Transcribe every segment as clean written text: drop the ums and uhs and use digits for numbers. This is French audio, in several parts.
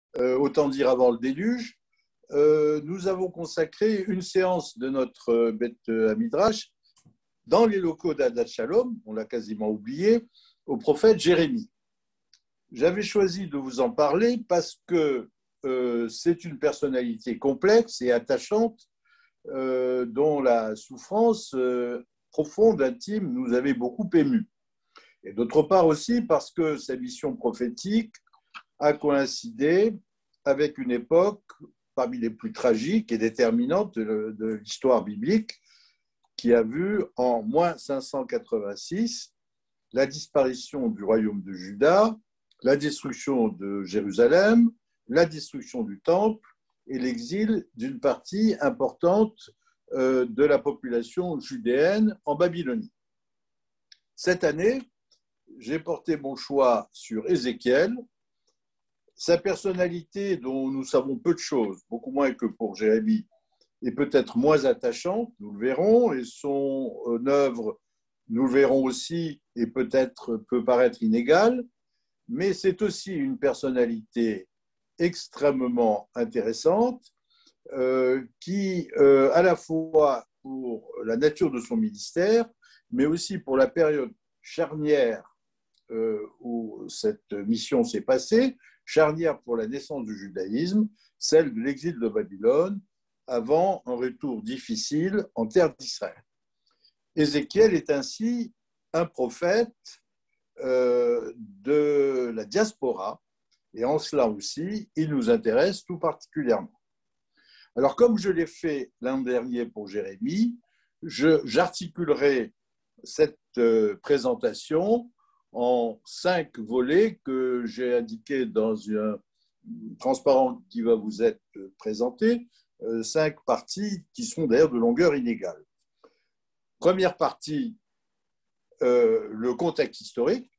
autant dire avant le déluge, nous avons consacré une séance de notre Beth Midrash dans les locaux d'Adat Shalom, on l'a quasiment oublié, au prophète Jérémie. J'avais choisi de vous en parler parce que c'est une personnalité complexe et attachante dont la souffrance profonde, intime, nous avait beaucoup émus. Et d'autre part aussi parce que sa mission prophétique a coïncidé avec une époque parmi les plus tragiques et déterminantes de l'histoire biblique, qui a vu en moins 586 la disparition du royaume de Juda, la destruction de Jérusalem, la destruction du temple et l'exil d'une partie importante de la population judéenne en Babylonie. Cette année, j'ai porté mon choix sur Ézéchiel. Sa personnalité, dont nous savons peu de choses, beaucoup moins que pour Jérémie, est peut-être moins attachante, nous le verrons, et son œuvre, nous le verrons aussi, et peut-être peut paraître inégale, mais c'est aussi une personnalité extrêmement intéressante qui, à la fois pour la nature de son ministère, mais aussi pour la période charnière où cette mission s'est passée, charnière pour la naissance du judaïsme, celle de l'exil de Babylone, avant un retour difficile en terre d'Israël. Ézéchiel est ainsi un prophète de la diaspora, et en cela aussi, il nous intéresse tout particulièrement. Alors, comme je l'ai fait l'an dernier pour Jérémie, j'articulerai cette présentation en 5 volets que j'ai indiqués dans un transparent qui va vous être présenté, 5 parties qui sont d'ailleurs de longueur inégale. Première partie, le contexte historique.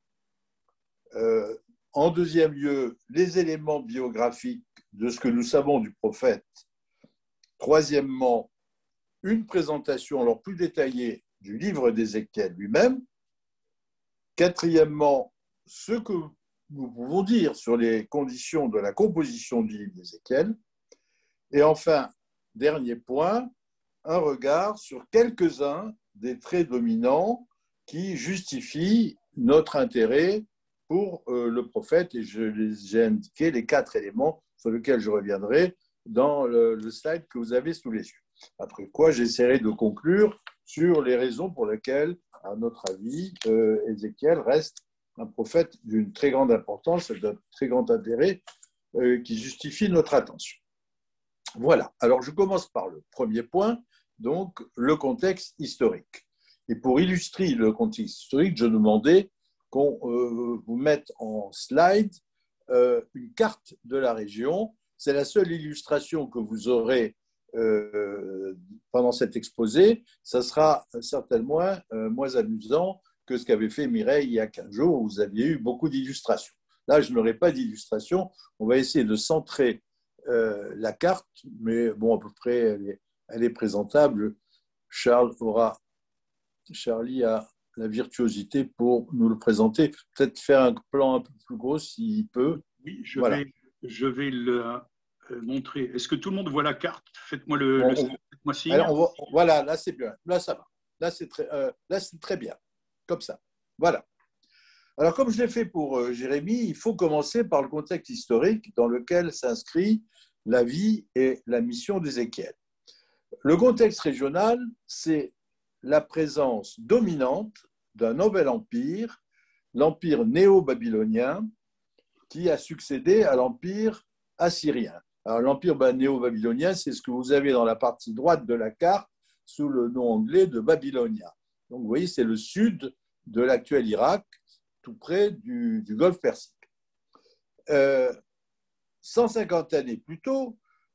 En deuxième lieu, les éléments biographiques de ce que nous savons du prophète. Troisièmement, une présentation alors plus détaillée du livre d'Ézéchiel lui-même. Quatrièmement, ce que nous pouvons dire sur les conditions de la composition du livre d'Ézéchiel. Et enfin, dernier point, un regard sur quelques-uns des traits dominants qui justifient notre intérêt pour le prophète. Et j'ai indiqué les 4 éléments sur lesquels je reviendrai dans le slide que vous avez sous les yeux. Après quoi, j'essaierai de conclure sur les raisons pour lesquelles, à notre avis, Ézéchiel reste un prophète d'une très grande importance et d'un très grand intérêt qui justifie notre attention. Voilà. Alors, je commence par le premier point, donc le contexte historique. Et pour illustrer le contexte historique, je demandais qu'on vous mette en slide une carte de la région. C'est la seule illustration que vous aurez pendant cet exposé. Ça sera certainement moins amusant que ce qu'avait fait Mireille il y a 15 jours, où vous aviez eu beaucoup d'illustrations. Là, je n'aurai pas d'illustration. On va essayer de centrer la carte, mais bon, à peu près, elle est présentable. Charlie a la virtuosité pour nous le présenter. Peut-être faire un plan un peu plus gros s'il peut. Oui, je vais le montrer. Est-ce que tout le monde voit la carte? Faites-moi faites-moi signe. Alors voilà, là c'est bien. Là ça va. Là c'est très bien. Comme ça. Voilà. Alors comme je l'ai fait pour Jérémie, il faut commencer par le contexte historique dans lequel s'inscrit la vie et la mission d'Ézéchiel. Le contexte régional, c'est la présence dominante d'un nouvel empire, l'empire néo-babylonien, qui a succédé à l'empire assyrien. Alors, l'empire néo-babylonien, c'est ce que vous avez dans la partie droite de la carte sous le nom anglais de Babylonia. Donc, vous voyez, c'est le sud de l'actuel Irak, tout près du Golfe Persique. 150 années plus tôt,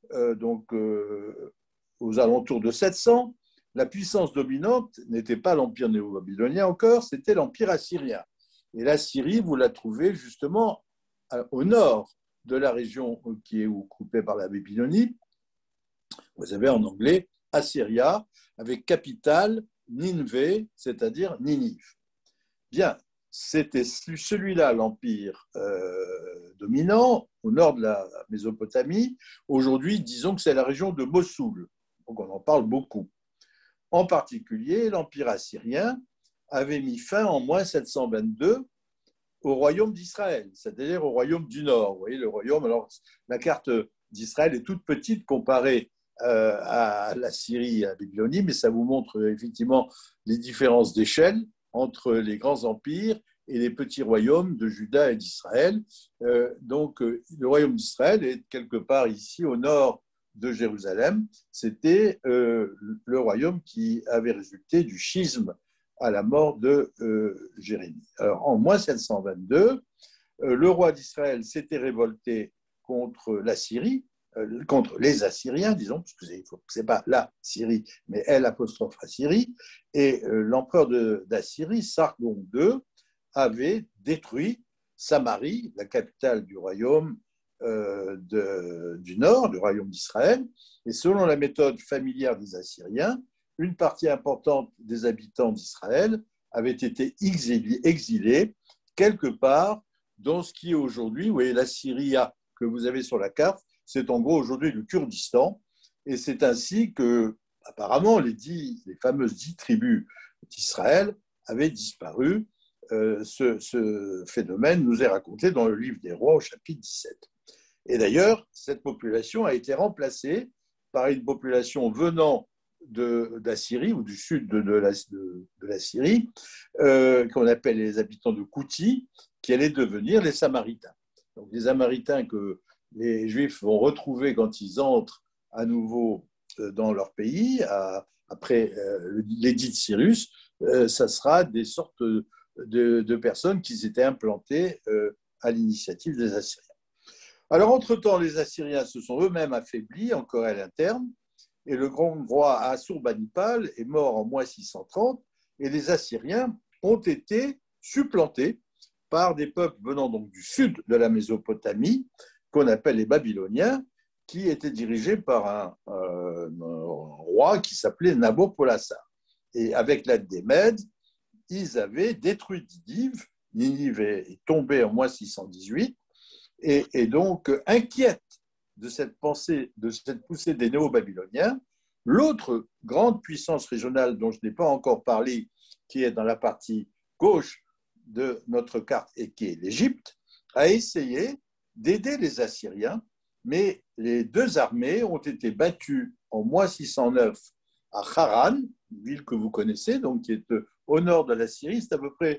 aux alentours de 700, la puissance dominante n'était pas l'empire néo-babylonien encore, c'était l'empire assyrien. Et la Syrie, vous la trouvez justement au nord de la région qui est occupée par la Babylonie. Vous avez en anglais Assyria, avec capitale Ninvé, c'est-à-dire Ninive. Bien, c'était celui-là l'empire dominant au nord de la Mésopotamie. Aujourd'hui, disons que c'est la région de Mossoul, donc on en parle beaucoup. En particulier, l'empire assyrien avait mis fin en moins 722 au royaume d'Israël, c'est-à-dire au royaume du Nord. Vous voyez, le royaume, alors la carte d'Israël est toute petite comparée à la Syrie et à la Babylonie, mais ça vous montre effectivement les différences d'échelle entre les grands empires et les petits royaumes de Juda et d'Israël. Donc, le royaume d'Israël est quelque part ici au nord de Jérusalem. C'était le royaume qui avait résulté du schisme à la mort de Jérémie. Alors, en moins 722, le roi d'Israël s'était révolté contre la Syrie, contre les Assyriens, disons, parce que ce n'est pas la Syrie, mais elle apostrophe Assyrie, et l'empereur d'Assyrie, Sargon II, avait détruit Samarie, la capitale du royaume du Nord, du royaume d'Israël, et selon la méthode familière des Assyriens, une partie importante des habitants d'Israël avait été exilée quelque part dans ce qui est aujourd'hui, vous voyez la Syrie que vous avez sur la carte, c'est en gros aujourd'hui le Kurdistan, et c'est ainsi que, apparemment, les fameuses 10 tribus d'Israël avaient disparu. Ce phénomène nous est raconté dans le livre des Rois au chapitre 17. Et d'ailleurs, cette population a été remplacée par une population venant de la Syrie ou du sud de la Syrie, qu'on appelle les habitants de Kouti, qui allaient devenir les Samaritains. Donc les Samaritains que les Juifs vont retrouver quand ils entrent à nouveau dans leur pays, après l'édit de Cyrus, ça sera des sortes de personnes qui s'étaient implantées à l'initiative des Assyriens. Alors, entre-temps, les Assyriens se sont eux-mêmes affaiblis en querelle interne, et le grand roi Assurbanipal est mort en moins 630, et les Assyriens ont été supplantés par des peuples venant donc du sud de la Mésopotamie, qu'on appelle les Babyloniens, qui étaient dirigés par un roi qui s'appelait Nabopolassar. Et avec l'aide des Mèdes, ils avaient détruit Ninive. Ninive est tombée en moins 618, et donc inquiète de cette pensée, de cette poussée des néo-babyloniens, l'autre grande puissance régionale dont je n'ai pas encore parlé, qui est dans la partie gauche de notre carte et qui est l'Égypte, a essayé d'aider les Assyriens, mais les deux armées ont été battues en moins 609 à Haran, une ville que vous connaissez, donc qui est au nord de la Syrie, c'est à peu près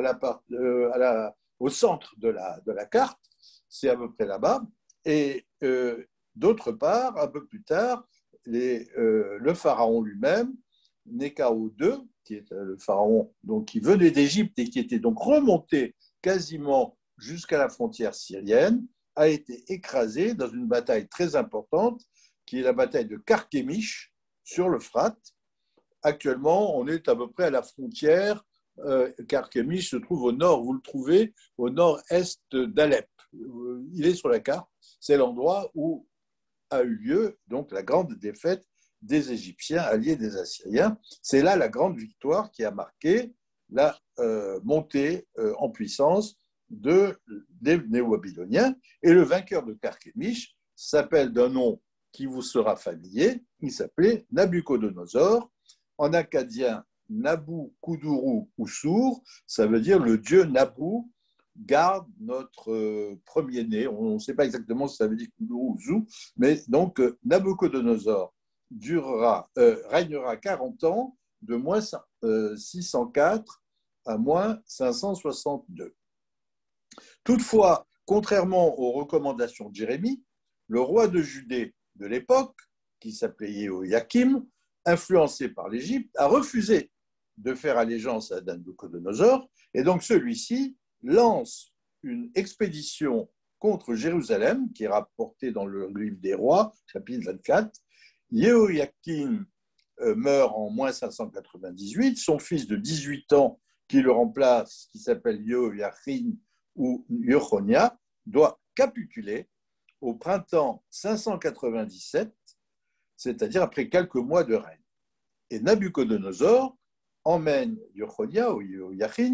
au centre de la carte, c'est à peu près là-bas. Et d'autre part, un peu plus tard, le pharaon lui-même, Néchao II, qui est le pharaon donc, qui venait d'Égypte et qui était donc remonté quasiment jusqu'à la frontière syrienne, a été écrasé dans une bataille très importante, qui est la bataille de Carchemish sur l'Euphrate. Actuellement, on est à peu près à la frontière. Carchemish se trouve au nord, vous le trouvez au nord-est d'Alep. Il est sur la carte, c'est l'endroit où a eu lieu donc la grande défaite des Égyptiens alliés des Assyriens. C'est là la grande victoire qui a marqué la montée en puissance des Néo-Babyloniens. Et le vainqueur de Carchemish s'appelle d'un nom qui vous sera familier, il s'appelait Nabuchodonosor, en acadien Nabu Kuduru Usur, ça veut dire le dieu Nabu garde notre premier-né. On ne sait pas exactement ce que ça veut dire Kuduru Usur, mais donc Nabuchodonosor régnera 40 ans, de moins 604 à moins 562. Toutefois, contrairement aux recommandations de Jérémie, le roi de Judée de l'époque, qui s'appelait Jéhoïakim, influencé par l'Égypte, a refusé de faire allégeance à Nabuchodonosor, et donc celui-ci lance une expédition contre Jérusalem, qui est rapportée dans le livre des Rois, chapitre 24. Jéhoïakim meurt en moins 598, son fils de 18 ans, qui le remplace, qui s'appelle Jéhoïachin ou Yechonia, doit capituler au printemps 597, c'est-à-dire après quelques mois de règne. Et Nabuchodonosor emmène Yechonia ou Jéhoïachin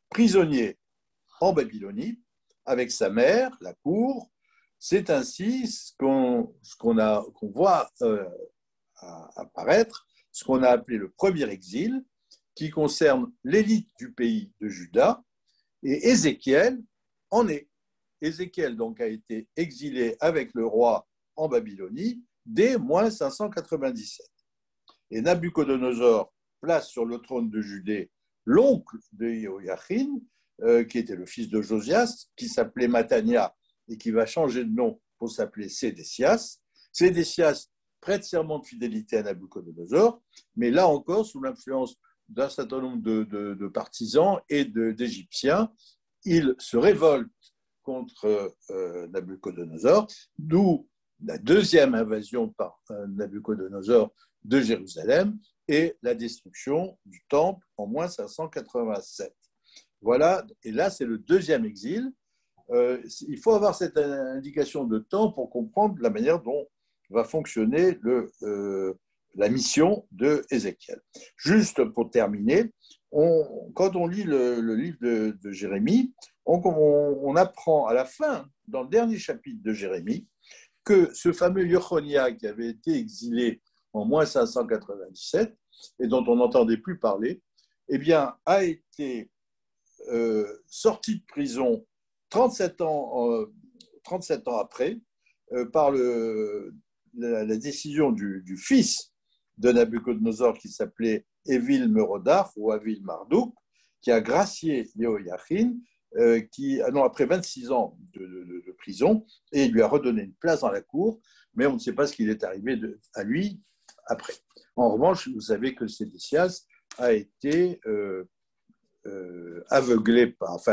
prisonnier en Babylonie avec sa mère, la cour. C'est ainsi ce qu'on voit apparaître, ce qu'on a appelé le premier exil, qui concerne l'élite du pays de Juda, et Ézéchiel en est. Ézéchiel donc a été exilé avec le roi en Babylonie dès moins 597. Et Nabuchodonosor place sur le trône de Judée l'oncle de Jéhoiachin, qui était le fils de Josias, qui s'appelait Mathania et qui va changer de nom pour s'appeler Sédécias. Sédécias prête serment de fidélité à Nabuchodonosor, mais là encore sous l'influence d'un certain nombre de partisans et d'Égyptiens, il se révolte contre Nabuchodonosor, d'où la deuxième invasion par Nabuchodonosor de Jérusalem et la destruction du temple en moins 587. Voilà, et là c'est le deuxième exil. Il faut avoir cette indication de temps pour comprendre la manière dont va fonctionner la mission de Ézéchiel. Juste pour terminer, quand on lit le livre de Jérémie, on apprend à la fin, dans le dernier chapitre de Jérémie, que ce fameux Yechonia qui avait été exilé en moins 597 et dont on n'entendait plus parler, eh bien, a été sorti de prison 37 ans après par la décision du fils de Nabuchodonosor qui s'appelait Évil Merodach ou Avil Marduk, qui a gracié Jéhoiachin, après 26 ans de prison, et il lui a redonné une place dans la cour, mais on ne sait pas ce qu'il est arrivé à lui après. En revanche, vous savez que Sédécias a été aveuglé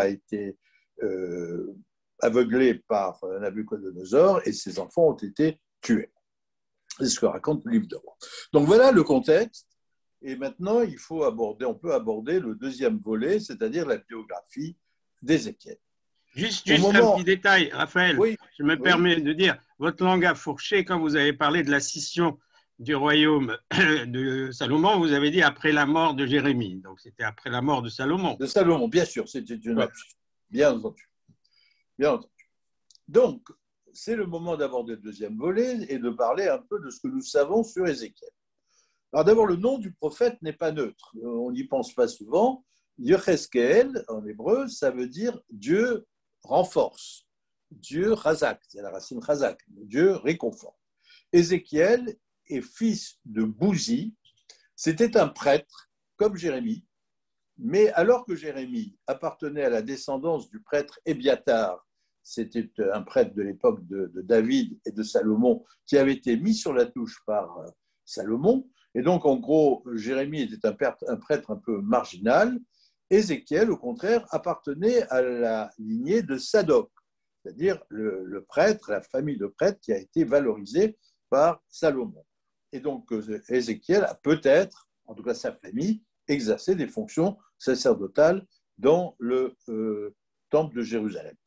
par Nabuchodonosor et ses enfants ont été tués. C'est ce que raconte le livre de Rois. Donc voilà le contexte. Et maintenant, on peut aborder le deuxième volet, c'est-à-dire la biographie d'Ézéchiel. Juste un petit détail, Raphaël. Oui, je me permets de dire, votre langue a fourché quand vous avez parlé de la scission du royaume de Salomon, vous avez dit après la mort de Jérémie. Donc c'était après la mort de Salomon. De Salomon, bien sûr, c'était une option. Bien entendu. Bien entendu. Donc, c'est le moment d'aborder le deuxième volet et de parler un peu de ce que nous savons sur Ézéchiel. Alors d'abord, le nom du prophète n'est pas neutre. On n'y pense pas souvent. Yecheskel, en hébreu, ça veut dire Dieu renforce. Dieu Chazak, c'est la racine Chazak, Dieu réconforte. Ézéchiel est fils de Bouzi. C'était un prêtre, comme Jérémie, mais alors que Jérémie appartenait à la descendance du prêtre Ébiatar, c'était un prêtre de l'époque de David et de Salomon qui avait été mis sur la touche par Salomon. Et donc, en gros, Jérémie était un prêtre un peu marginal. Ézéchiel, au contraire, appartenait à la lignée de Sadoc, c'est-à-dire le prêtre, la famille de prêtres qui a été valorisée par Salomon. Et donc, Ézéchiel a peut-être, en tout cas sa famille, exercé des fonctions sacerdotales dans le temple de Jérusalem.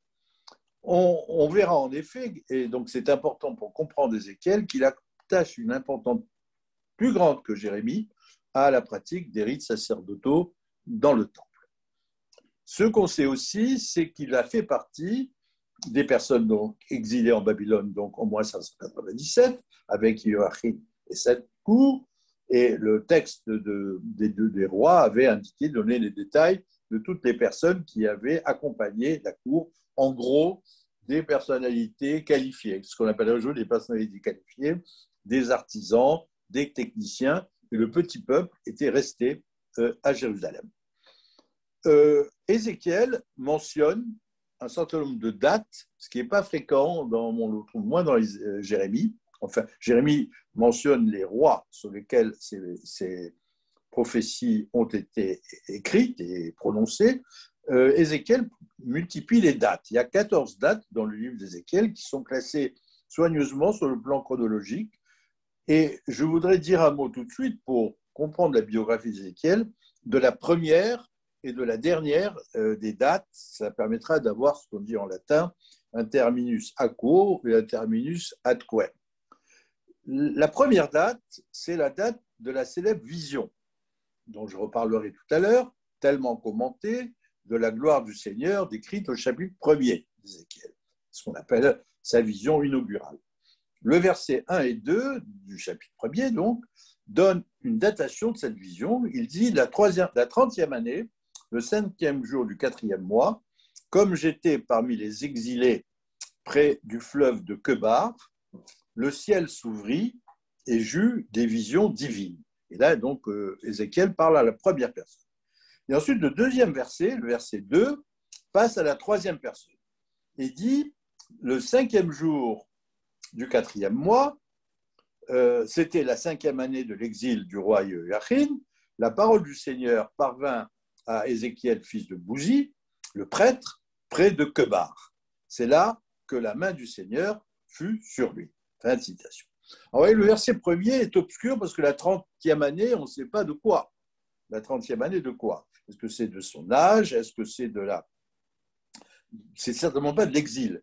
On verra en effet, et donc c'est important pour comprendre Ézéchiel, qu'il attache une importance plus grande que Jérémie à la pratique des rites sacerdotaux dans le temple. Ce qu'on sait aussi, c'est qu'il a fait partie des personnes donc, exilées en Babylone donc en moins 597, avec Joachim et cette cour, et le texte des rois avait donné les détails de toutes les personnes qui avaient accompagné la cour, en gros, des personnalités qualifiées, ce qu'on appelle aujourd'hui des personnalités qualifiées, des artisans, des techniciens, et le petit peuple était resté à Jérusalem. Ézéchiel mentionne un certain nombre de dates, ce qui n'est pas fréquent, on le trouve moins dans Jérémie. Enfin, Jérémie mentionne les rois sur lesquels ces prophéties ont été écrites et prononcées. Ézéchiel multiplie les dates. Il y a 14 dates dans le livre d'Ézéchiel qui sont classées soigneusement sur le plan chronologique. Et je voudrais dire un mot tout de suite pour comprendre la biographie d'Ézéchiel, de la première et de la dernière des dates. Ça permettra d'avoir ce qu'on dit en latin un terminus aquo et un terminus adque. La première date, c'est la date de la célèbre vision, dont je reparlerai tout à l'heure, tellement commentée, de la gloire du Seigneur décrite au chapitre 1er d'Ézéchiel, ce qu'on appelle sa vision inaugurale. Le verset 1 et 2 du chapitre 1er, donc, donne une datation de cette vision. Il dit la 30e année, le 5e jour du 4e mois, comme j'étais parmi les exilés près du fleuve de Kebar, le ciel s'ouvrit et j'eus des visions divines. Et là, donc, Ézéchiel parle à la première personne. Et ensuite, le deuxième verset, le verset 2, passe à la troisième personne. Et dit, le 5e jour du 4e mois, c'était la 5e année de l'exil du roi Joachim, la parole du Seigneur parvint à Ézéchiel, fils de Bouzi, le prêtre, près de Kebar. C'est là que la main du Seigneur fut sur lui. Fin de citation. Alors, le verset premier est obscur parce que la 30e année, on ne sait pas de quoi. La 30e année de quoi? Est-ce que c'est de son âge? Est-ce que c'est de la... C'est certainement pas de l'exil.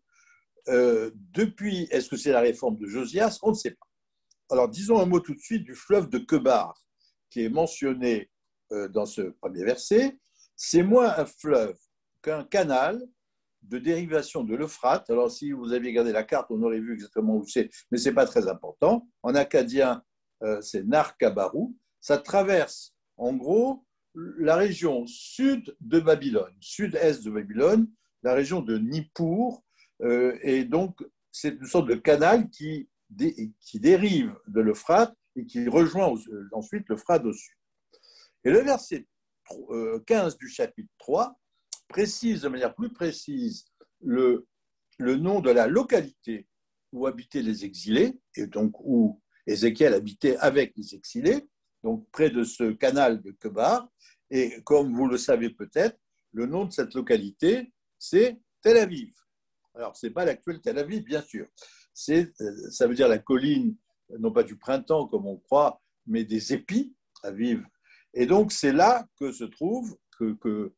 Depuis, est-ce que c'est la réforme de Josias? On ne sait pas. Alors, disons un mot tout de suite du fleuve de Kebar, qui est mentionné dans ce premier verset. C'est moins un fleuve qu'un canal de dérivation de l'Euphrate. Alors, si vous aviez regardé la carte, on aurait vu exactement où c'est, mais ce n'est pas très important. En acadien, c'est Nar-Kabarou. Ça traverse, en gros, la région sud de Babylone, sud-est de Babylone, la région de Nippur, et donc, c'est une sorte de canal qui dérive de l'Euphrate et qui rejoint ensuite l'Euphrate au sud. Et le verset 15 du chapitre 3 précise de manière plus précise le nom de la localité où habitaient les exilés, et donc où Ézéchiel habitait avec les exilés, donc près de ce canal de Kebar. Et comme vous le savez peut-être, le nom de cette localité, c'est Tel Aviv. Alors, ce n'est pas l'actuel Tel Aviv, bien sûr. Ça veut dire la colline, non pas du printemps comme on croit, mais des épis, Aviv. Et donc, c'est là que se trouve que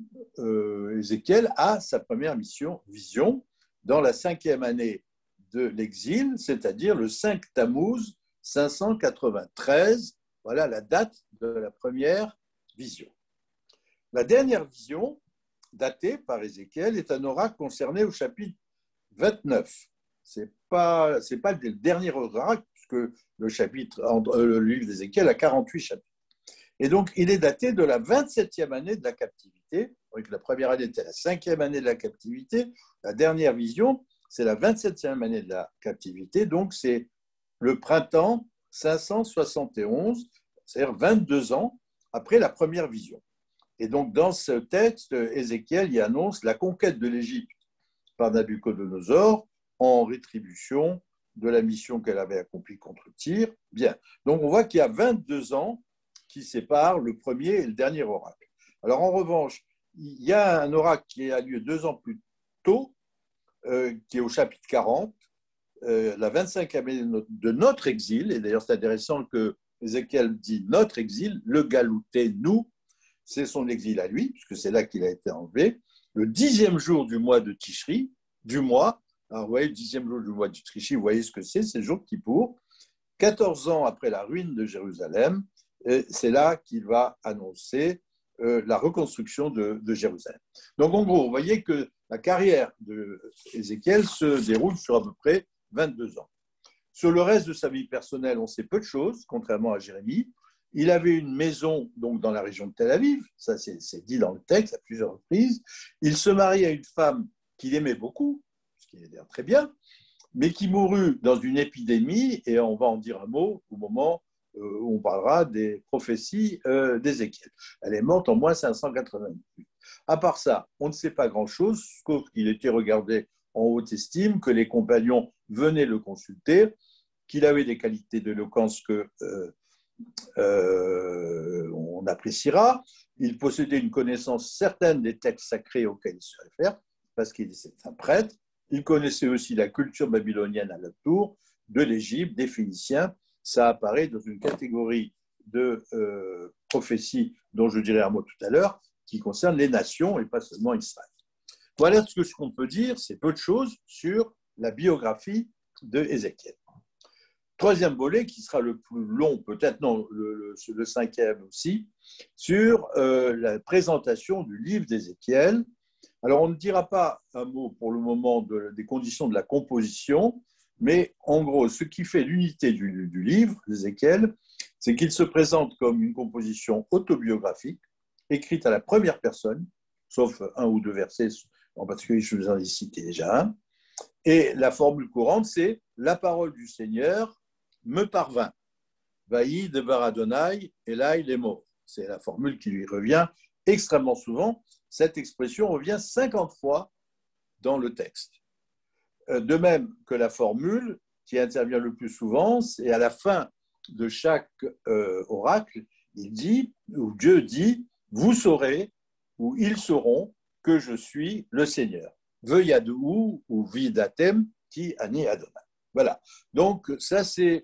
Ézéchiel a sa première vision dans la 5e année de l'exil, c'est-à-dire le 5 Tammuz 593. Voilà la date de la première vision. La dernière vision, datée par Ézéchiel, est un oracle concerné au chapitre 29. Ce n'est pas le dernier oracle, puisque le livre d'Ézéchiel a 48 chapitres. Et donc, il est daté de la 27e année de la captivité. La première année était la 5e année de la captivité. La dernière vision, c'est la 27e année de la captivité. Donc, c'est le printemps 571, c'est-à-dire 22 ans après la première vision. Et donc, dans ce texte, Ézéchiel y annonce la conquête de l'Égypte par Nabuchodonosor en rétribution de la mission qu'elle avait accomplie contre Tyr. Bien. Donc, on voit qu'il y a 22 ans qui séparent le premier et le dernier oracle. Alors, en revanche, il y a un oracle qui a lieu 2 ans plus tôt, qui est au chapitre 40, la 25e année de notre exil. Et d'ailleurs, c'est intéressant que Ézéchiel dit notre exil, le galouté, nous, c'est son exil à lui, puisque c'est là qu'il a été enlevé. Le 10e jour du mois de Tishri, alors vous voyez, le 10e jour du mois de Tishri, vous voyez ce que c'est le jour de Kippour. 14 ans après la ruine de Jérusalem, et c'est là qu'il va annoncer la reconstruction de Jérusalem. Donc, en gros, vous voyez que la carrière d'Ézéchiel se déroule sur à peu près 22 ans. Sur le reste de sa vie personnelle, on sait peu de choses, contrairement à Jérémie. Il avait une maison donc, dans la région de Tel Aviv, ça c'est dit dans le texte à plusieurs reprises. Il se marie à une femme qu'il aimait beaucoup, ce qui est d'ailleurs très bien, mais qui mourut dans une épidémie, et on va en dire un mot au moment où on parlera des prophéties d'Ézéchiel. Elle est morte en moins 588. À part ça, on ne sait pas grand-chose, sauf qu'il était regardé en haute estime, que les compagnons venaient le consulter, qu'il avait des qualités d'éloquence que on appréciera. Il possédait une connaissance certaine des textes sacrés auxquels il se réfère, parce qu'il était un prêtre. Il connaissait aussi la culture babylonienne à l'atour, de l'Égypte, des Phéniciens. Ça apparaît dans une catégorie de prophéties dont je dirai un mot tout à l'heure, qui concerne les nations et pas seulement Israël. Voilà ce qu'on peut dire, c'est peu de choses sur la biographie de Ézéchiel. troisième volet, qui sera le plus long, peut-être, non, le cinquième aussi, sur la présentation du livre d'Ézéchiel. Alors, on ne dira pas un mot pour le moment des conditions de la composition, mais en gros, ce qui fait l'unité du livre d'Ézéchiel, c'est qu'il se présente comme une composition autobiographique, écrite à la première personne, sauf un ou deux versets, en particulier, je vous en ai cité déjà un. Et la formule courante, c'est « La parole du Seigneur me parvint. Vaï devar Adonai, Elai lemo ». C'est la formule qui lui revient extrêmement souvent. Cette expression revient 50 fois dans le texte. De même que la formule qui intervient le plus souvent, c'est à la fin de chaque oracle, il dit, ou Dieu dit, vous saurez, ou ils sauront que je suis le Seigneur. Veuilladu ou vidatem qui ani Adonai. Voilà. Donc, ça, c'est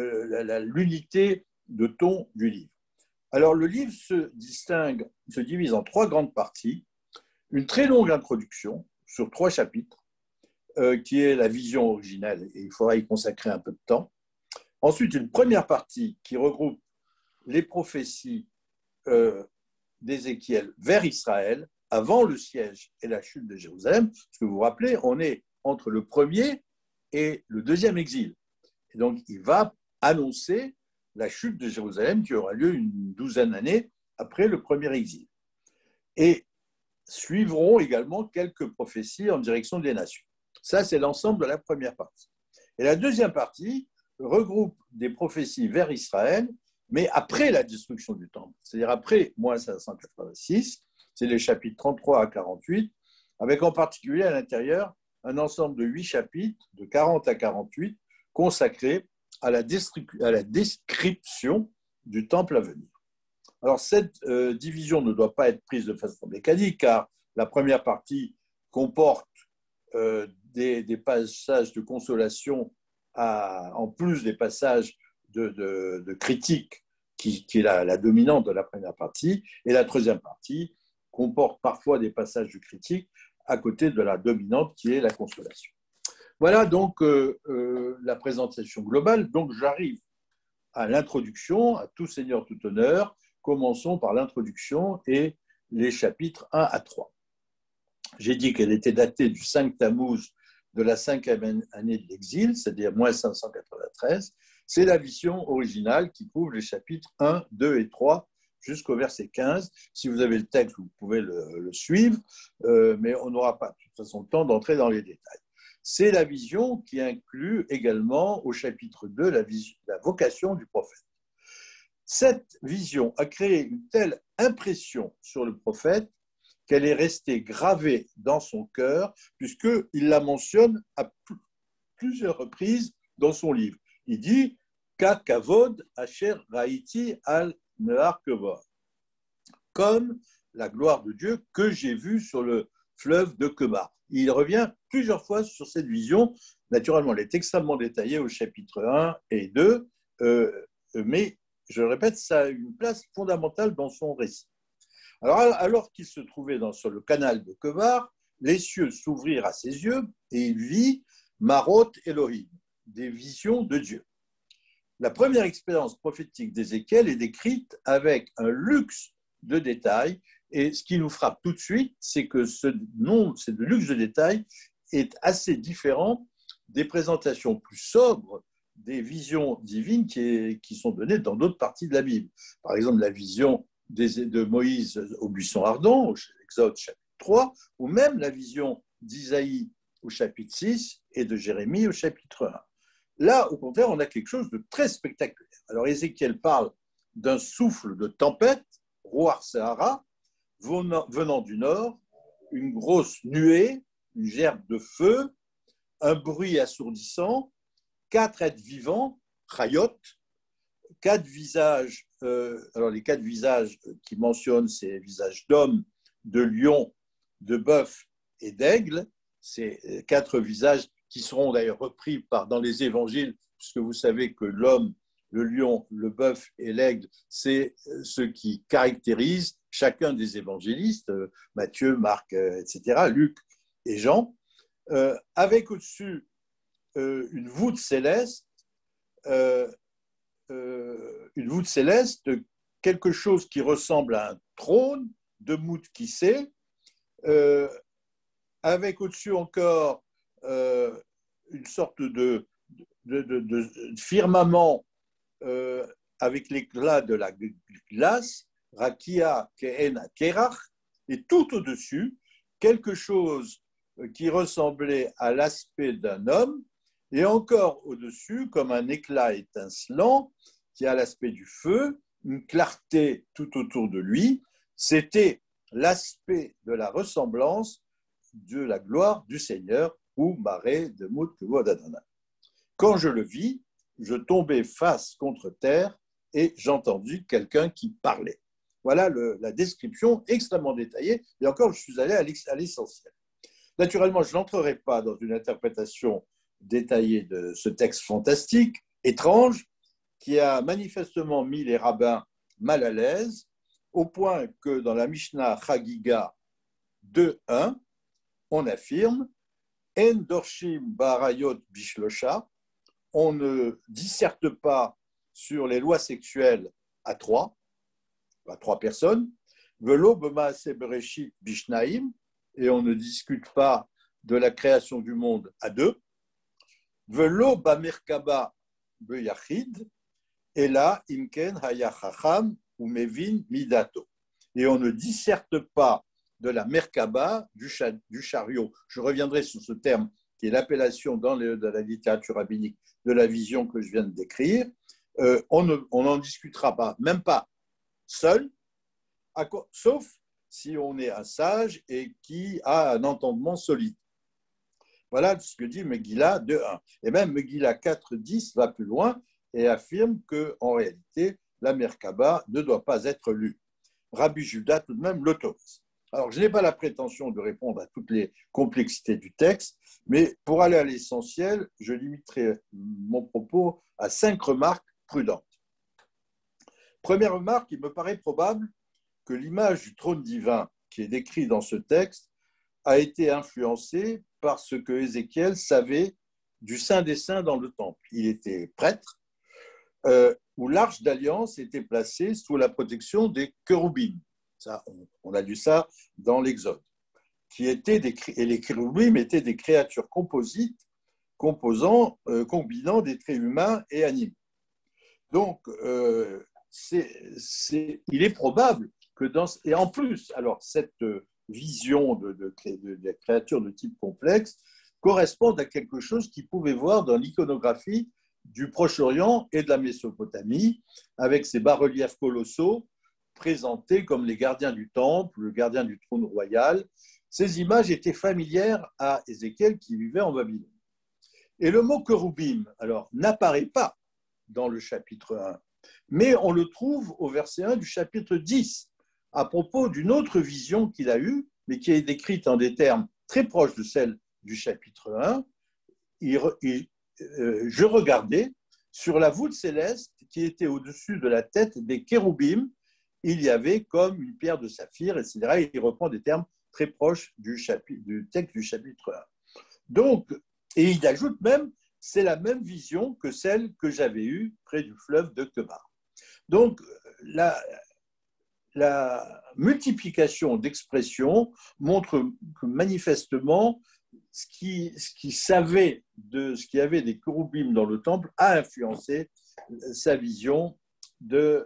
l'unité de ton du livre. Alors, le livre se divise en 3 grandes parties. Une très longue introduction sur 3 chapitres, qui est la vision originelle, et il faudra y consacrer un peu de temps. Ensuite, une première partie qui regroupe les prophéties d'Ézéchiel vers Israël, avant le siège et la chute de Jérusalem. Parce que vous vous rappelez, on est entre le premier et le deuxième exil. Et donc, il va annoncer la chute de Jérusalem qui aura lieu une 12aine d'années après le premier exil. Et suivront également quelques prophéties en direction des nations. Ça, c'est l'ensemble de la première partie. Et la deuxième partie regroupe des prophéties vers Israël, mais après la destruction du temple, c'est-à-dire après moins 586, c'est les chapitres 33 à 48, avec en particulier à l'intérieur un ensemble de 8 chapitres, de 40 à 48, consacrés à la description du temple à venir. Alors, cette division ne doit pas être prise de façon mécanique, car la première partie comporte des passages de consolation en plus des passages de critique qui est la dominante de la première partie, et la troisième partie comporte parfois des passages de critique à côté de la dominante qui est la consolation. Voilà donc la présentation globale. Donc j'arrive à l'introduction, à tout seigneur, tout honneur. Commençons par l'introduction et les chapitres 1 à 3. J'ai dit qu'elle était datée du 5 Tammuz de la 5e année de l'exil, c'est-à-dire moins 593. C'est la vision originale qui couvre les chapitres 1, 2 et 3 jusqu'au verset 15. Si vous avez le texte, vous pouvez le suivre, mais on n'aura pas de toute façon le temps d'entrer dans les détails. C'est la vision qui inclut également au chapitre 2 la vocation du prophète. Cette vision a créé une telle impression sur le prophète qu'elle est restée gravée dans son cœur, puisqu'il la mentionne à plusieurs reprises dans son livre. Il dit « Ka kavod asher raïti al nehar kevor » comme la gloire de Dieu que j'ai vue sur le fleuve de Kemar. Il revient plusieurs fois sur cette vision. Naturellement, elle est extrêmement détaillée au chapitre 1 et 2, mais je le répète, ça a une place fondamentale dans son récit. Alors qu'il se trouvait sur le canal de Kemar, les cieux s'ouvrirent à ses yeux et il vit Marot Elohim, des visions de Dieu. La première expérience prophétique d'Ézéchiel est décrite avec un luxe de détails, et ce qui nous frappe tout de suite, c'est que ce luxe de détails est assez différent des présentations plus sobres des visions divines qui sont données dans d'autres parties de la Bible. Par exemple, la vision de Moïse au buisson ardent, au Exode chapitre 3, ou même la vision d'Isaïe au chapitre 6 et de Jérémie au chapitre 1. Là, au contraire, on a quelque chose de très spectaculaire. Alors, Ézéchiel parle d'un souffle de tempête, Roar Sahara, venant du nord, une grosse nuée, une gerbe de feu, un bruit assourdissant, 4 êtres vivants, Chayot, 4 visages. Alors, les 4 visages qu'il mentionne, c'est les visages d'homme, de lion, de bœuf et d'aigle. C'est 4 visages qui seront d'ailleurs repris dans les évangiles, puisque vous savez que l'homme, le lion, le bœuf et l'aigle, c'est ce qui caractérise chacun des évangélistes, Matthieu, Marc, etc., Luc et Jean, avec au-dessus une voûte céleste une voûte céleste, quelque chose qui ressemble à un trône de Mout Kissé, avec au-dessus encore une sorte de firmament avec l'éclat de la glace, Rakia Kehen Kerach, et tout au-dessus, quelque chose qui ressemblait à l'aspect d'un homme, et encore au-dessus, comme un éclat étincelant, qui a l'aspect du feu, une clarté tout autour de lui. C'était l'aspect de la ressemblance de la gloire du Seigneur, ou Maré de Mout Kavod Adonai. Quand je le vis, je tombais face contre terre et j'entendis quelqu'un qui parlait. Voilà la description extrêmement détaillée. Et encore, je suis allé à l'essentiel. Naturellement, je n'entrerai pas dans une interprétation détaillée de ce texte fantastique, étrange, qui a manifestement mis les rabbins mal à l'aise, au point que dans la Mishnah Chagiga 2.1, on affirme « En dorshim barayot bishlosha » on ne disserte pas sur les lois sexuelles à trois personnes, velo b'maaseh bereshit bishnaim, et on ne discute pas de la création du monde à deux, velo b'merkaba beyachid, et là imken haya chacham ou mevin midato, et on ne disserte pas de la merkaba, du chariot. Je reviendrai sur ce terme qui est l'appellation dans la littérature rabbinique de la vision que je viens de décrire. On n'en discutera pas, même pas seul, sauf si on est un sage et qui a un entendement solide. Voilà ce que dit Megillah 2.1. Et même Megillah 4.10 va plus loin et affirme qu'en réalité, la Merkaba ne doit pas être lue. Rabbi Juda, tout de même, l'autorise. Alors, je n'ai pas la prétention de répondre à toutes les complexités du texte, mais pour aller à l'essentiel, je limiterai mon propos à 5 remarques prudentes. Première remarque, il me paraît probable que l'image du trône divin qui est décrite dans ce texte a été influencée par ce que Ézéchiel savait du Saint des Saints dans le temple. Il était prêtre, où l'arche d'alliance était placée sous la protection des chérubins. Ça, on a lu ça dans l'Exode. Et les chérubins étaient des créatures composites, combinant des traits humains et animaux. Donc, il est probable que et en plus, alors cette vision de créatures de type complexe correspond à quelque chose qu'ils pouvaient voir dans l'iconographie du Proche-Orient et de la Mésopotamie, avec ces bas-reliefs colossaux présentés comme les gardiens du temple, le gardien du trône royal. Ces images étaient familières à Ézéchiel qui vivait en Babylone. Et le mot chérubim, alors, n'apparaît pas dans le chapitre 1, mais on le trouve au verset 1 du chapitre 10, à propos d'une autre vision qu'il a eue, mais qui est décrite en des termes très proches de celle du chapitre 1. Je regardais sur la voûte céleste qui était au-dessus de la tête des chérubim, il y avait comme une pierre de saphir, etc. Il reprend des termes très proches du texte du chapitre 1. Donc, et il ajoute même, c'est la même vision que celle que j'avais eue près du fleuve de Kemar. Donc, la multiplication d'expressions montre que manifestement, ce qui savait de ce qu'il y avait des chérubim dans le temple a influencé sa vision de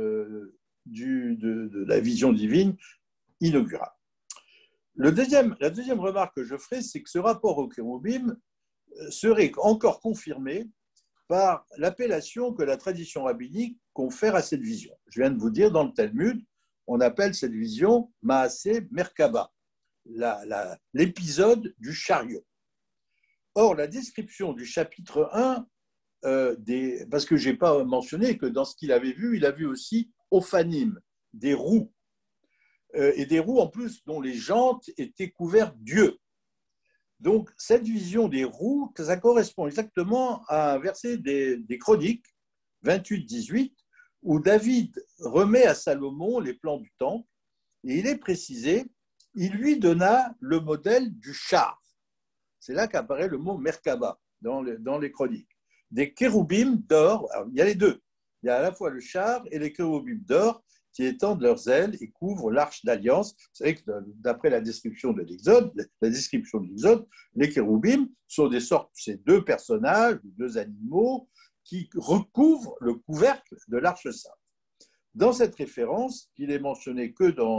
la vision divine inaugurale. La deuxième remarque que je ferai, c'est que ce rapport aux chérubim serait encore confirmé par l'appellation que la tradition rabbinique confère à cette vision. Je viens de vous dire, dans le Talmud, on appelle cette vision Maaseh Merkaba, l'épisode du chariot. Or, la description du chapitre 1, parce que je n'ai pas mentionné que dans ce qu'il avait vu, il a vu aussi Ophanim, des roues, et des roues en plus dont les jantes étaient couvertes d'yeux. Donc, cette vision des roues, ça correspond exactement à un verset des Chroniques, 28-18, où David remet à Salomon les plans du temple, et il est précisé, il lui donna le modèle du char. C'est là qu'apparaît le mot Merkaba dans les Chroniques. des kéroubim d'or. Alors, il y a les deux. Il y a à la fois le char et les kéroubim d'or qui étendent leurs ailes et couvrent l'arche d'alliance. Vous savez que d'après la description de l'Exode, les kéroubim sont des sortes, ces deux personnages, deux animaux qui recouvrent le couvercle de l'arche sainte. Dans cette référence, qui est mentionné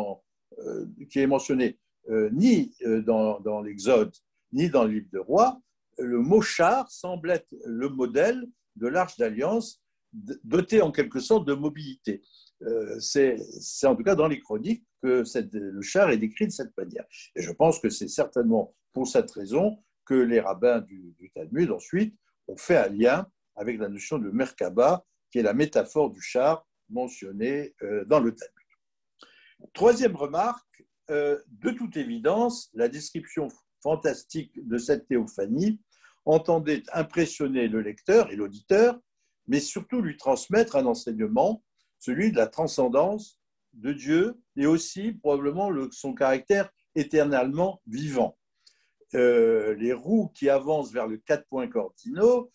ni dans l'Exode ni dans le livre de Rois, le mot char semble être le modèle de l'arche d'alliance doté en quelque sorte de mobilité. C'est en tout cas dans les chroniques que le char est décrit de cette manière. Et je pense que c'est certainement pour cette raison que les rabbins du Talmud ensuite ont fait un lien avec la notion de Merkaba, qui est la métaphore du char mentionnée dans le Talmud. Troisième remarque, de toute évidence, la description fantastique de cette théophanie entendait impressionner le lecteur et l'auditeur, mais surtout lui transmettre un enseignement, celui de la transcendance de Dieu et aussi probablement son caractère éternellement vivant. Les roues qui avancent vers le 4 points cardinaux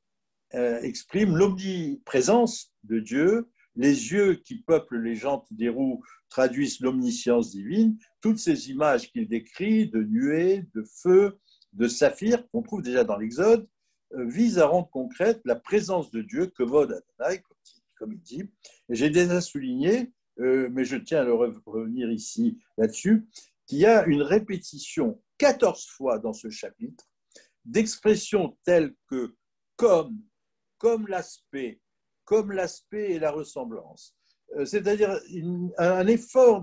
expriment l'omniprésence de Dieu. Les yeux qui peuplent les jantes des roues traduisent l'omniscience divine. Toutes ces images qu'il décrit de nuées, de feu, de saphir, qu'on trouve déjà dans l'Exode, visent à rendre concrète la présence de Dieu, Kavod Adonai, comme il dit. Et j'ai déjà souligné, mais je tiens à revenir ici là-dessus, qu'il y a une répétition 14 fois dans ce chapitre d'expressions telles que comme l'aspect et la ressemblance. C'est-à-dire un effort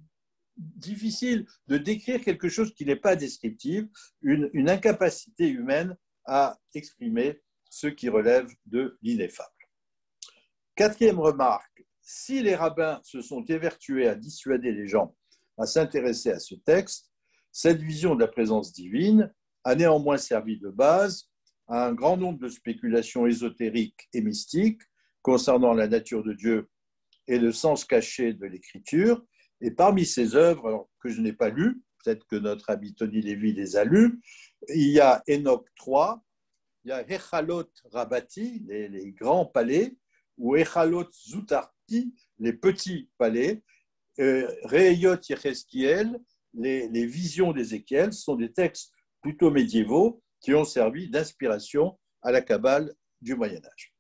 difficile de décrire quelque chose qui n'est pas descriptif, une incapacité humaine à exprimer ce qui relève de l'ineffable. Quatrième remarque, si les rabbins se sont évertués à dissuader les gens à s'intéresser à ce texte, cette vision de la présence divine a néanmoins servi de base à un grand nombre de spéculations ésotériques et mystiques concernant la nature de Dieu et le sens caché de l'écriture. Et parmi ces œuvres, que je n'ai pas lues, peut-être que notre ami Tony Lévy les a lues, il y a Enoch 3, il y a Echalot Rabati, les grands palais, ou Echalot Zutarti, les petits palais, Re'eyot Yechezkiel, les visions d'Ézéchiel, sont des textes plutôt médiévaux qui ont servi d'inspiration à la Kabbale du Moyen-Âge.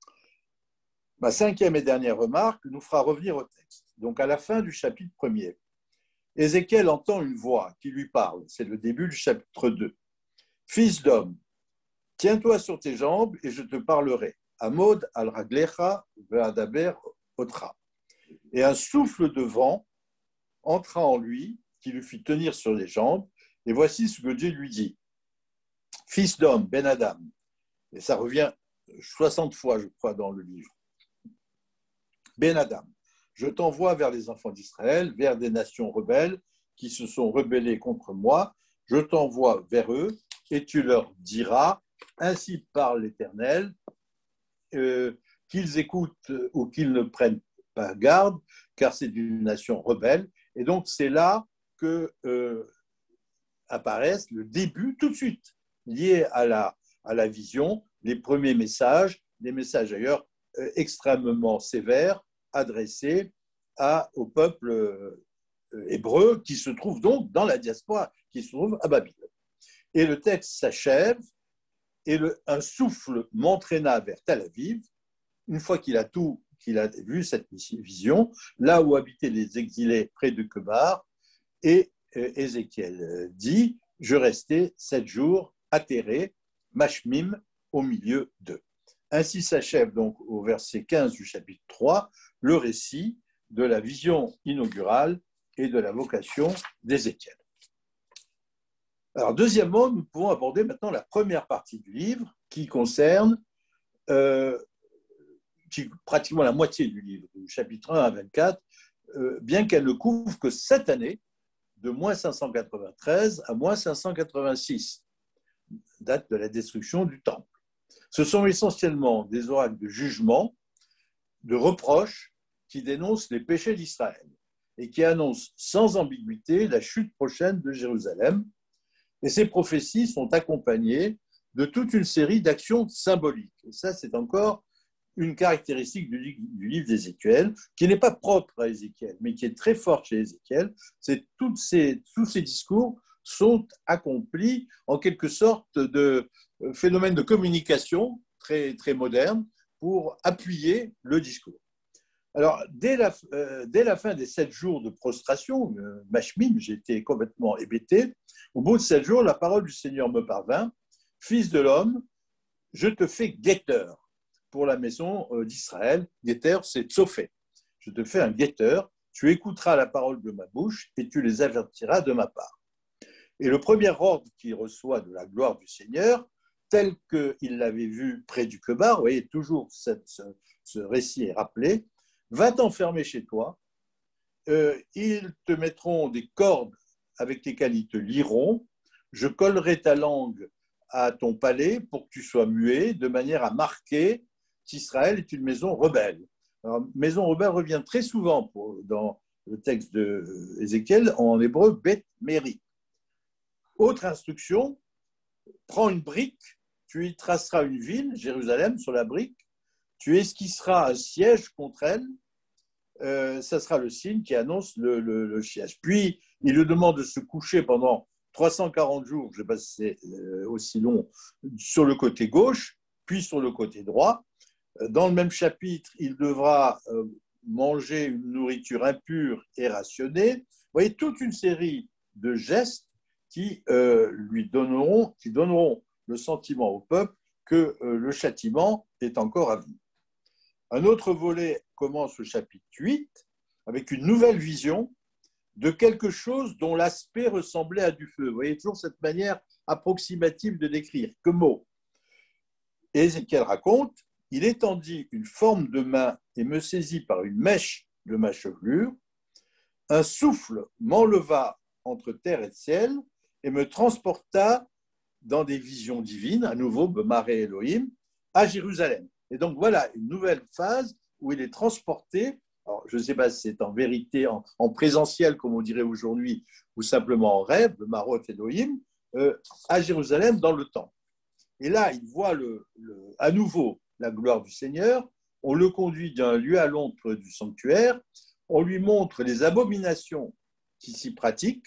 Ma cinquième et dernière remarque nous fera revenir au texte. Donc, à la fin du chapitre 1er, Ézéchiel entend une voix qui lui parle. C'est le début du chapitre 2. « Fils d'homme, tiens-toi sur tes jambes et je te parlerai. Amod al-raglecha ve'adaber otra. » Et un souffle de vent entra en lui, qui lui fit tenir sur les jambes. Et voici ce que Dieu lui dit. « Fils d'homme, Ben Adam. » Et ça revient 60 fois, je crois, dans le livre. « Ben Adam, je t'envoie vers les enfants d'Israël, vers des nations rebelles qui se sont rebellées contre moi. Je t'envoie vers eux et tu leur diras, ainsi parle l'Éternel, qu'ils écoutent ou qu'ils ne prennent pas garde, car c'est une nation rebelle. » Et donc, c'est là que apparaissent le début, tout de suite, lié à la vision, les premiers messages, des messages d'ailleurs extrêmement sévères, adressés au peuple hébreu qui se trouve donc dans la diaspora, qui se trouve à Babylone. Et le texte s'achève et un souffle m'entraîna vers Tel Aviv. Une fois qu'il a vu cette vision, là où habitaient les exilés près de Kebar, et Ézéchiel dit, je restai 7 jours atterré, mashmim, au milieu d'eux. Ainsi s'achève donc au verset 15 du chapitre 3 le récit de la vision inaugurale et de la vocation d'Ézéchiel. Alors, deuxièmement, nous pouvons aborder maintenant la première partie du livre qui concerne pratiquement la moitié du livre, du chapitre 1 à 24, bien qu'elle ne couvre que 7 années, de moins 593 à moins 586, date de la destruction du temple. Ce sont essentiellement des oracles de jugement, de reproches qui dénoncent les péchés d'Israël et qui annoncent sans ambiguïté la chute prochaine de Jérusalem. Et ces prophéties sont accompagnées de toute une série d'actions symboliques. Et ça, c'est encore une caractéristique du livre d'Ézéchiel, qui n'est pas propre à Ézéchiel, mais qui est très forte chez Ézéchiel. C'est tous ces discours sont accomplis en quelque sorte de phénomènes de communication très, très modernes pour appuyer le discours. Alors, dès la fin des 7 jours de prostration, Mashmin, j'étais complètement hébété. Au bout de 7 jours, la parole du Seigneur me parvint. Fils de l'homme, je te fais guetteur pour la maison d'Israël. Guetteur, c'est Tsophé. Je te fais un guetteur. Tu écouteras la parole de ma bouche et tu les avertiras de ma part. Et le premier ordre qu'il reçoit de la gloire du Seigneur, tel qu'il l'avait vu près du Kebar, vous voyez, toujours ce récit est rappelé, va t'enfermer chez toi, ils te mettront des cordes avec lesquelles ils te lieront, je collerai ta langue à ton palais pour que tu sois muet, de manière à marquer qu'Israël est une maison rebelle. Alors, maison rebelle revient très souvent dans le texte d'Ézéchiel, en hébreu, Beth Méri. Autre instruction, prends une brique, tu y traceras une ville, Jérusalem, sur la brique, tu esquisseras un siège contre elle, ça sera le signe qui annonce le siège. Puis, il lui demande de se coucher pendant 340 jours, je ne sais pas si c'est aussi long, sur le côté gauche, puis sur le côté droit. Dans le même chapitre, il devra manger une nourriture impure et rationnée. Vous voyez, toute une série de gestes qui donneront le sentiment au peuple que le châtiment est encore à venir. Un autre volet commence au chapitre 8 avec une nouvelle vision de quelque chose dont l'aspect ressemblait à du feu. Vous voyez toujours cette manière approximative de décrire, que mot. Et Ézéchiel raconte, il étendit une forme de main et me saisit par une mèche de ma chevelure. Un souffle m'enleva entre terre et ciel et me transporta dans des visions divines, à nouveau, Bemaré Elohim, à Jérusalem. Et donc voilà une nouvelle phase où il est transporté, alors je ne sais pas si c'est en vérité, en présentiel, comme on dirait aujourd'hui, ou simplement en rêve, Bemarot Elohim, à Jérusalem dans le temple. Et là, il voit à nouveau la gloire du Seigneur, on le conduit d'un lieu à l'autre du sanctuaire, on lui montre les abominations qui s'y pratiquent,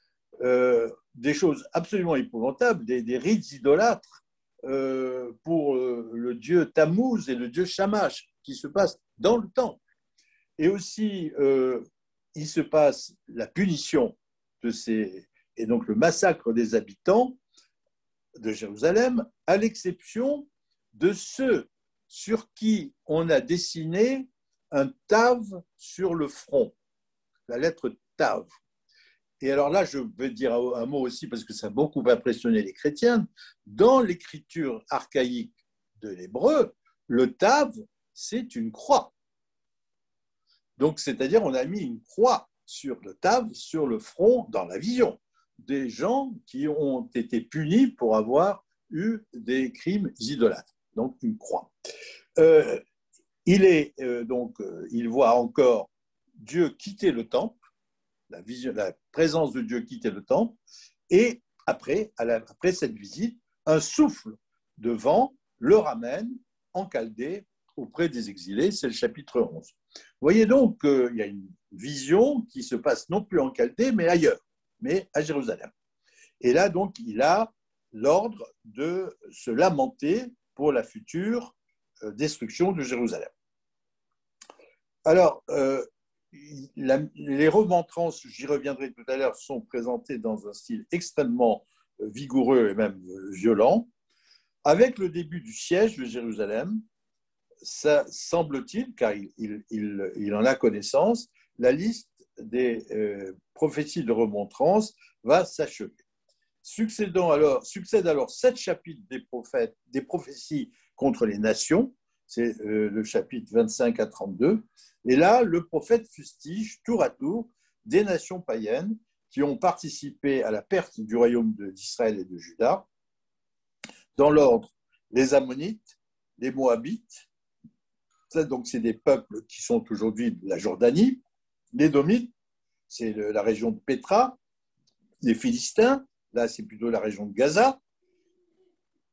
des choses absolument épouvantables, des rites idolâtres pour le dieu Tammuz et le dieu Shamash qui se passent dans le temple. Et aussi, il se passe la punition et donc le massacre des habitants de Jérusalem, à l'exception de ceux sur qui on a dessiné un tav sur le front, la lettre tav. Et alors là, je vais dire un mot aussi, parce que ça a beaucoup impressionné les chrétiens. Dans l'écriture archaïque de l'hébreu, le tav, c'est une croix. Donc, c'est-à-dire, on a mis une croix sur le tav, sur le front, dans la vision, des gens qui ont été punis pour avoir eu des crimes idolâtres. Donc, une croix. Il voit encore Dieu quitter le temple, la présence de Dieu quitter le temple, et après cette visite, un souffle de vent le ramène en Chaldée auprès des exilés, c'est le chapitre 11. Vous voyez donc qu'il y a une vision qui se passe non plus en Chaldée, mais ailleurs, mais à Jérusalem. Et là, donc, il a l'ordre de se lamenter pour la future destruction de Jérusalem. Alors, les remontrances, j'y reviendrai tout à l'heure, sont présentées dans un style extrêmement vigoureux et même violent. Avec le début du siège de Jérusalem, ça semble-t-il, car il en a connaissance, la liste des prophéties de remontrance va s'achever. Succèdent alors 7 chapitres des prophéties contre les nations, c'est le chapitre 25 à 32, et là, le prophète fustige tour à tour des nations païennes qui ont participé à la perte du royaume d'Israël et de Juda, dans l'ordre les Ammonites, les Moabites, donc c'est des peuples qui sont aujourd'hui de la Jordanie, les Édomites, c'est la région de Pétra, les Philistins, là c'est plutôt la région de Gaza,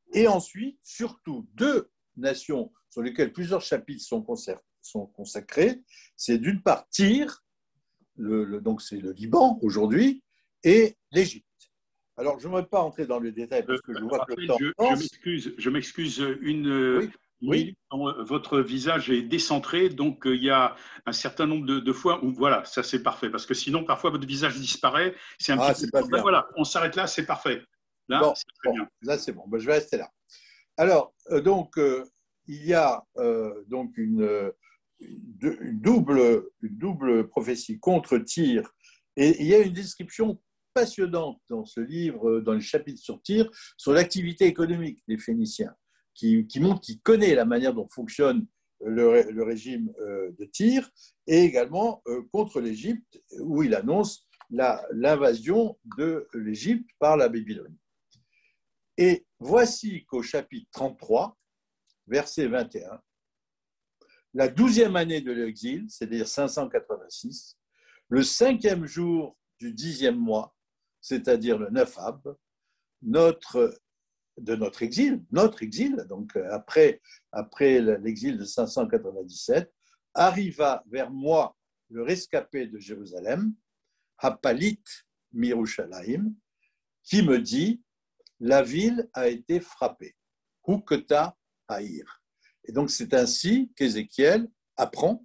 Et ensuite, surtout, deux nations sur lesquelles plusieurs chapitres sont consacrés. C'est d'une part Tyr, donc c'est le Liban aujourd'hui, et l'Égypte. Alors, je n'aimerais pas entrer dans le détail parce que je vois que le temps passe. Je m'excuse une minute. Votre visage est décentré, donc il y a un certain nombre de fois où, voilà, ça c'est parfait. Parce que sinon, parfois, votre visage disparaît. C'est un petit peu. Bien. Voilà, on s'arrête là, c'est parfait. Là, c'est très bien. Là, c'est bon. Je vais rester là. Alors, donc, il y a donc une double prophétie contre Tyr. Et il y a une description passionnante dans ce livre, dans le chapitre sur Tyr, sur l'activité économique des Phéniciens, qui montre qu'il connaît la manière dont fonctionne le régime de Tyr, et également contre l'Égypte, où il annonce l'invasion de l'Égypte par la Babylonie. Et voici qu'au chapitre 33, verset 21, la 12e année de l'exil, c'est-à-dire 586, le 5e jour du 10e mois, c'est-à-dire le 9 Ab, notre exil, donc après l'exil de 597, arriva vers moi le rescapé de Jérusalem, Hapalit Mirushalayim, qui me dit: la ville a été frappée. Huketa Haïr. Et donc, c'est ainsi qu'Ézéchiel apprend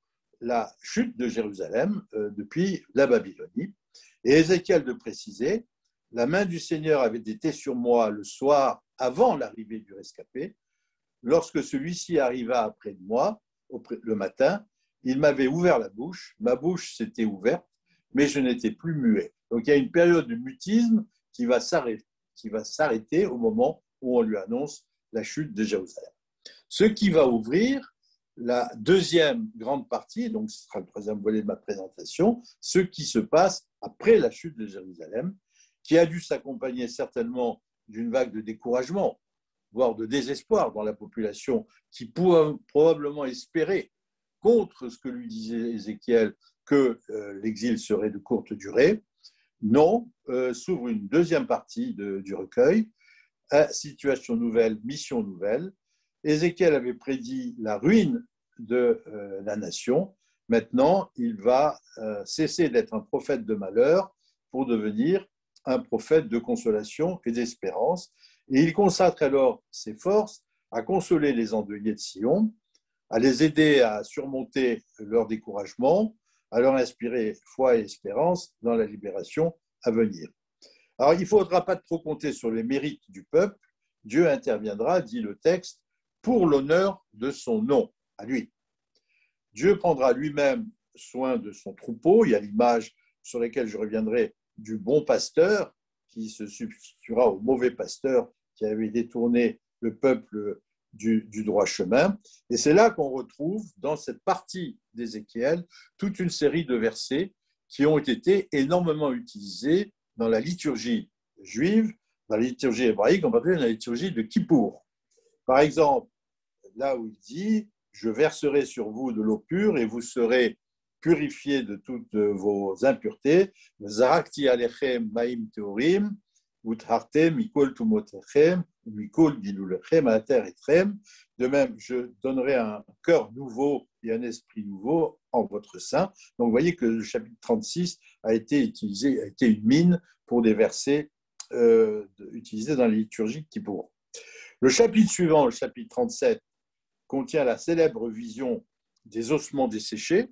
la chute de Jérusalem depuis la Babylonie. Et Ézéchiel de préciser: la main du Seigneur avait été sur moi le soir avant l'arrivée du rescapé. Lorsque celui-ci arriva après de moi, le matin, il m'avait ouvert la bouche, ma bouche s'était ouverte, mais je n'étais plus muet. Donc, il y a une période de mutisme qui va s'arrêter au moment où on lui annonce la chute de Jérusalem. Ce qui va ouvrir la deuxième grande partie, donc ce sera le troisième volet de ma présentation, ce qui se passe après la chute de Jérusalem, qui a dû s'accompagner certainement d'une vague de découragement, voire de désespoir dans la population, qui pourrait probablement espérer, contre ce que lui disait Ézéchiel, que l'exil serait de courte durée. Non, s'ouvre une deuxième partie du recueil, situation nouvelle, mission nouvelle. Ézéchiel avait prédit la ruine de la nation. Maintenant, il va cesser d'être un prophète de malheur pour devenir un prophète de consolation et d'espérance. Et il consacre alors ses forces à consoler les endeuillés de Sion, à les aider à surmonter leur découragement, à leur inspirer foi et espérance dans la libération à venir. Alors, il ne faudra pas trop compter sur les mérites du peuple. Dieu interviendra, dit le texte, pour l'honneur de son nom, à lui. Dieu prendra lui-même soin de son troupeau. Il y a l'image sur laquelle je reviendrai du bon pasteur qui se substituera au mauvais pasteur qui avait détourné le peuple du droit chemin. Et c'est là qu'on retrouve, dans cette partie d'Ézéchiel, toute une série de versets qui ont été énormément utilisés dans la liturgie juive, dans la liturgie hébraïque, en particulier dans la liturgie de Kippour. Par exemple, là où il dit « Je verserai sur vous de l'eau pure et vous serez purifiés de toutes vos impuretés. Zarakti alechem maim teorim, uthartem mikol tumotechem, mikol gilulechem ater etrem. De même, je donnerai un cœur nouveau et un esprit nouveau en votre sein. » Donc, vous voyez que le chapitre 36 a été utilisé, a été une mine pour des versets utilisés dans la liturgie de Kippour. Le chapitre suivant, le chapitre 37, contient la célèbre vision des ossements desséchés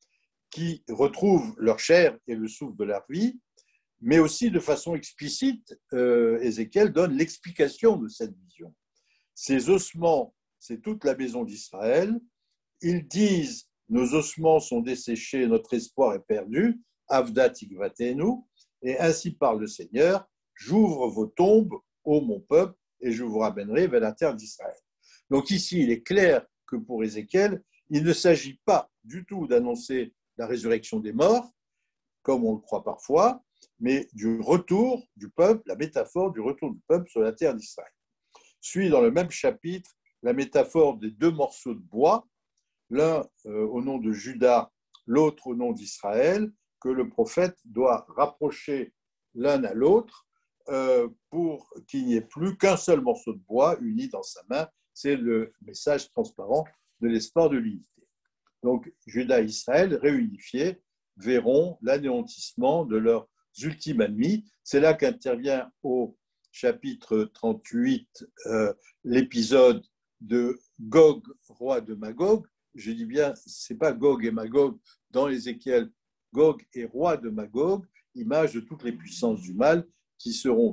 qui retrouvent leur chair et le souffle de leur vie, mais aussi de façon explicite, Ézéchiel donne l'explication de cette vision. Ces ossements, c'est toute la maison d'Israël. Ils disent « Nos ossements sont desséchés, notre espoir est perdu, Avda tikvatenu » et ainsi parle le Seigneur, « J'ouvre vos tombes, ô mon peuple, et je vous ramènerai vers la terre d'Israël. » Donc ici, il est clair que pour Ézéchiel, il ne s'agit pas du tout d'annoncer la résurrection des morts, comme on le croit parfois, mais du retour du peuple, la métaphore du retour du peuple sur la terre d'Israël. Suit dans le même chapitre la métaphore des deux morceaux de bois, l'un au nom de Juda, l'autre au nom d'Israël, que le prophète doit rapprocher l'un à l'autre pour qu'il n'y ait plus qu'un seul morceau de bois uni dans sa main. C'est le message transparent de l'espoir de l'unité. Donc, Juda et Israël, réunifiés, verront l'anéantissement de leurs ultimes ennemis. C'est là qu'intervient au chapitre 38 l'épisode de Gog, roi de Magog. Je dis bien, ce n'est pas Gog et Magog dans Ézéchiel. Gog est roi de Magog, image de toutes les puissances du mal qui seront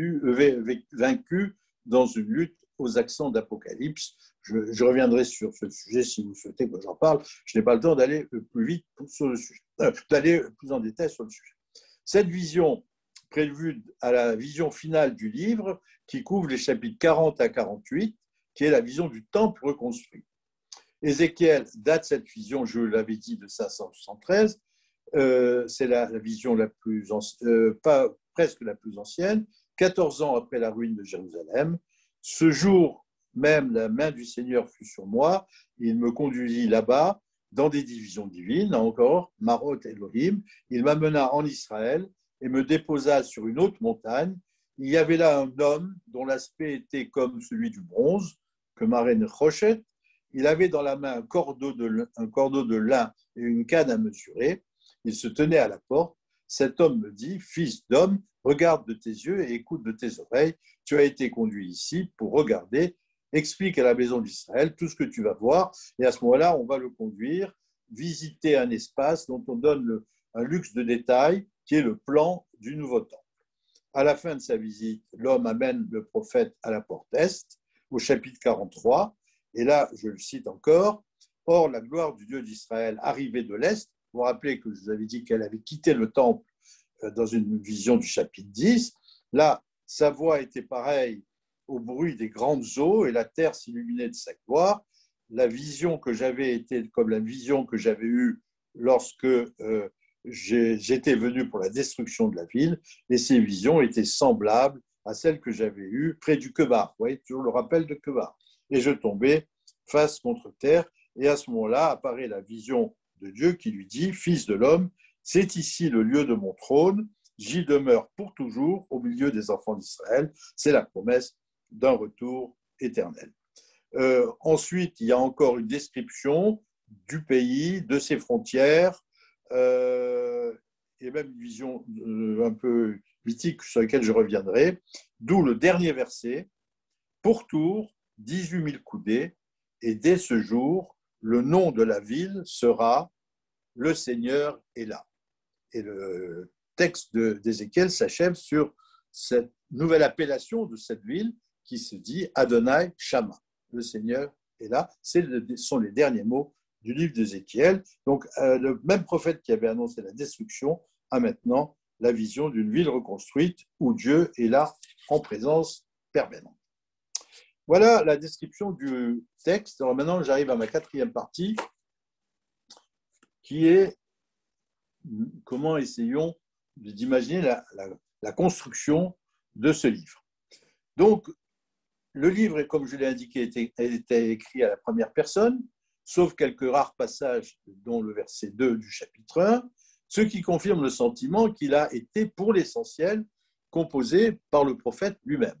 vaincus dans une lutte aux accents d'Apocalypse. Je reviendrai sur ce sujet si vous souhaitez que j'en parle. Je n'ai pas le temps d'aller plus vite sur le sujet, d'aller plus en détail sur le sujet. Cette vision prévue à la vision finale du livre, qui couvre les chapitres 40 à 48, qui est la vision du temple reconstruit. Ézéchiel date cette vision, je l'avais dit, de 573. C'est la vision la plus presque la plus ancienne, 14 ans après la ruine de Jérusalem. Ce jour même, la main du Seigneur fut sur moi, il me conduisit là-bas, dans des divisions divines, encore, Marot Elohim. Il m'amena en Israël et me déposa sur une haute montagne. Il y avait là un homme dont l'aspect était comme celui du bronze, que Maren Chochet. Il avait dans la main un cordeau de lin et une canne à mesurer. Il se tenait à la porte. Cet homme me dit, fils d'homme, regarde de tes yeux et écoute de tes oreilles. Tu as été conduit ici pour regarder. Explique à la maison d'Israël tout ce que tu vas voir. Et à ce moment-là, on va le conduire visiter un espace dont on donne un luxe de détails qui est le plan du nouveau temple. À la fin de sa visite, l'homme amène le prophète à la porte est, au chapitre 43. Et là, je le cite encore, « Or, la gloire du Dieu d'Israël arrivait de l'Est ». Vous vous rappelez que je vous avais dit qu'elle avait quitté le temple dans une vision du chapitre 10. Là, sa voix était pareille au bruit des grandes eaux et la terre s'illuminait de sa gloire. La vision que j'avais était comme la vision que j'avais eue lorsque j'étais venu pour la destruction de la ville, et ces visions étaient semblables à celles que j'avais eues près du Kebar. Vous voyez, toujours le rappel de Kebar. Et je tombais face contre terre, et à ce moment-là apparaît la vision de Dieu qui lui dit « Fils de l'homme, c'est ici le lieu de mon trône, j'y demeure pour toujours au milieu des enfants d'Israël. » C'est la promesse d'un retour éternel. Ensuite, il y a encore une description du pays, de ses frontières, et même une vision un peu mythique sur laquelle je reviendrai, d'où le dernier verset, « Pour Tours, 18 000 coudées, et dès ce jour, le nom de la ville sera « Le Seigneur est là ». Et le texte d'Ézéchiel s'achève sur cette nouvelle appellation de cette ville qui se dit Adonai Shama. Le Seigneur est là. Ce sont les derniers mots du livre d'Ézéchiel. Donc, le même prophète qui avait annoncé la destruction a maintenant la vision d'une ville reconstruite où Dieu est là en présence permanente. Voilà la description du texte. Alors maintenant, j'arrive à ma quatrième partie qui est comment essayons d'imaginer la construction de ce livre. Donc, le livre, comme je l'ai indiqué, était écrit à la première personne, sauf quelques rares passages, dont le verset 2 du chapitre 1, ce qui confirme le sentiment qu'il a été, pour l'essentiel, composé par le prophète lui-même.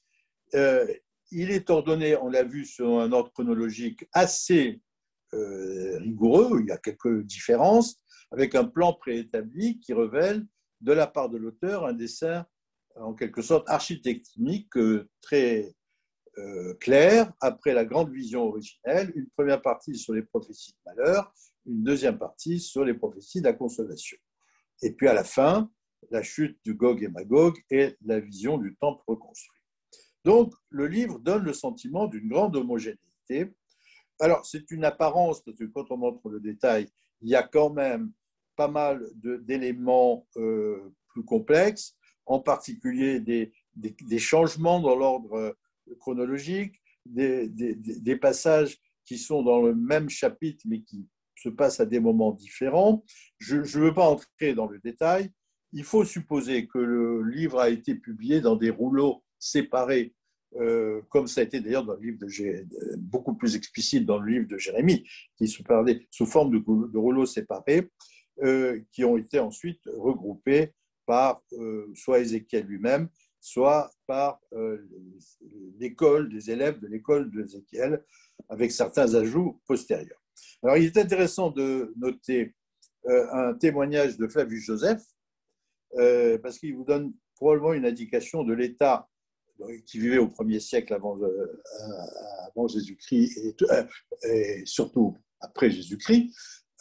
Il est ordonné, on l'a vu, selon un ordre chronologique assez rigoureux, il y a quelques différences, avec un plan préétabli qui révèle, de la part de l'auteur, un dessin en quelque sorte architectonique très clair, après la grande vision originelle, une première partie sur les prophéties de malheur, une deuxième partie sur les prophéties de la consolation. Et puis à la fin, la chute du Gog et Magog et la vision du temple reconstruit. Donc, le livre donne le sentiment d'une grande homogénéité. Alors, c'est une apparence, parce que quand on montre le détail, il y a quand même pas mal d'éléments plus complexes, en particulier des changements dans l'ordre chronologique, des passages qui sont dans le même chapitre, mais qui se passent à des moments différents. Je ne veux pas entrer dans le détail. Il faut supposer que le livre a été publié dans des rouleaux séparés, comme ça a été d'ailleurs dans le livre beaucoup plus explicite dans le livre de Jérémie, qui se parlait sous forme de rouleaux séparés, qui ont été ensuite regroupés par soit Ézéchiel lui-même, soit par l'école, des élèves de l'école d'Ézéchiel, avec certains ajouts postérieurs. Alors, il est intéressant de noter un témoignage de Flavius Joseph, parce qu'il vous donne probablement une indication de l'État qui vivait au 1er siècle avant Jésus-Christ et surtout après Jésus-Christ.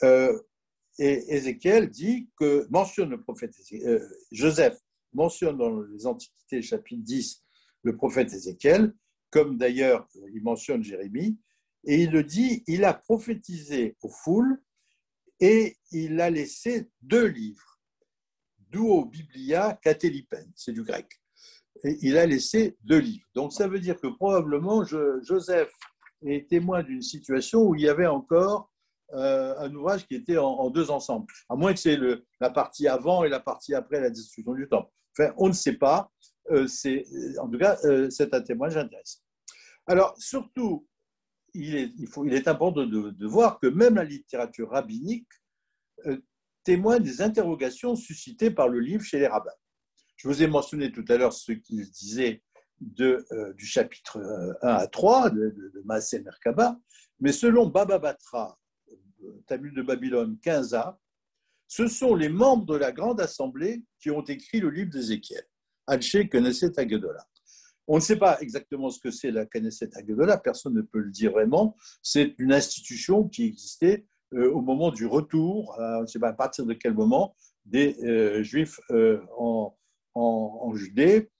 Et Ézéchiel dit que, mentionne le prophète Joseph, mentionne dans les Antiquités, chapitre 10, le prophète Ézéchiel, comme d'ailleurs il mentionne Jérémie, et il le dit, il a prophétisé aux foules et il a laissé 2 livres, Duo Biblia Catelipen, c'est du grec. Et il a laissé 2 livres. Donc ça veut dire que probablement Joseph est témoin d'une situation où il y avait encore un ouvrage qui était en 2 ensembles, à moins que c'est la partie avant et la partie après la destruction du temple. Enfin, on ne sait pas. En tout cas, c'est un témoignage intéressant. Alors, surtout, il est important de voir que même la littérature rabbinique témoigne des interrogations suscitées par le livre chez les rabbins. Je vous ai mentionné tout à l'heure ce qu'ils disaient du chapitre 1 à 3 de Maaseh Merkaba, mais selon Baba Batra, Talmud de Babylone 15a, ce sont les membres de la grande assemblée qui ont écrit le livre d'Ézéchiel, Anshe Knesset Hagedolah. On ne sait pas exactement ce que c'est la Knesset Hagedolah, personne ne peut le dire vraiment. C'est une institution qui existait au moment du retour, je ne sais pas à partir de quel moment, des Juifs en Judée,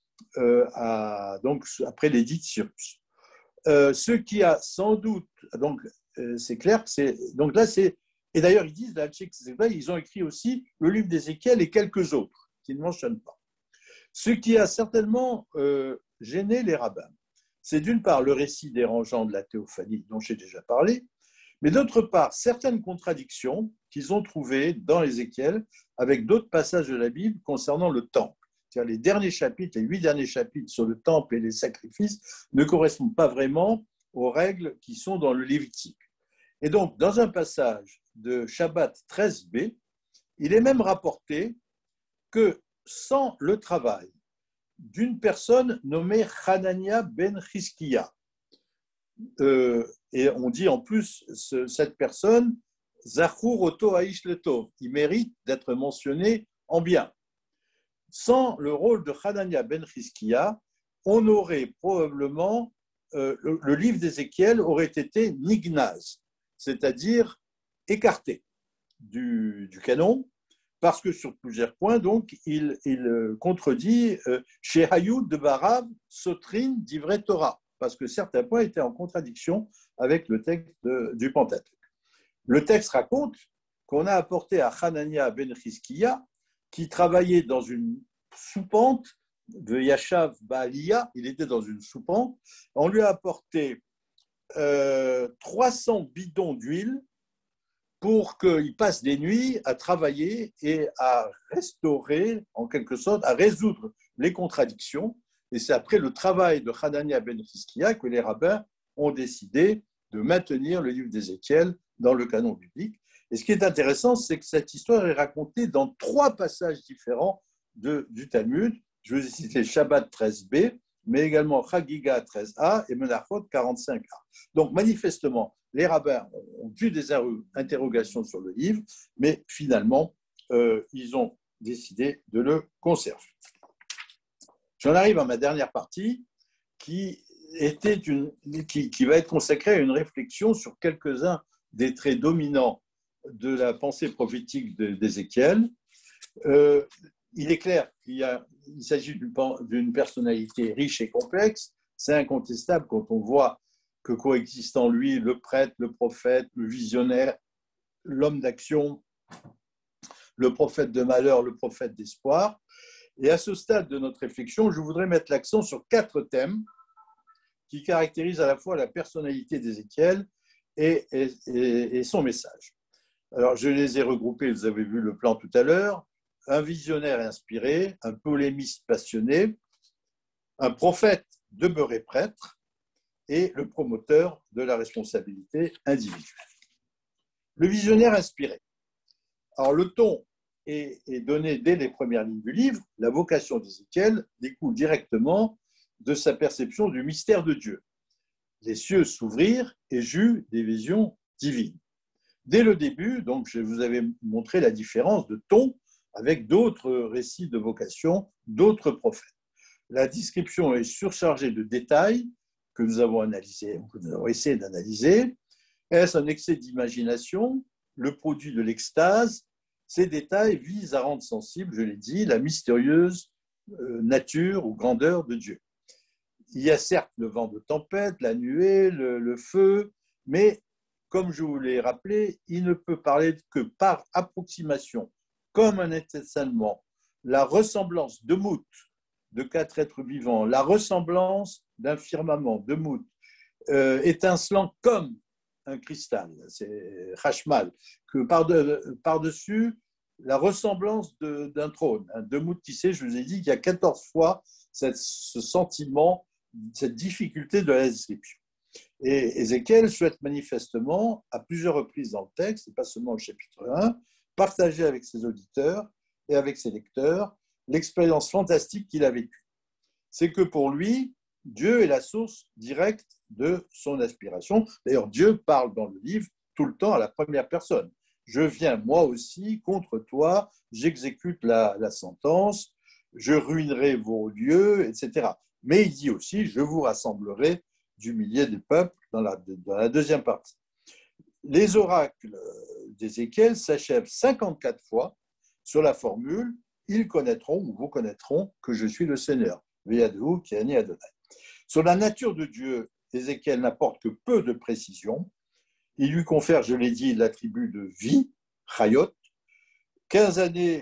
donc après l'édit de Cyrus. Ce qui a sans doute, donc c'est clair que c'est, donc là c'est, et d'ailleurs ils disent, là, ils ont écrit aussi le livre d'Ézéchiel et quelques autres qui ne mentionnent pas. Ce qui a certainement gêné les rabbins, c'est d'une part le récit dérangeant de la théophanie dont j'ai déjà parlé, mais d'autre part certaines contradictions qu'ils ont trouvées dans Ézéchiel avec d'autres passages de la Bible concernant le temple. C'est-à-dire les derniers chapitres, les 8 derniers chapitres sur le temple et les sacrifices ne correspondent pas vraiment aux règles qui sont dans le Lévitique. Et donc, dans un passage de Shabbat 13b, il est même rapporté que sans le travail d'une personne nommée Hanania ben Chizkiya, et on dit en plus cette personne, Zachur Oto Aish Letov, il mérite d'être mentionné en bien. Sans le rôle de Hanania ben Chizkiya, on aurait probablement, le livre d'Ézéchiel aurait été nignaz, c'est-à-dire écarté du canon, parce que sur plusieurs points, donc, il contredit chez Hayoud de Barav, Sotrin d'Ivret Torah, parce que certains points étaient en contradiction avec le texte du Pentateuque. Le texte raconte qu'on a apporté à Hanania ben Chizkiya, qui travaillait dans une soupente de Yashav Ba'aliya, il était dans une soupente, on lui a apporté 300 bidons d'huile pour qu'il passe des nuits à travailler et à restaurer, en quelque sorte, à résoudre les contradictions. Et c'est après le travail de Hanania ben Chizkiya que les rabbins ont décidé de maintenir le livre d'Ézéchiel dans le canon biblique. Et ce qui est intéressant, c'est que cette histoire est racontée dans 3 passages différents du Talmud. Je vous ai cité Shabbat 13b, mais également Chagiga 13a et Menachot 45a. Donc manifestement, les rabbins ont eu des interrogations sur le livre, mais finalement, ils ont décidé de le conserver. J'en arrive à ma dernière partie, qui va être consacrée à une réflexion sur quelques-uns des traits dominants de la pensée prophétique d'Ézéchiel. Il est clair qu'il s'agit d'une personnalité riche et complexe. C'est incontestable quand on voit que coexistent en lui le prêtre, le prophète, le visionnaire, l'homme d'action, le prophète de malheur, le prophète d'espoir. Et à ce stade de notre réflexion, je voudrais mettre l'accent sur 4 thèmes qui caractérisent à la fois la personnalité d'Ézéchiel et son message. Alors, je les ai regroupés, vous avez vu le plan tout à l'heure. Un visionnaire inspiré, un polémiste passionné, un prophète demeuré prêtre et le promoteur de la responsabilité individuelle. Le visionnaire inspiré. Alors, le ton est donnée dès les premières lignes du livre. La vocation d'Ézéchiel découle directement de sa perception du mystère de Dieu. Les cieux s'ouvrirent et j'eus des visions divines. Dès le début, donc, je vous avais montré la différence de ton avec d'autres récits de vocation, d'autres prophètes. La description est surchargée de détails que nous avons analysés, que nous avons essayé d'analyser. Est-ce un excès d'imagination, le produit de l'extase? Ces détails visent à rendre sensible, je l'ai dit, la mystérieuse nature ou grandeur de Dieu. Il y a certes le vent de tempête, la nuée, le feu, mais comme je vous l'ai rappelé, il ne peut parler que par approximation, comme un étincellement, la ressemblance de Mout, de 4 êtres vivants, la ressemblance d'un firmament, de Mout, étincelant comme un cristal, c'est Hashmal, que par-dessus, la ressemblance d'un trône. De Mout tissé, je vous ai dit qu'il y a 14 fois ce sentiment, cette difficulté de la description. Et Ézéchiel souhaite manifestement, à plusieurs reprises dans le texte, et pas seulement au chapitre 1, partager avec ses auditeurs et avec ses lecteurs l'expérience fantastique qu'il a vécue. C'est que pour lui, Dieu est la source directe de son inspiration. D'ailleurs, Dieu parle dans le livre tout le temps à la première personne. Je viens moi aussi contre toi, j'exécute la sentence, je ruinerai vos lieux, etc. Mais il dit aussi, je vous rassemblerai du milieu des peuples dans la deuxième partie. Les oracles d'Ézéchiel s'achèvent 54 fois sur la formule « Ils connaîtront ou vous connaîtront que je suis le Seigneur ». Veyadou, Kiani Adonai. Sur la nature de Dieu, Ézéchiel n'apporte que peu de précision. Il lui confère, je l'ai dit, l'attribut de vie, Chayot. 15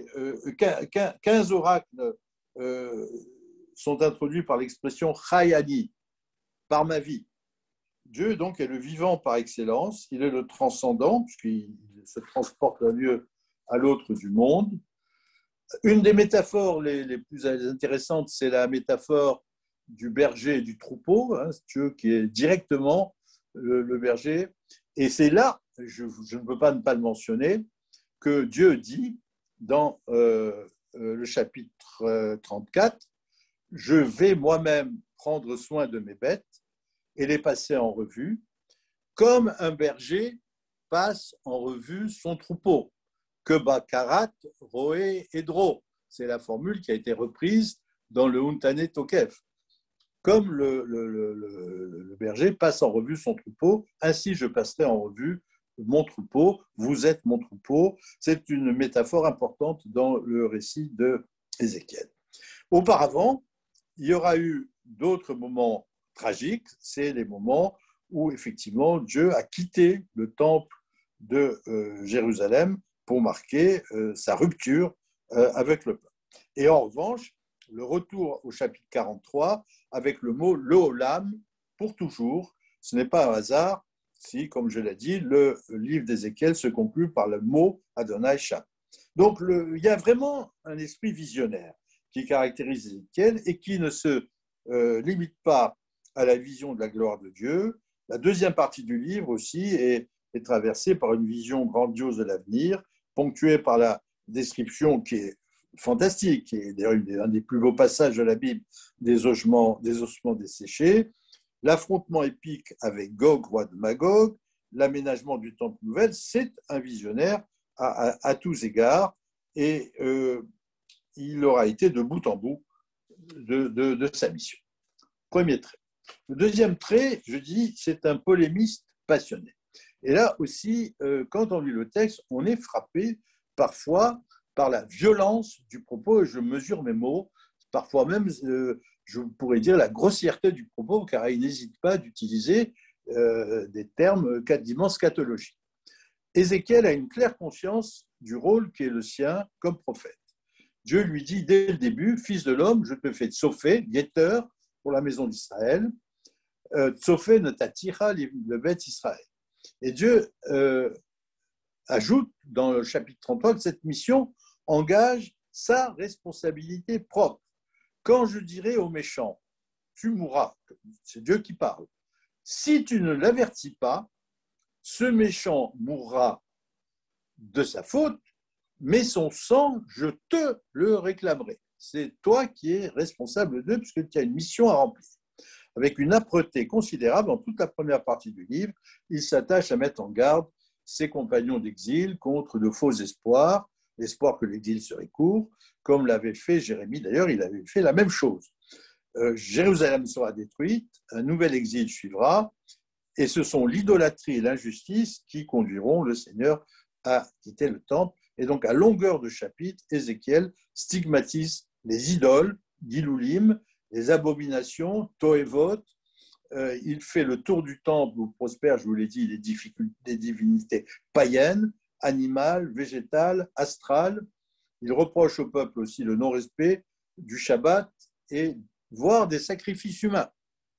oracles sont introduits par l'expression Chayani, par ma vie. Dieu, donc, est le vivant par excellence. Il est le transcendant, puisqu'il se transporte d'un lieu à l'autre du monde. Une des métaphores les plus intéressantes, c'est la métaphore du berger et du troupeau, hein, Dieu qui est directement le berger. Et c'est là, je ne peux pas ne pas le mentionner, que Dieu dit dans le chapitre 34, « Je vais moi-même prendre soin de mes bêtes et les passer en revue, comme un berger passe en revue son troupeau. Que Bakarat, Roé et Dro. » C'est la formule qui a été reprise dans le Untane Tokef. Comme le berger passe en revue son troupeau, ainsi je passerai en revue mon troupeau, vous êtes mon troupeau. C'est une métaphore importante dans le récit de Ézéchiel. Auparavant, il y aura eu d'autres moments tragiques, c'est les moments où effectivement Dieu a quitté le temple de Jérusalem pour marquer sa rupture avec le peuple. Et en revanche, le retour au chapitre 43 avec le mot « L'Olam » pour toujours, ce n'est pas un hasard si, comme je l'ai dit, le livre d'Ézéchiel se conclut par le mot « Adonai Sham ». Donc, il y a vraiment un esprit visionnaire qui caractérise Ézéchiel et qui ne se limite pas à la vision de la gloire de Dieu. La deuxième partie du livre aussi est traversée par une vision grandiose de l'avenir, ponctuée par la description qui est fantastique, qui est d'ailleurs un des plus beaux passages de la Bible, des ossements desséchés, l'affrontement épique avec Gog, roi de Magog, l'aménagement du temple nouvel, c'est un visionnaire à tous égards, et il aura été de bout en bout de sa mission. Premier trait. Le deuxième trait, je dis, c'est un polémiste passionné. Et là aussi, quand on lit le texte, on est frappé parfois par la violence du propos, et je mesure mes mots, parfois même, je pourrais dire, la grossièreté du propos, car il n'hésite pas d'utiliser des termes quasiment scatologiques. Ézéchiel a une claire conscience du rôle qui est le sien comme prophète. Dieu lui dit dès le début, « Fils de l'homme, je te fais tsofé, guetteur pour la maison d'Israël. Tsofé ne t'attira le bête Israël. » Et Dieu ajoute dans le chapitre 33 que cette mission engage sa responsabilité propre. Quand je dirai au méchant, tu mourras, c'est Dieu qui parle. Si tu ne l'avertis pas, ce méchant mourra de sa faute, mais son sang, je te le réclamerai. C'est toi qui es responsable d'eux, puisque tu as une mission à remplir. Avec une âpreté considérable, dans toute la première partie du livre, il s'attache à mettre en garde ses compagnons d'exil contre de faux espoirs, l'espoir que l'exil serait court, comme l'avait fait Jérémie. D'ailleurs, il avait fait la même chose. Jérusalem sera détruite, un nouvel exil suivra, et ce sont l'idolâtrie et l'injustice qui conduiront le Seigneur à quitter le temple. Et donc, à longueur de chapitre, Ézéchiel stigmatise les idoles, Gilulim, les abominations, Toévot. Il fait le tour du temple où prospèrent, je vous l'ai dit, des divinités païennes, animales, végétales, astrales. Il reproche au peuple aussi le non-respect du Shabbat et voire des sacrifices humains.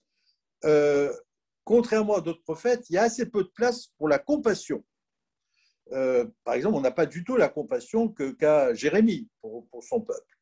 Contrairement à d'autres prophètes, il y a assez peu de place pour la compassion. Par exemple, on n'a pas du tout la compassion qu'a Jérémie pour son peuple.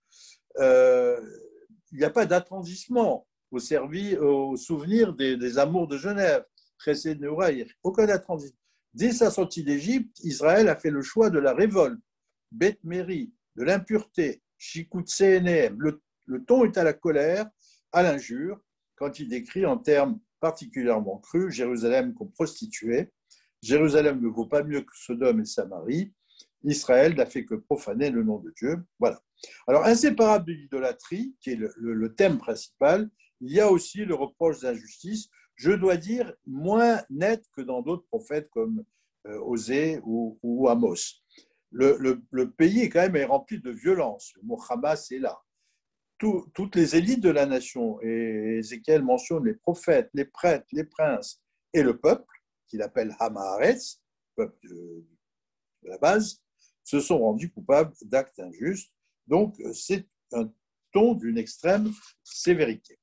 Il n'y a pas d'attendrissement au souvenir des amours de Genève. Aucun attendrissement. Dès sa sortie d'Égypte, Israël a fait le choix de la révolte, Beth Méri, de l'impureté, Shikutsenem. Le ton est à la colère, à l'injure, quand il décrit en termes particulièrement crus Jérusalem comme prostituée. Jérusalem ne vaut pas mieux que Sodome et Samarie. Israël n'a fait que profaner le nom de Dieu. Voilà. Alors, inséparable de l'idolâtrie, qui est le thème principal, il y a aussi le reproche d'injustice, je dois dire, moins net que dans d'autres prophètes comme Osée ou Amos. Le pays est quand même rempli de violence. Le mot Hamas est là. Toutes les élites de la nation, et Ézéchiel mentionne les prophètes, les prêtres, les princes et le peuple, qu'il appelle Hamaharetz, peuple de la base, se sont rendus coupables d'actes injustes. Donc, c'est un ton d'une extrême sévérité.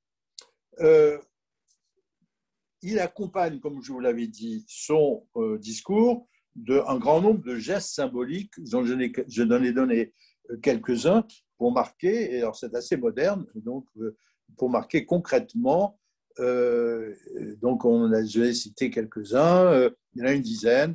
Il accompagne, comme je vous l'avais dit, son discours d'un grand nombre de gestes symboliques, dont je n'en ai donné quelques-uns pour marquer, et alors c'est assez moderne, donc pour marquer concrètement, donc je vais citer quelques-uns, il y en a une dizaine,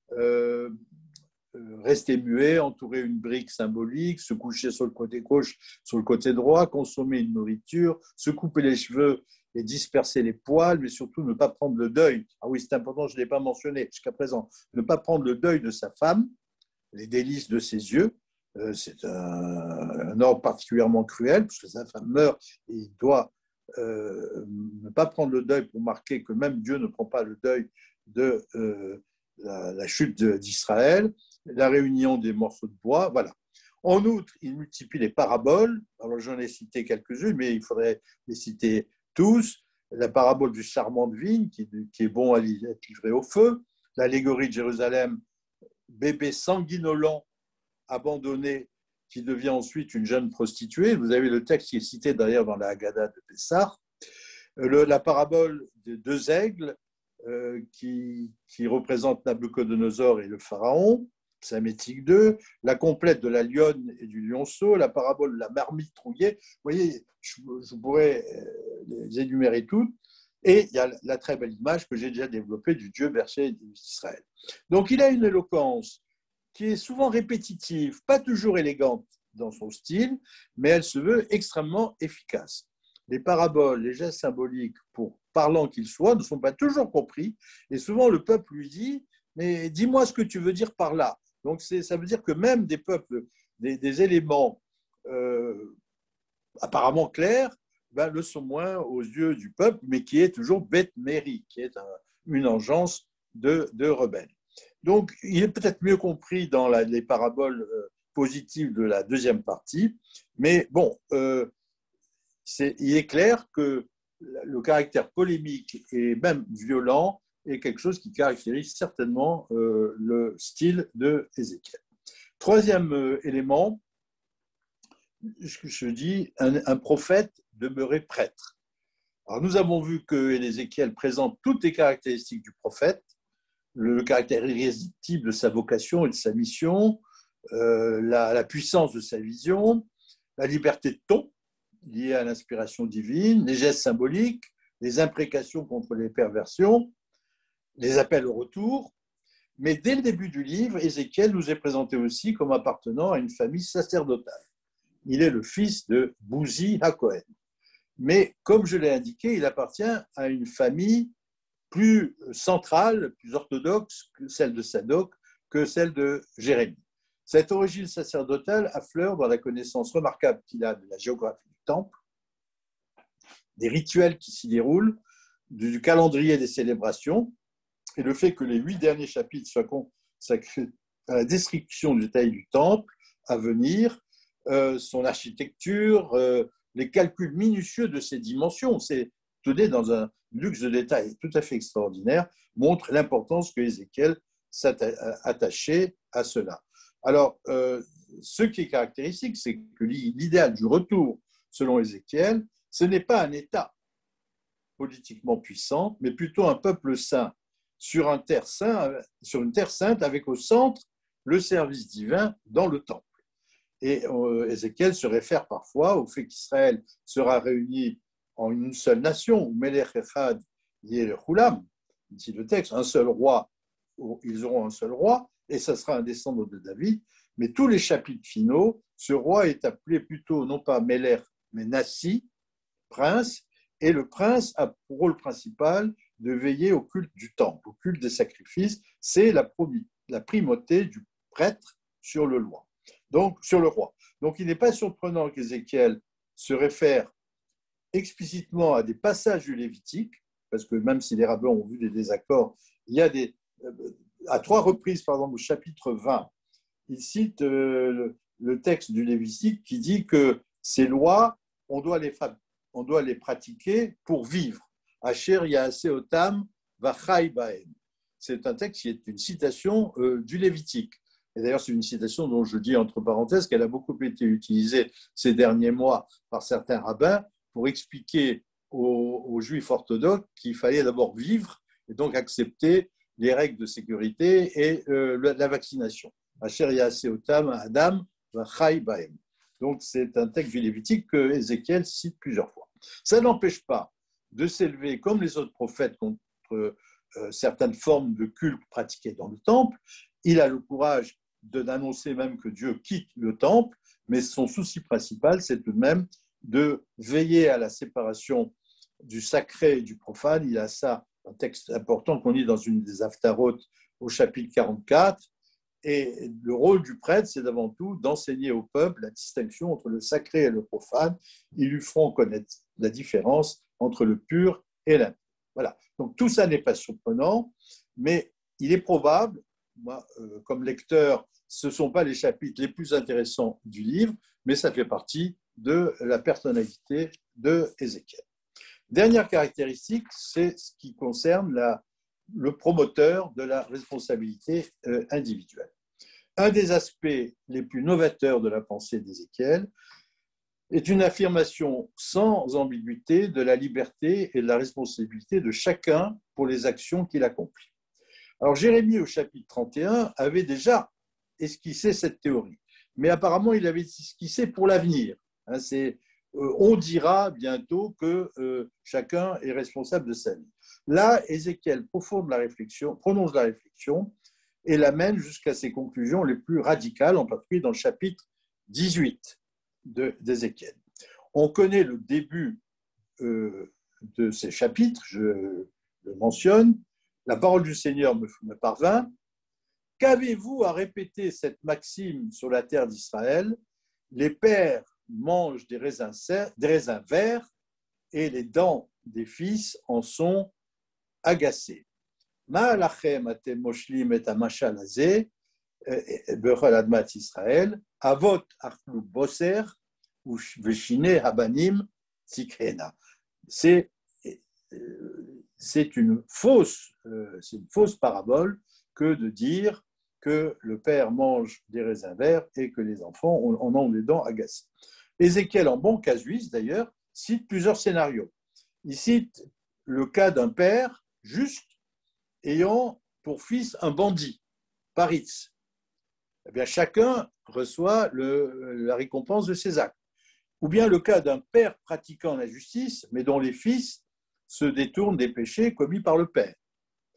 rester muet, entourer une brique symbolique, se coucher sur le côté gauche, sur le côté droit, consommer une nourriture, se couper les cheveux et disperser les poils, mais surtout ne pas prendre le deuil. Ah oui, c'est important, je ne l'ai pas mentionné jusqu'à présent. Ne pas prendre le deuil de sa femme, les délices de ses yeux. C'est un ordre particulièrement cruel, puisque sa femme meurt et il doit ne pas prendre le deuil pour marquer que même Dieu ne prend pas le deuil de la chute d'Israël, la réunion des morceaux de bois, voilà. En outre, il multiplie les paraboles. Alors, j'en ai cité quelques-unes, mais il faudrait les citer tous. La parabole du sarment de vigne, qui est bon à être livré au feu. L'allégorie de Jérusalem, bébé sanguinolent, abandonné, qui devient ensuite une jeune prostituée. Vous avez le texte qui est cité d'ailleurs dans la Haggadah de Pessah. La parabole des deux aigles, qui représente Nabuchodonosor et le pharaon, Psalmétique 2, la complète de la lionne et du lionceau, la parabole de la marmite trouillée. Vous voyez, je pourrais les énumérer toutes. Et il y a la très belle image que j'ai déjà développée du Dieu berger d'Israël. Donc il a une éloquence qui est souvent répétitive, pas toujours élégante dans son style, mais elle se veut extrêmement efficace. Les paraboles, les gestes symboliques, pour parlant qu'ils soient, ne sont pas toujours compris. Et souvent, le peuple lui dit « Mais dis-moi ce que tu veux dire par là ». Donc, ça veut dire que même des peuples, des éléments apparemment clairs, le sont moins aux yeux du peuple, mais qui est toujours Beth Méri, qui est une engeance de rebelles. Donc, il est peut-être mieux compris dans les paraboles positives de la deuxième partie, mais bon, il est clair que le caractère polémique et même violent est quelque chose qui caractérise certainement le style de Ézéchiel. Troisième élément, je dis, un prophète demeurait prêtre. Alors, nous avons vu que Ézéchiel présente toutes les caractéristiques du prophète, le caractère irrésistible de sa vocation et de sa mission, la puissance de sa vision, la liberté de ton liée à l'inspiration divine, les gestes symboliques, les imprécations contre les perversions, les appels au retour. Mais dès le début du livre, Ézéchiel nous est présenté aussi comme appartenant à une famille sacerdotale. Il est le fils de Bouzi HaKohen. Mais comme je l'ai indiqué, il appartient à une famille plus centrale, plus orthodoxe que celle de Sadoc, que celle de Jérémie. Cette origine sacerdotale affleure dans la connaissance remarquable qu'il a de la géographie du temple, des rituels qui s'y déroulent, du calendrier des célébrations, et le fait que les 8 derniers chapitres soient consacrés à la description du détail du temple à venir, son architecture, les calculs minutieux de ses dimensions, c'est donné dans un luxe de détail tout à fait extraordinaire, montre l'importance que Ézéchiel s'est attaché à cela. Alors, ce qui est caractéristique, c'est que l'idéal du retour, selon Ézéchiel, ce n'est pas un État politiquement puissant, mais plutôt un peuple saint sur une terre sainte avec au centre le service divin dans le temple. Et Ézéchiel se réfère parfois au fait qu'Israël sera réuni en une seule nation, Melech Echad Yehulam, dit le texte, un seul roi, ils auront un seul roi, et ça sera un descendant de David. Mais tous les chapitres finaux, ce roi est appelé plutôt non pas Melech, mais Nassi, prince, et le prince a pour rôle principal de veiller au culte du temple, au culte des sacrifices. C'est la primauté du prêtre sur le roi. Donc, il n'est pas surprenant qu'Ézéchiel se réfère explicitement à des passages du Lévitique, parce que même si les rabbins ont vu des désaccords, il y a à 3 reprises, par exemple, au chapitre 20, il cite le texte du Lévitique qui dit que ces lois, on doit les pratiquer pour vivre. Asher Yaaseh Otam Vachai Bahem. C'est un texte qui est une citation du Lévitique. Et d'ailleurs, c'est une citation dont je dis entre parenthèses qu'elle a beaucoup été utilisée ces derniers mois par certains rabbins pour expliquer aux Juifs orthodoxes qu'il fallait d'abord vivre et donc accepter les règles de sécurité et la vaccination. Asher Yaaseh Otam Adam Vachai Bahem. Donc, c'est un texte du Lévitique que Ézéchiel cite plusieurs fois. Ça n'empêche pas de s'élever, comme les autres prophètes, contre certaines formes de culte pratiquées dans le temple. Il a le courage d'annoncer même que Dieu quitte le temple, mais son souci principal, c'est tout de même de veiller à la séparation du sacré et du profane. Il a ça, un texte important qu'on lit dans une des Haftarot au chapitre 44. Et le rôle du prêtre, c'est d'avant tout d'enseigner au peuple la distinction entre le sacré et le profane. Ils lui feront connaître la différence entre le pur et l'impur. Voilà. Donc tout ça n'est pas surprenant, mais il est probable, moi, comme lecteur, ce ne sont pas les chapitres les plus intéressants du livre, mais ça fait partie de la personnalité de Ézéchiel. Dernière caractéristique, c'est ce qui concerne le promoteur de la responsabilité individuelle. Un des aspects les plus novateurs de la pensée d'Ézéchiel est une affirmation sans ambiguïté de la liberté et de la responsabilité de chacun pour les actions qu'il accomplit. Alors Jérémie, au chapitre 31, avait déjà esquissé cette théorie, mais apparemment il avait esquissé pour l'avenir. On dira bientôt que chacun est responsable de sa vie. Là, Ézéchiel prononce la réflexion et l'amène jusqu'à ses conclusions les plus radicales, en particulier dans le chapitre 18 d'Ézéchiel. On connaît le début de ces chapitres, je le mentionne. La parole du Seigneur me parvint. Qu'avez-vous à répéter cette maxime sur la terre d'Israël? Les pères mangent des raisins verts et les dents des fils en sont agacées. Ma lachem atem moshlim et hamashal hazeh bechol admat Israël avot achlu boser veshine habanim tikrena. C'est une fausse parabole que de dire que le père mange des raisins verts et que les enfants en ont les dents agacées. Ézéchiel, en bon casuiste d'ailleurs, cite plusieurs scénarios. Il cite le cas d'un père juste ayant pour fils un bandit, Paritz. Eh bien, chacun reçoit la récompense de ses actes. Ou bien le cas d'un père pratiquant la justice, mais dont les fils se détournent des péchés commis par le père.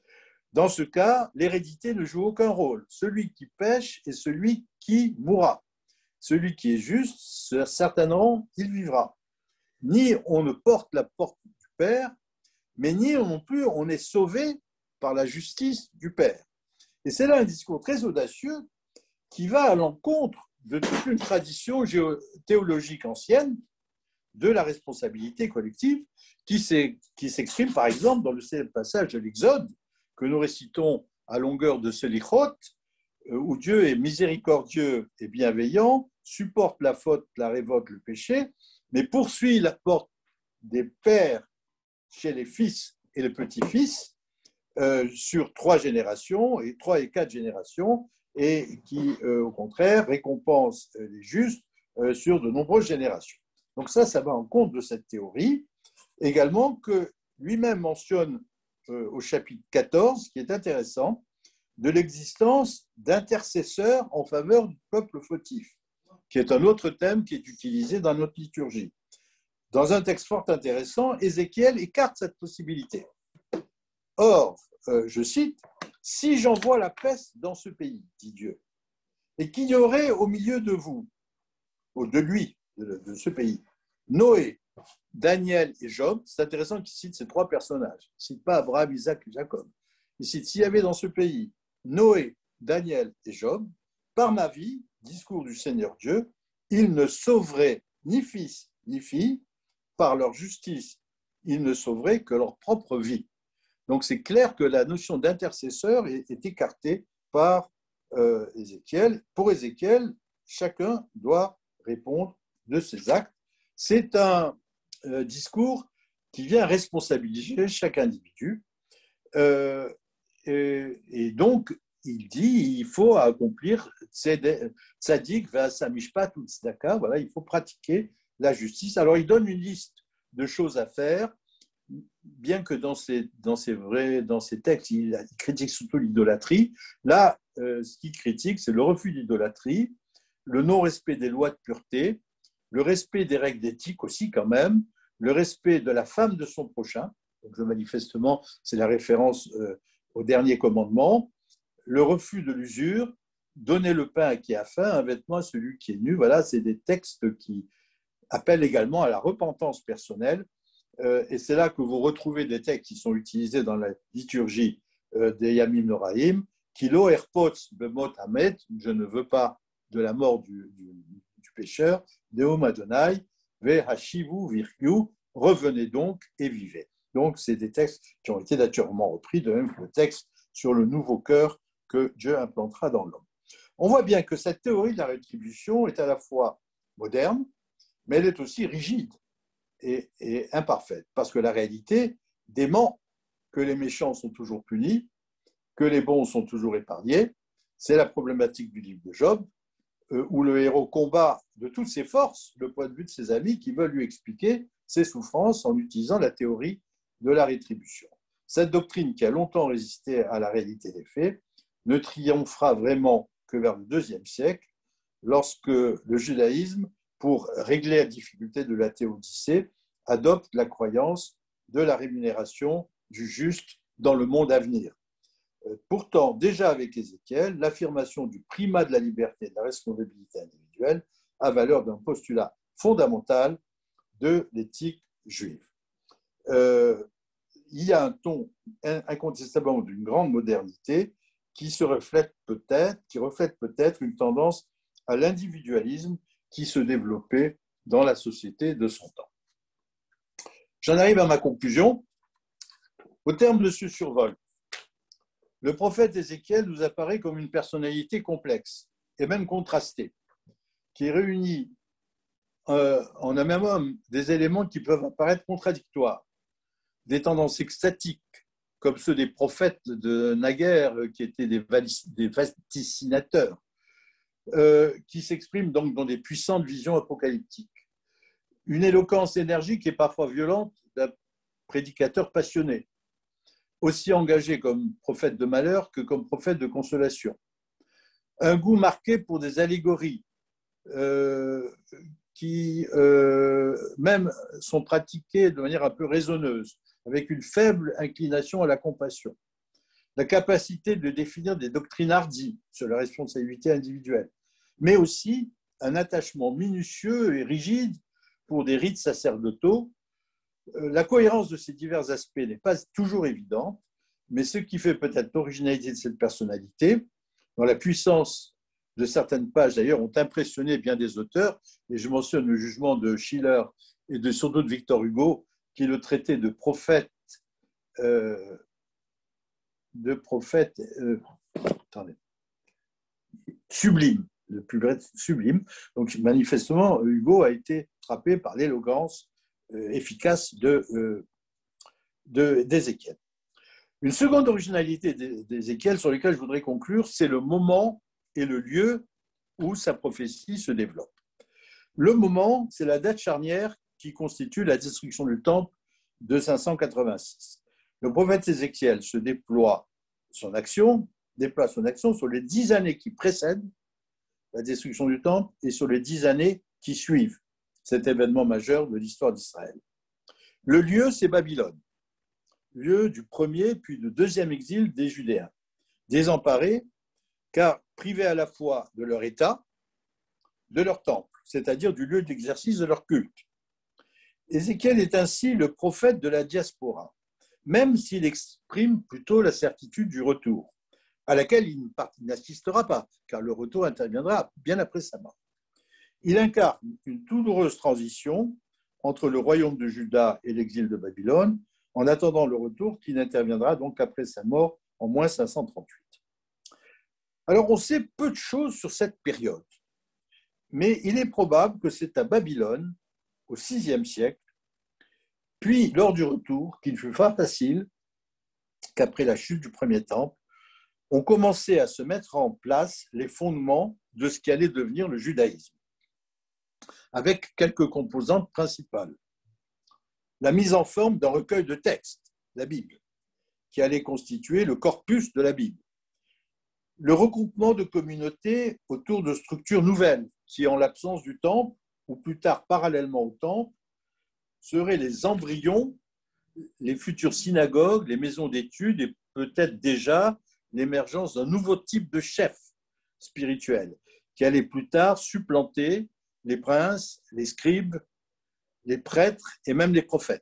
Dans ce cas, l'hérédité ne joue aucun rôle. Celui qui pêche est celui qui mourra. Celui qui est juste, certainement, il vivra. Ni on ne porte la porte du Père, mais ni non plus on est sauvé par la justice du Père. Et c'est là un discours très audacieux qui va à l'encontre de toute une tradition théologique ancienne de la responsabilité collective qui s'exprime par exemple dans le célèbre passage de l'Exode que nous récitons à longueur de Selichot, où Dieu est miséricordieux et bienveillant, supporte la faute, la révolte, le péché, mais poursuit la porte des pères chez les fils et les petits-fils sur 3 générations, et 3 et 4 générations, et qui, au contraire, récompense les justes sur de nombreuses générations. Donc ça va en compte de cette théorie. Également que lui-même mentionne au chapitre 14, qui est intéressant, de l'existence d'intercesseurs en faveur du peuple fautif, qui est un autre thème qui est utilisé dans notre liturgie. Dans un texte fort intéressant, Ézéchiel écarte cette possibilité. Or, je cite, « Si j'envoie la peste dans ce pays, dit Dieu, et qu'il y aurait au milieu de vous, de lui, de ce pays, Noé, Daniel et Job », c'est intéressant qu'il cite ces 3 personnages, il ne cite pas Abraham, Isaac et Jacob, il cite « S'il y avait dans ce pays Noé, Daniel et Job, par ma vie, discours du Seigneur Dieu, ils ne sauveraient ni fils ni fille, par leur justice, ils ne sauveraient que leur propre vie. » Donc c'est clair que la notion d'intercesseur est écartée par Ézéchiel. Pour Ézéchiel, chacun doit répondre de ses actes. C'est un discours qui vient responsabiliser chaque individu. Et donc, il dit il faut accomplir tzadik v'asamishpat u'tzedaka, voilà, il faut pratiquer la justice. Alors, il donne une liste de choses à faire, bien que dans ses textes, il critique surtout l'idolâtrie. Là, ce qu'il critique, c'est le refus d'idolâtrie, le non-respect des lois de pureté, le respect des règles d'éthique aussi quand même, le respect de la femme de son prochain, donc manifestement, c'est la référence au dernier commandement, le refus de l'usure, donner le pain à qui a faim, un vêtement à celui qui est nu. Voilà, c'est des textes qui appellent également à la repentance personnelle. Et c'est là que vous retrouvez des textes qui sont utilisés dans la liturgie des Yamim Noraim, Kilo erpotz bemot hamet, je ne veux pas de la mort du pécheur, Deom Adonai, ve hashivu virgu, revenez donc et vivez. Donc, c'est des textes qui ont été naturellement repris, de même que le texte sur le nouveau cœur que Dieu implantera dans l'homme. On voit bien que cette théorie de la rétribution est à la fois moderne, mais elle est aussi rigide et imparfaite, parce que la réalité dément que les méchants sont toujours punis, que les bons sont toujours épargnés. C'est la problématique du livre de Job, où le héros combat de toutes ses forces le point de vue de ses amis qui veulent lui expliquer ses souffrances en utilisant la théorie de la rétribution. Cette doctrine, qui a longtemps résisté à la réalité des faits, ne triomphera vraiment que vers le IIe siècle, lorsque le judaïsme, pour régler la difficulté de la théodicée, adopte la croyance de la rémunération du juste dans le monde à venir. Pourtant, déjà avec Ézéchiel, l'affirmation du primat de la liberté et de la responsabilité individuelle a valeur d'un postulat fondamental de l'éthique juive. Il y a un ton incontestablement d'une grande modernité qui reflète peut-être une tendance à l'individualisme qui se développait dans la société de son temps. J'en arrive à ma conclusion. Au terme de ce survol, le prophète Ézéchiel nous apparaît comme une personnalité complexe et même contrastée, qui réunit en un même homme des éléments qui peuvent apparaître contradictoires, des tendances extatiques, comme ceux des prophètes de naguère qui étaient des vaticinateurs, qui s'expriment donc dans des puissantes visions apocalyptiques. Une éloquence énergique et parfois violente d'un prédicateur passionné, aussi engagé comme prophète de malheur que comme prophète de consolation. Un goût marqué pour des allégories qui même sont pratiquées de manière un peu raisonneuse, avec une faible inclination à la compassion. la capacité de définir des doctrines hardies sur la responsabilité individuelle, mais aussi un attachement minutieux et rigide pour des rites sacerdotaux. La cohérence de ces divers aspects n'est pas toujours évidente, mais ce qui fait peut-être l'originalité de cette personnalité, dont la puissance de certaines pages d'ailleurs ont impressionné bien des auteurs, et je mentionne le jugement de Schiller et surtout de Victor Hugo, qui est le traité de prophète, sublime, le plus bref sublime. Donc manifestement, Hugo a été frappé par l'éloquence efficace d'Ézéchiel. Une seconde originalité d'Ézéchiel sur laquelle je voudrais conclure, c'est le moment et le lieu où sa prophétie se développe. Le moment, c'est la date charnière qui constitue la destruction du temple de 586. Le prophète Ézéchiel déploie son action sur les 10 années qui précèdent la destruction du temple et sur les 10 années qui suivent cet événement majeur de l'histoire d'Israël. Le lieu, c'est Babylone, lieu du premier puis du deuxième exil des Judéens, désemparés car privés à la fois de leur État, de leur temple, c'est-à-dire du lieu d'exercice de leur culte. Ézéchiel est ainsi le prophète de la diaspora, même s'il exprime plutôt la certitude du retour, à laquelle il n'assistera pas, car le retour interviendra bien après sa mort. Il incarne une douloureuse transition entre le royaume de Juda et l'exil de Babylone, en attendant le retour qui n'interviendra donc qu'après sa mort en moins 538. Alors on sait peu de choses sur cette période, mais il est probable que c'est à Babylone, au VIe siècle, puis lors du retour, qu'il fut pas facile qu'après la chute du premier temple, on commençait à se mettre en place les fondements de ce qui allait devenir le judaïsme, avec quelques composantes principales. La mise en forme d'un recueil de textes, la Bible, qui allait constituer le corpus de la Bible. Le regroupement de communautés autour de structures nouvelles, qui, en l'absence du temple, ou plus tard parallèlement au temple, seraient les embryons, les futures synagogues, les maisons d'études et peut-être déjà l'émergence d'un nouveau type de chef spirituel qui allait plus tard supplanter les princes, les scribes, les prêtres et même les prophètes.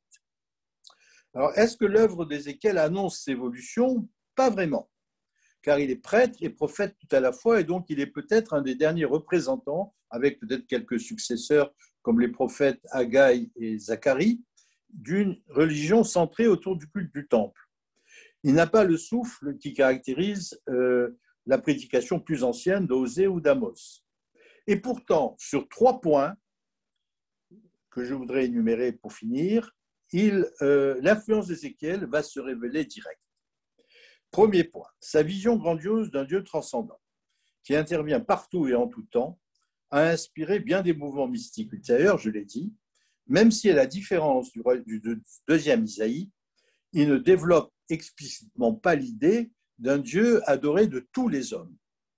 Alors, est-ce que l'œuvre d'Ézéchiel annonce cette évolution? Pas vraiment, car il est prêtre et prophète tout à la fois, et donc il est peut-être un des derniers représentants, avec peut-être quelques successeurs comme les prophètes Haggai et Zacharie, d'une religion centrée autour du culte du temple. Il n'a pas le souffle qui caractérise la prédication plus ancienne d'Osée ou d'Amos. Et pourtant, sur 3 points que je voudrais énumérer pour finir, l'influence d'Ézéchiel va se révéler directe. Premier point, sa vision grandiose d'un Dieu transcendant, qui intervient partout et en tout temps, a inspiré bien des mouvements mystiques ultérieurs, je l'ai dit, même si à la différence du deuxième Isaïe, il ne développe explicitement pas l'idée d'un Dieu adoré de tous les hommes.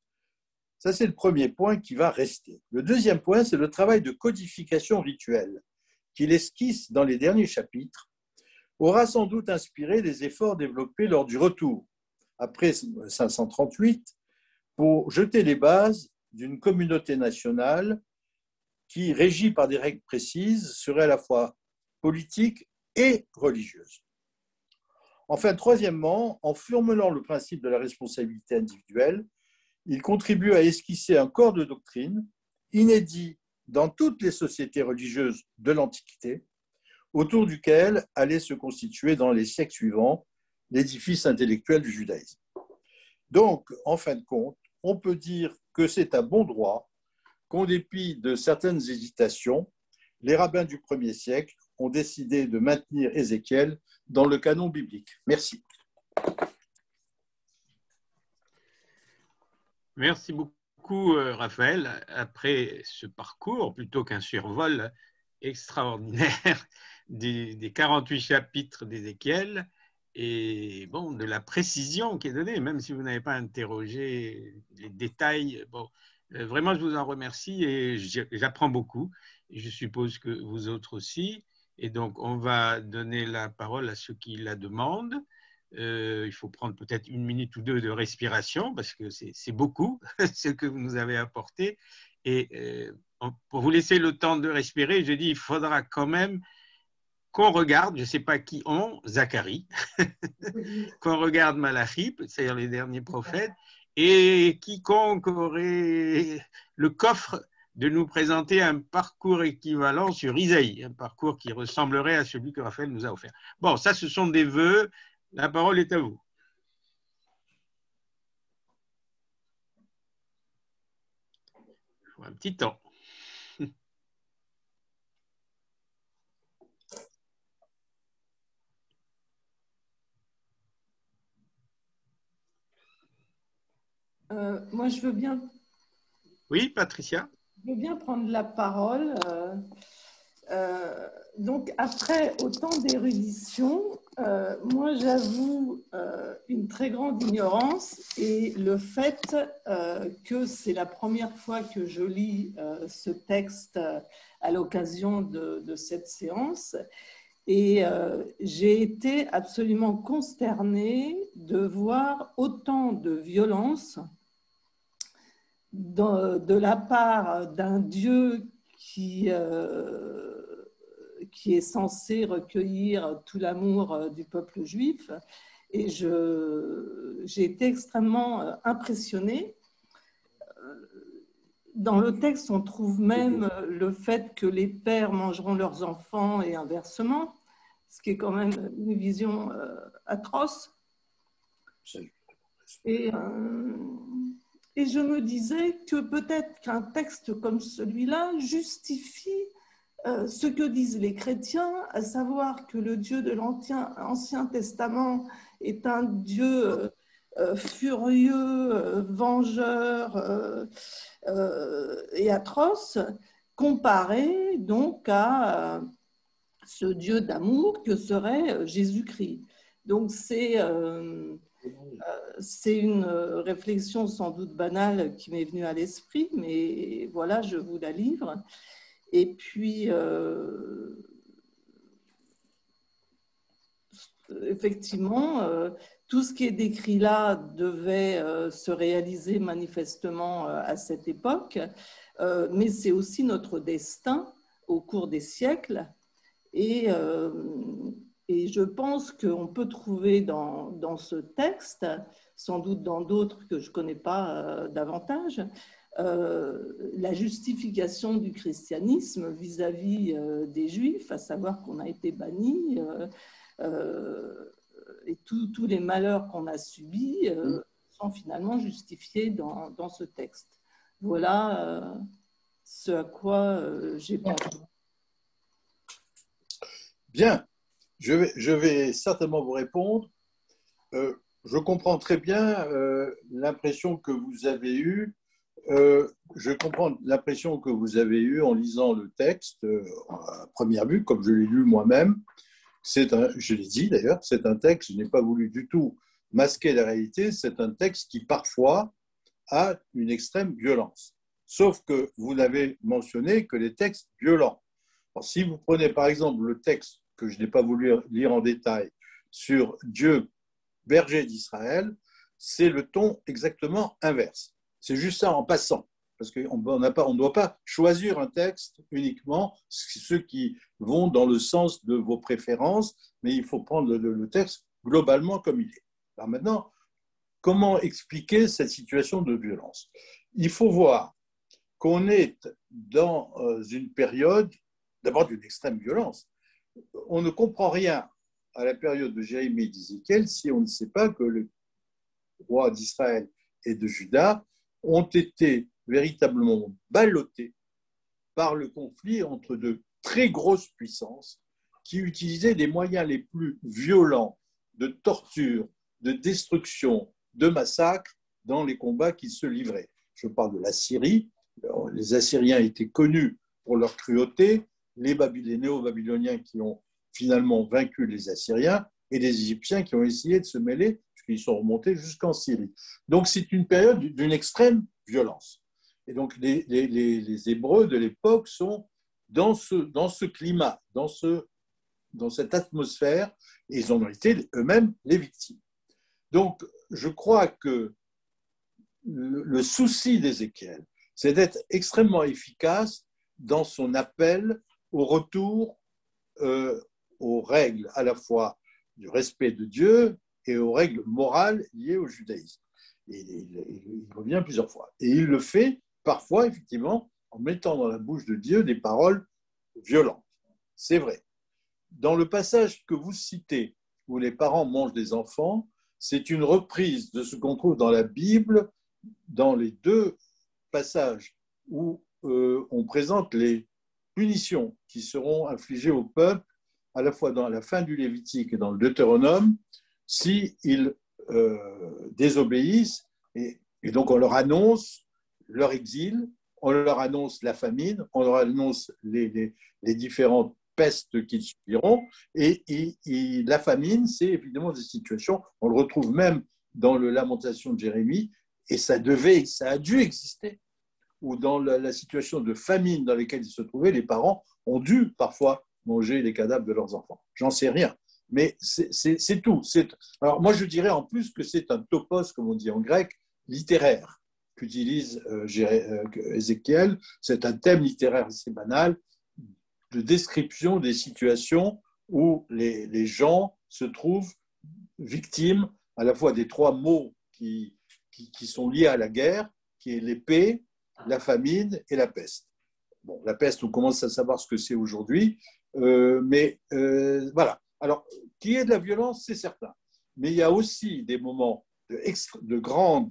Ça, c'est le premier point qui va rester. Le deuxième point, c'est le travail de codification rituelle qu'il esquisse dans les derniers chapitres, aura sans doute inspiré les efforts développés lors du retour, après 538, pour jeter les bases d'une communauté nationale qui, régie par des règles précises, serait à la fois politique et religieuse. Enfin, troisièmement, en formulant le principe de la responsabilité individuelle, il contribue à esquisser un corps de doctrine inédit dans toutes les sociétés religieuses de l'Antiquité, autour duquel allait se constituer dans les siècles suivants l'édifice intellectuel du judaïsme. Donc, en fin de compte, on peut dire que c'est à bon droit qu'en dépit de certaines hésitations, les rabbins du 1er siècle ont décidé de maintenir Ézéchiel dans le canon biblique. Merci. Merci beaucoup, Raphaël. Après ce parcours, plutôt qu'un survol extraordinaire des 48 chapitres d'Ézéchiel, et bon, de la précision qui est donnée, même si vous n'avez pas interrogé les détails. Bon, vraiment, je vous en remercie et j'apprends beaucoup. Et je suppose que vous autres aussi. Et donc, on va donner la parole à ceux qui la demandent. Il faut prendre peut-être 1 minute ou 2 de respiration parce que c'est beaucoup ce que vous nous avez apporté. Et pour vous laisser le temps de respirer, je dis il faudra quand même qu'on regarde, je ne sais pas qui Zacharie, qu'on regarde Malachie, c'est-à-dire les derniers prophètes, et quiconque aurait le coffre de nous présenter un parcours équivalent sur Isaïe, un parcours qui ressemblerait à celui que Raphaël nous a offert. Bon, ça, ce sont des vœux. La parole est à vous. Il faut un petit temps. Moi, je veux bien. Oui, Patricia. Je veux bien prendre la parole. Donc, après autant d'érudition, moi, j'avoue une très grande ignorance et le fait que c'est la première fois que je lis ce texte à l'occasion de cette séance. Et j'ai été absolument consternée de voir autant de violence de la part d'un Dieu qui est censé recueillir tout l'amour du peuple juif. Et j'ai été extrêmement impressionnée. Dans le texte, on trouve même le fait que les pères mangeront leurs enfants et inversement, ce qui est quand même une vision atroce. Et je me disais que peut-être qu'un texte comme celui-là justifie ce que disent les chrétiens, à savoir que le Dieu de l'Ancien Testament est un Dieu furieux, vengeur et atroce, comparé donc à ce Dieu d'amour que serait Jésus-Christ. Donc c'est une réflexion sans doute banale qui m'est venue à l'esprit, mais voilà, je vous la livre. Et puis, effectivement, tout ce qui est décrit là devait se réaliser manifestement à cette époque, mais c'est aussi notre destin au cours des siècles. Et je pense qu'on peut trouver dans ce texte, sans doute dans d'autres que je ne connais pas davantage, la justification du christianisme vis-à-vis des Juifs, à savoir qu'on a été bannis et tous les malheurs qu'on a subis sont finalement justifiés dans ce texte. Voilà ce à quoi j'ai pensé. Bien, je vais certainement vous répondre. Je comprends très bien l'impression que vous avez eue. Je comprends l'impression que vous avez eue en lisant le texte à première vue, comme je l'ai lu moi-même. Je l'ai dit d'ailleurs, c'est un texte, je n'ai pas voulu du tout masquer la réalité, c'est un texte qui parfois a une extrême violence. Sauf que vous n'avez mentionné que les textes violents. Alors, si vous prenez par exemple le texte que je n'ai pas voulu lire en détail sur Dieu, berger d'Israël, c'est le ton exactement inverse. C'est juste ça en passant, parce qu'on ne doit pas choisir un texte uniquement, ceux qui vont dans le sens de vos préférences, mais il faut prendre le texte globalement comme il est. Alors maintenant, comment expliquer cette situation de violence? Il faut voir qu'on est dans une période, d'abord d'une extrême violence. On ne comprend rien à la période de Jérémie et d'Ézéchiel si on ne sait pas que les rois d'Israël et de Juda ont été véritablement ballottés par le conflit entre de très grosses puissances qui utilisaient les moyens les plus violents de torture, de destruction, de massacre dans les combats qui se livraient. Je parle de la Syrie. Les Assyriens étaient connus pour leur cruauté, les néo-babyloniens qui ont finalement vaincu les Assyriens et les Égyptiens qui ont essayé de se mêler, puisqu'ils sont remontés jusqu'en Syrie. Donc c'est une période d'une extrême violence. Et donc les Hébreux de l'époque sont dans ce climat, dans ce dans cette atmosphère et ils en ont été eux-mêmes les victimes. Donc, je crois que le souci d'Ézéchiel, c'est d'être extrêmement efficace dans son appel au retour aux règles à la fois du respect de Dieu et aux règles morales liées au judaïsme. Et il revient plusieurs fois. Et il le fait parfois, effectivement, en mettant dans la bouche de Dieu des paroles violentes. C'est vrai. Dans le passage que vous citez, où les parents mangent des enfants, c'est une reprise de ce qu'on trouve dans la Bible, dans les deux passages où on présente les punitions qui seront infligées au peuple, à la fois dans la fin du Lévitique et dans le Deutéronome, s'ils désobéissent. Et donc on leur annonce leur exil, on leur annonce la famine, on leur annonce les différentes pestes qui suivront. Et la famine, c'est évidemment des situations, on le retrouve même dans le Lamentation de Jérémie, et ça a dû exister, où dans la situation de famine dans laquelle ils se trouvaient, les parents ont dû parfois manger les cadavres de leurs enfants. J'en sais rien, mais c'est tout. Alors moi, je dirais en plus que c'est un topos, comme on dit en grec, littéraire, qu'utilise Ézéchiel. C'est un thème littéraire assez banal de description des situations où les gens se trouvent victimes à la fois des trois maux qui sont liés à la guerre, qui est l'épée, la famine et la peste. Bon, la peste, on commence à savoir ce que c'est aujourd'hui, mais voilà. Alors, qu'il y ait de la violence, c'est certain. Mais il y a aussi des moments de grande,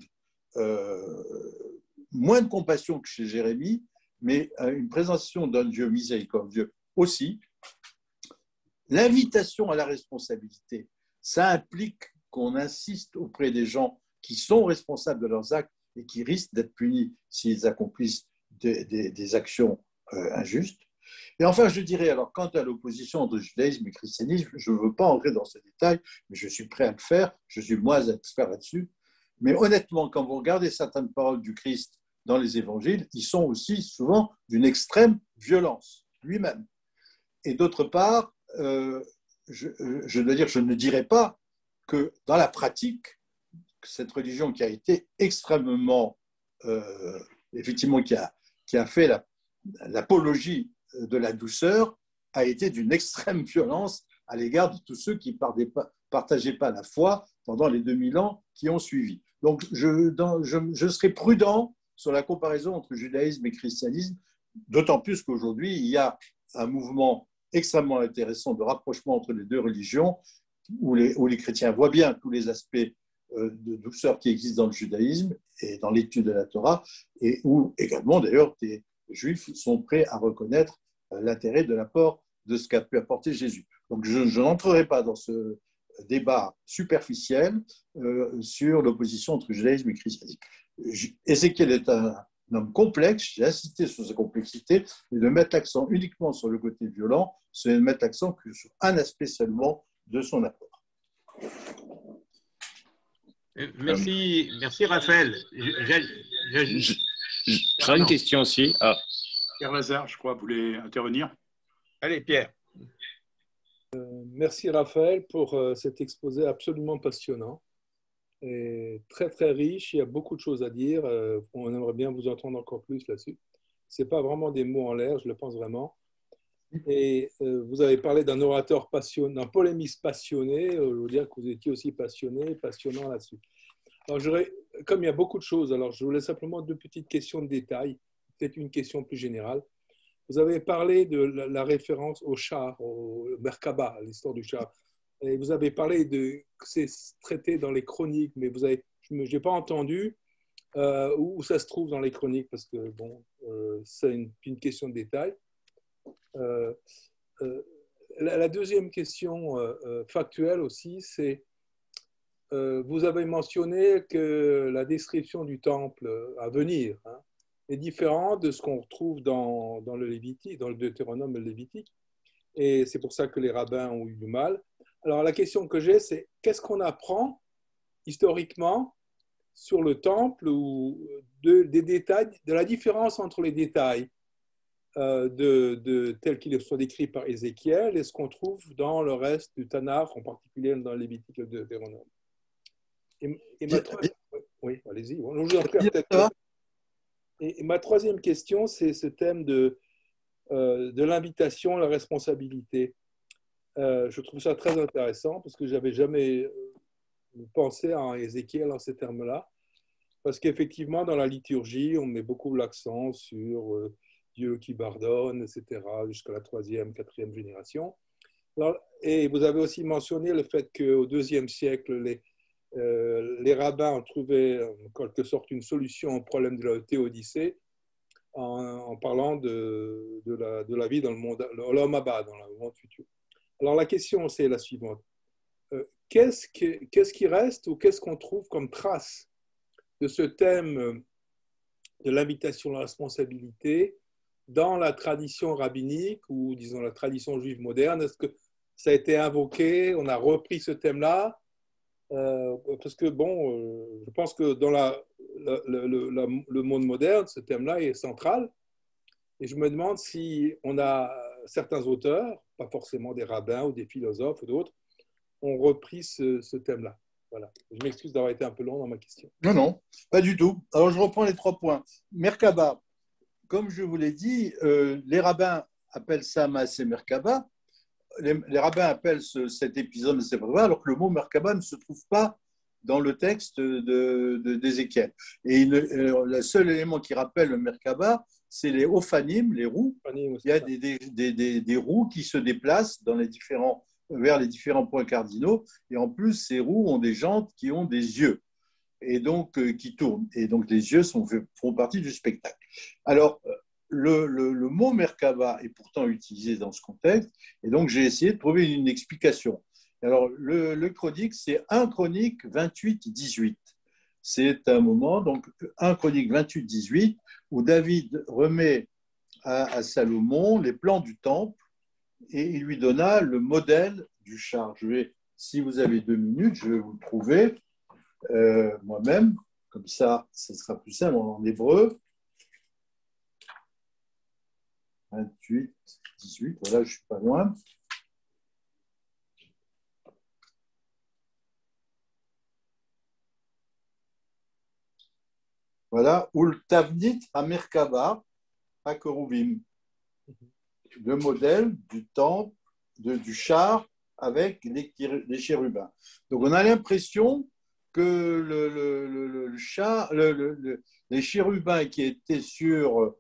moins de compassion que chez Jérémie, mais une présentation d'un Dieu miséricordieux aussi. L'invitation à la responsabilité, ça implique qu'on insiste auprès des gens qui sont responsables de leurs actes et qui risquent d'être punis s'ils accomplissent des actions injustes. Et enfin, je dirais, alors, quant à l'opposition entre judaïsme et christianisme, je ne veux pas entrer dans ces détails, mais je suis prêt à le faire, je suis moins expert là-dessus. Mais honnêtement, quand vous regardez certaines paroles du Christ dans les évangiles, ils sont aussi souvent d'une extrême violence, lui-même. Et d'autre part, je dois dire, je ne dirais pas que dans la pratique, cette religion qui a été extrêmement, effectivement, qui a fait l'apologie de la douceur, a été d'une extrême violence à l'égard de tous ceux qui ne partageaient pas la foi pendant les 2000 ans qui ont suivi. Donc, je serai prudent sur la comparaison entre judaïsme et christianisme, d'autant plus qu'aujourd'hui, il y a un mouvement extrêmement intéressant de rapprochement entre les deux religions, où les chrétiens voient bien tous les aspects de douceur qui existent dans le judaïsme et dans l'étude de la Torah, et où également, d'ailleurs, des juifs sont prêts à reconnaître l'intérêt de l'apport de ce qu'a pu apporter Jésus. Donc, je n'entrerai pas dans ce débat superficiel sur l'opposition entre judaïsme et christianisme. Ézéchiel est un homme complexe, j'ai insisté sur sa complexité, mais de mettre l'accent uniquement sur le côté violent, c'est de mettre l'accent que sur un aspect seulement de son apport. Merci Raphaël. J'aurais une question aussi. Pierre Lazare, je crois, voulait intervenir. Allez, Pierre. Merci Raphaël pour cet exposé absolument passionnant et très très riche. Il y a beaucoup de choses à dire. On aimerait bien vous entendre encore plus là-dessus. Ce n'est pas vraiment des mots en l'air, je le pense vraiment. Et vous avez parlé d'un orateur passionné, d'un polémiste passionné. Je veux dire que vous étiez aussi passionnant là-dessus. Alors, comme il y a beaucoup de choses, alors je voulais simplement deux petites questions de détail, peut-être une question plus générale. Vous avez parlé de la référence au char, au Merkaba, l'histoire du char. Et vous avez parlé que c'est traité dans les chroniques, mais je n'ai pas entendu où ça se trouve dans les chroniques, parce que bon, c'est une question de détail. La deuxième question factuelle aussi, c'est vous avez mentionné que la description du temple à venir est différente de ce qu'on retrouve dans le Lévitique, dans le Deutéronome et le Lévitique, et c'est pour ça que les rabbins ont eu du mal. Alors la question que j'ai, c'est qu'est-ce qu'on apprend historiquement sur le temple ou des détails, de la différence entre les détails tels qu'ils sont décrits par Ézéchiel et ce qu'on trouve dans le reste du Tanakh, en particulier dans les Lévitique et le Deutéronome. Oui, allez-y. Et ma troisième question, c'est ce thème de l'invitation à la responsabilité. Je trouve ça très intéressant parce que je n'avais jamais pensé à Ézéchiel en ces termes-là. Parce qu'effectivement, dans la liturgie, on met beaucoup l'accent sur Dieu qui pardonne, etc., jusqu'à la 3e, 4e génération. Alors, et vous avez aussi mentionné le fait qu'au IIe siècle, les rabbins ont trouvé en quelque sorte une solution au problème de la théodicée en parlant de la vie dans le monde, l'homme abba, dans le monde futur. Alors la question, c'est la suivante. Qu'est-ce qui reste ou qu'est-ce qu'on trouve comme trace de ce thème de l'invitation à la responsabilité dans la tradition rabbinique ou, disons, la tradition juive moderne? Est-ce que ça a été invoqué? On a repris ce thème-là? Parce que, bon, je pense que dans le monde moderne, ce thème-là est central. Et je me demande si on a certains auteurs, pas forcément des rabbins ou des philosophes ou d'autres, ont repris ce thème-là. Voilà. Je m'excuse d'avoir été un peu long dans ma question. Non, non, pas du tout. Alors, je reprends les 3 points. Merkaba, comme je vous l'ai dit, les rabbins appellent ça Maaseh Merkaba. Les rabbins appellent cet épisode Maaseh Merkaba, alors que le mot Merkaba ne se trouve pas dans le texte d'Ézéchiel. Et le seul élément qui rappelle le Merkaba, c'est les Ophanim, les roues. Il y a des roues qui se déplacent vers les différents points cardinaux. Et en plus, ces roues ont des jantes qui ont des yeux et donc qui tournent. Et donc, les yeux font partie du spectacle. Alors, le mot Merkaba est pourtant utilisé dans ce contexte. Et donc, j'ai essayé de trouver une explication. Alors, le chronique, c'est 1 Chronique 28-18. C'est un moment, donc 1 Chronique 28-18, où David remet à Salomon les plans du temple et il lui donna le modèle du char. Si vous avez 2 minutes, je vais vous le trouver moi-même, comme ça, ce sera plus simple en hébreu. 28, 18, voilà, je ne suis pas loin. Voilà, Ul Tavnit HaMerkaba HaKeruvim, le modèle du temple, du char avec les chérubins. Donc on a l'impression que le char, les chérubins qui étaient sur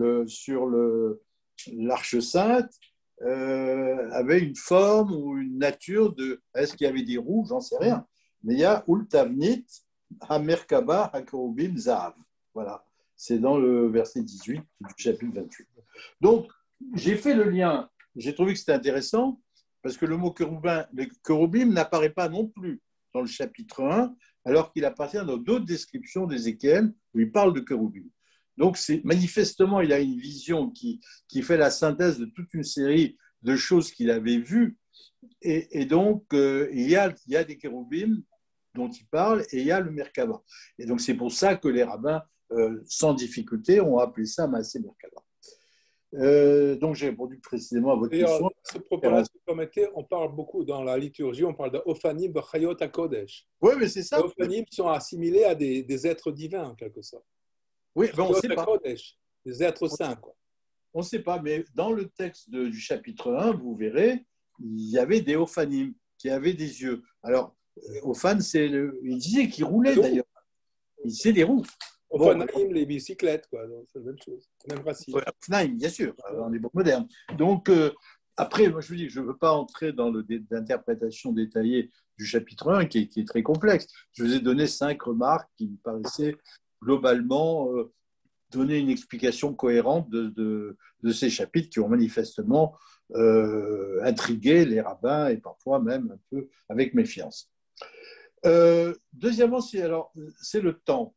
l'Arche Sainte avaient une forme ou une nature de. Est-ce qu'il y avait des roues? J'en sais rien. Mais il y a Ul Tavnit HaMerkaba HaKeruvim Zahav. Voilà, c'est dans le verset 18 du chapitre 28. Donc, j'ai fait le lien, j'ai trouvé que c'était intéressant, parce que le mot Kérubim n'apparaît pas non plus dans le chapitre 1, alors qu'il appartient dans d'autres descriptions d'Ézéchiel où il parle de Kérubim. Donc, manifestement, il a une vision qui fait la synthèse de toute une série de choses qu'il avait vues. Et donc, il y a des Kérubim dont il parle, et il y a le Merkaba. Et donc, c'est pour ça que les rabbins, sans difficulté, ont appelé ça Maaseh Merkaba. Donc, j'ai répondu précisément à votre question. À ce propos-là, si vous permettez, on parle beaucoup dans la liturgie, on parle d'Ophanim B'chayot HaKodesh. Oui, mais c'est ça. Les Ophanim sont assimilés à des êtres divins, en quelque sorte. Oui, mais on ne sait pas. Des êtres saints, quoi. On ne sait pas, mais dans le texte du chapitre 1, vous verrez, il y avait des Ophanim qui avaient des yeux. Alors, Ophan, il disait qu'il roulait d'ailleurs. C'est des roues. Ophanim, les bicyclettes, quoi. C'est la même chose, même racine. Ophanim, bien sûr, en époque moderne. Donc, après, moi, je vous dis que je ne veux pas entrer dans l'interprétation détaillée du chapitre 1, qui est très complexe. Je vous ai donné 5 remarques qui me paraissaient globalement donner une explication cohérente de ces chapitres qui ont manifestement intrigué les rabbins et parfois même un peu avec méfiance. Deuxièmement, c'est le temple.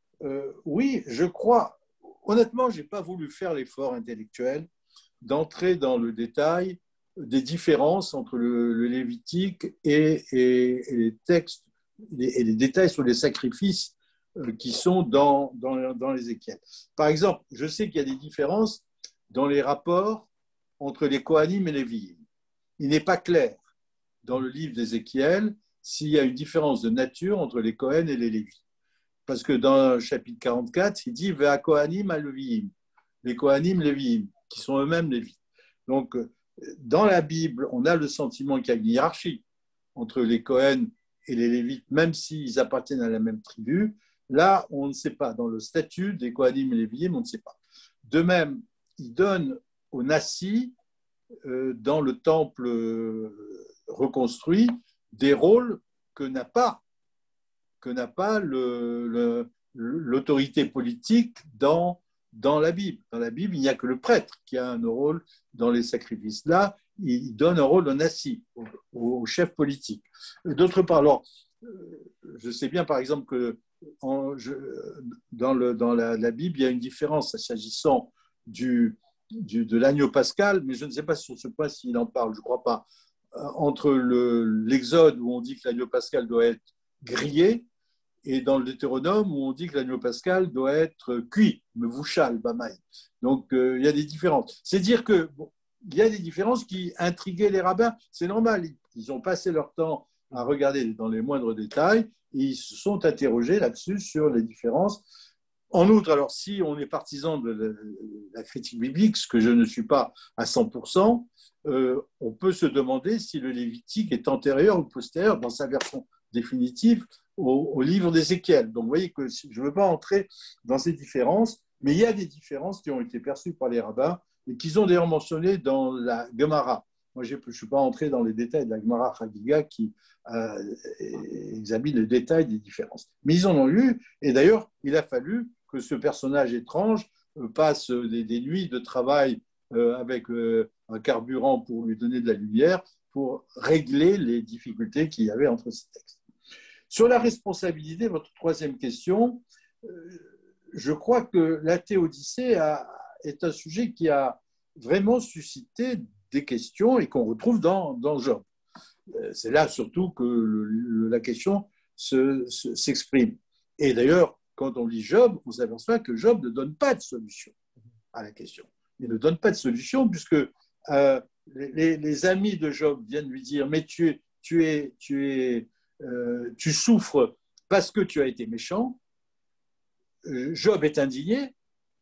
Oui, je crois, honnêtement, je n'ai pas voulu faire l'effort intellectuel d'entrer dans le détail des différences entre le Lévitique et les textes et les détails sur les sacrifices qui sont dans Ézéchiel. Par exemple, je sais qu'il y a des différences dans les rapports entre les Kohanim et les Lévi'im. Il n'est pas clair dans le livre d'Ézéchiel s'il y a une différence de nature entre les Kohen et les Lévi. Parce que dans le chapitre 44, il dit « Ve'a Kohanim a Lévi'im », les Kohanim, Lévi'im, qui sont eux-mêmes Lévi. Donc, dans la Bible, on a le sentiment qu'il y a une hiérarchie entre les Kohen et les Lévites, même s'ils appartiennent à la même tribu. Là, on ne sait pas. Dans le statut des Kohanim et Lévi'im, on ne sait pas. De même, il donne aux Nassi, dans le temple reconstruit, des rôles que n'a pas l'autorité politique dans la Bible. Dans la Bible, il n'y a que le prêtre qui a un rôle dans les sacrifices. Là, il donne un rôle au Nassi, au chef politique. D'autre part, alors, je sais bien, par exemple, que dans la Bible, il y a une différence s'agissant de l'agneau pascal, mais je ne sais pas sur ce point s'il en parle, je ne crois pas, entre l'Exode, où on dit que l'agneau pascal doit être grillé, et dans le Deutéronome, où on dit que l'agneau pascal doit être cuit, mevouchal, bamaï. Donc, il y a des différences. C'est dire que il y a des différences qui intriguaient les rabbins. C'est normal, ils ont passé leur temps à regarder dans les moindres détails, et ils se sont interrogés là-dessus sur les différences. En outre, alors si on est partisan de la critique biblique, ce que je ne suis pas à 100%, on peut se demander si le Lévitique est antérieur ou postérieur dans sa version définitive au livre d'Ézéchiel. Donc vous voyez que je ne veux pas entrer dans ces différences, mais il y a des différences qui ont été perçues par les rabbins et qu'ils ont d'ailleurs mentionnées dans la Gemara. Moi, je ne suis pas entré dans les détails de la Gemara Chagiga qui examine les détails des différences. Mais ils en ont eu, et d'ailleurs, il a fallu que ce personnage étrange passe des nuits de travail avec un carburant pour lui donner de la lumière, pour régler les difficultés qu'il y avait entre ces textes. Sur la responsabilité, votre troisième question, je crois que la Théodicée est un sujet qui a vraiment suscité des questions et qu'on retrouve dans Job. C'est là surtout que la question s'exprime. Et d'ailleurs, quand on lit Job, on s'aperçoit que Job ne donne pas de solution à la question. Il ne donne pas de solution puisque les amis de Job viennent lui dire « Mais tu souffres parce que tu as été méchant. » Job est indigné.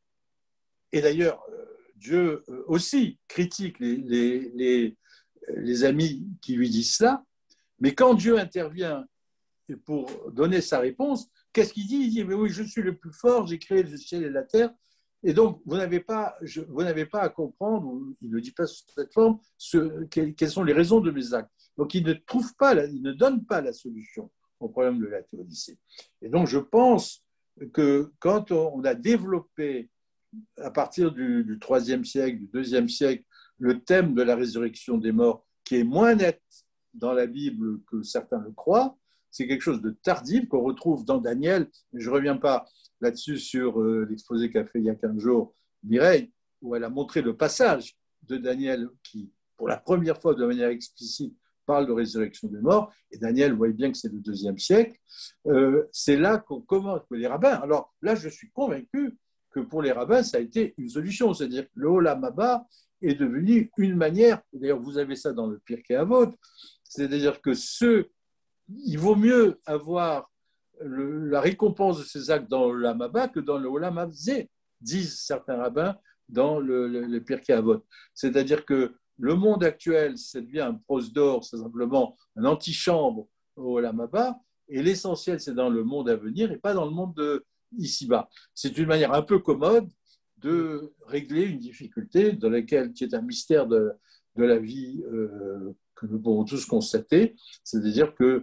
Et d'ailleurs, Dieu aussi critique les amis qui lui disent cela. Mais quand Dieu intervient pour donner sa réponse, qu'est-ce qu'il dit? Il dit, mais oui, je suis le plus fort, j'ai créé le ciel et la terre. Et donc, vous n'avez pas à comprendre, il ne dit pas sous cette forme, quelles sont les raisons de mes actes. Donc, il ne donne pas la solution au problème de la théodicée. Et donc, je pense que quand on a développé, à partir du IIIe siècle, du IIe siècle, le thème de la résurrection des morts, qui est moins net dans la Bible que certains le croient, c'est quelque chose de tardif qu'on retrouve dans Daniel. Mais je ne reviens pas là-dessus sur l'exposé qu'a fait il y a 15 jours Mireille, où elle a montré le passage de Daniel qui, pour la première fois de manière explicite, parle de résurrection des morts. Et Daniel, vous voyez bien que c'est le IIe siècle. C'est là qu'on commence pour les rabbins. Alors là, je suis convaincu que pour les rabbins, ça a été une solution. C'est-à-dire que le Olam Haba est devenu une manière, d'ailleurs vous avez ça dans le Pirkei Avot, c'est-à-dire que il vaut mieux avoir la récompense de ses actes dans le Olam Haba que dans le Olam Hazé, disent certains rabbins dans le Pirkei Avot. C'est-à-dire que le monde actuel, ça devient un prose d'or, c'est simplement un antichambre au Olam Haba, et l'essentiel, c'est dans le monde à venir et pas dans le monde ici-bas. C'est une manière un peu commode de régler une difficulté qui est un mystère de la vie que nous pouvons tous constater, c'est-à-dire que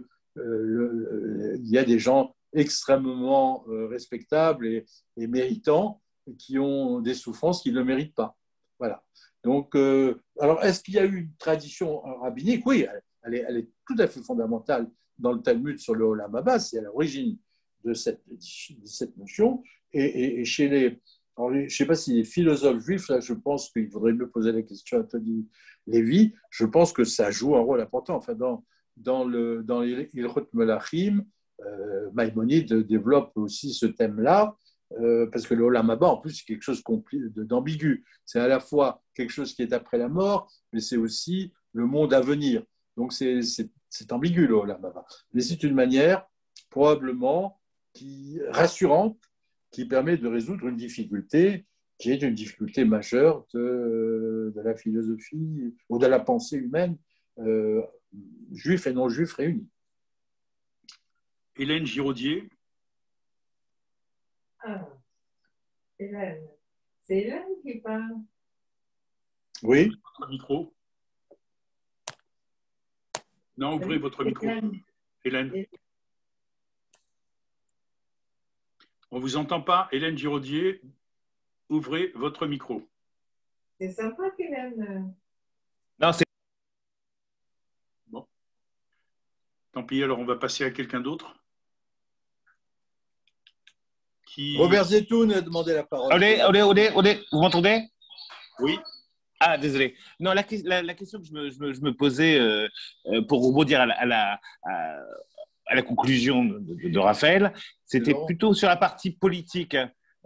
il y a des gens extrêmement respectables et méritants qui ont des souffrances qu'ils ne méritent pas. Voilà. Donc, alors, est-ce qu'il y a eu une tradition rabbinique? Oui, elle est tout à fait fondamentale dans le Talmud sur le Olam Haba, c'est à l'origine de cette notion. Et chez les... Alors, je ne sais pas si les philosophes juifs, là, je pense qu'il faudrait me poser la question à Tony Lévy, je pense que ça joue un rôle important. Enfin, dans les Ilchot Melachim, Maïmonide développe aussi ce thème-là, parce que le Olam Haba, en plus, c'est quelque chose d'ambigu. C'est à la fois quelque chose qui est après la mort, mais c'est aussi le monde à venir. Donc, c'est ambigu, le Olam Haba. Mais c'est une manière, probablement, rassurante, qui permet de résoudre une difficulté qui est une difficulté majeure de la philosophie ou de la pensée humaine, juifs et non-juifs réunis. Hélène Giraudier. Ah, Hélène. C'est Hélène qui parle. Oui. Votre micro. Non, ouvrez votre micro. Hélène. On ne vous entend pas, Hélène Giraudier. Ouvrez votre micro. C'est sympa qu'Hélène. Non, c'est. Bon. Tant pis, alors on va passer à quelqu'un d'autre. Robert Zetoun a demandé la parole. Vous m'entendez? Oui. Ah, désolé. Non, la question que je me posais pour rebondir à la conclusion de Raphaël, c'était plutôt sur la partie politique.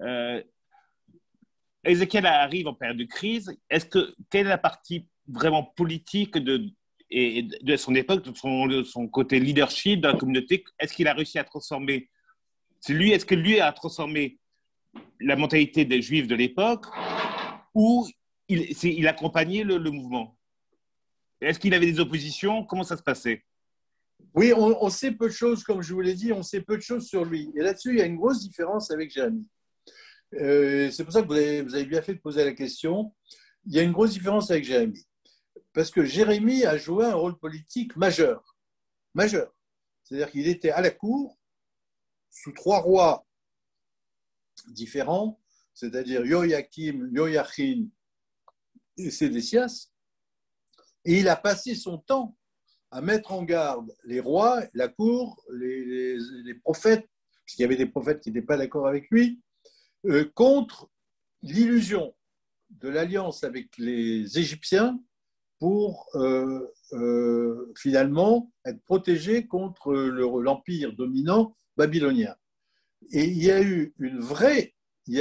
Ézéchiel arrive en période de crise. Quelle est la partie vraiment politique de son époque, de son côté leadership dans la communauté? Est-ce qu'il a réussi à transformer est-ce que lui a transformé la mentalité des Juifs de l'époque ou il accompagnait le mouvement? Est-ce qu'il avait des oppositions? Comment ça se passait? Oui, on sait peu de choses, comme je vous l'ai dit, on sait peu de choses sur lui. Et là-dessus, il y a une grosse différence avec Jérémie. C'est pour ça que vous avez bien fait de poser la question. Il y a une grosse différence avec Jérémie. Parce que Jérémie a joué un rôle politique majeur. Majeur. C'est-à-dire qu'il était à la cour, sous 3 rois différents, c'est-à-dire Joachim, Joachim et Sédécias, et il a passé son temps à mettre en garde les rois, la cour, les prophètes, parce qu'il y avait des prophètes qui n'étaient pas d'accord avec lui, contre l'illusion de l'alliance avec les Égyptiens pour finalement être protégé contre l'empire dominant babylonien. Et il y a eu une vraie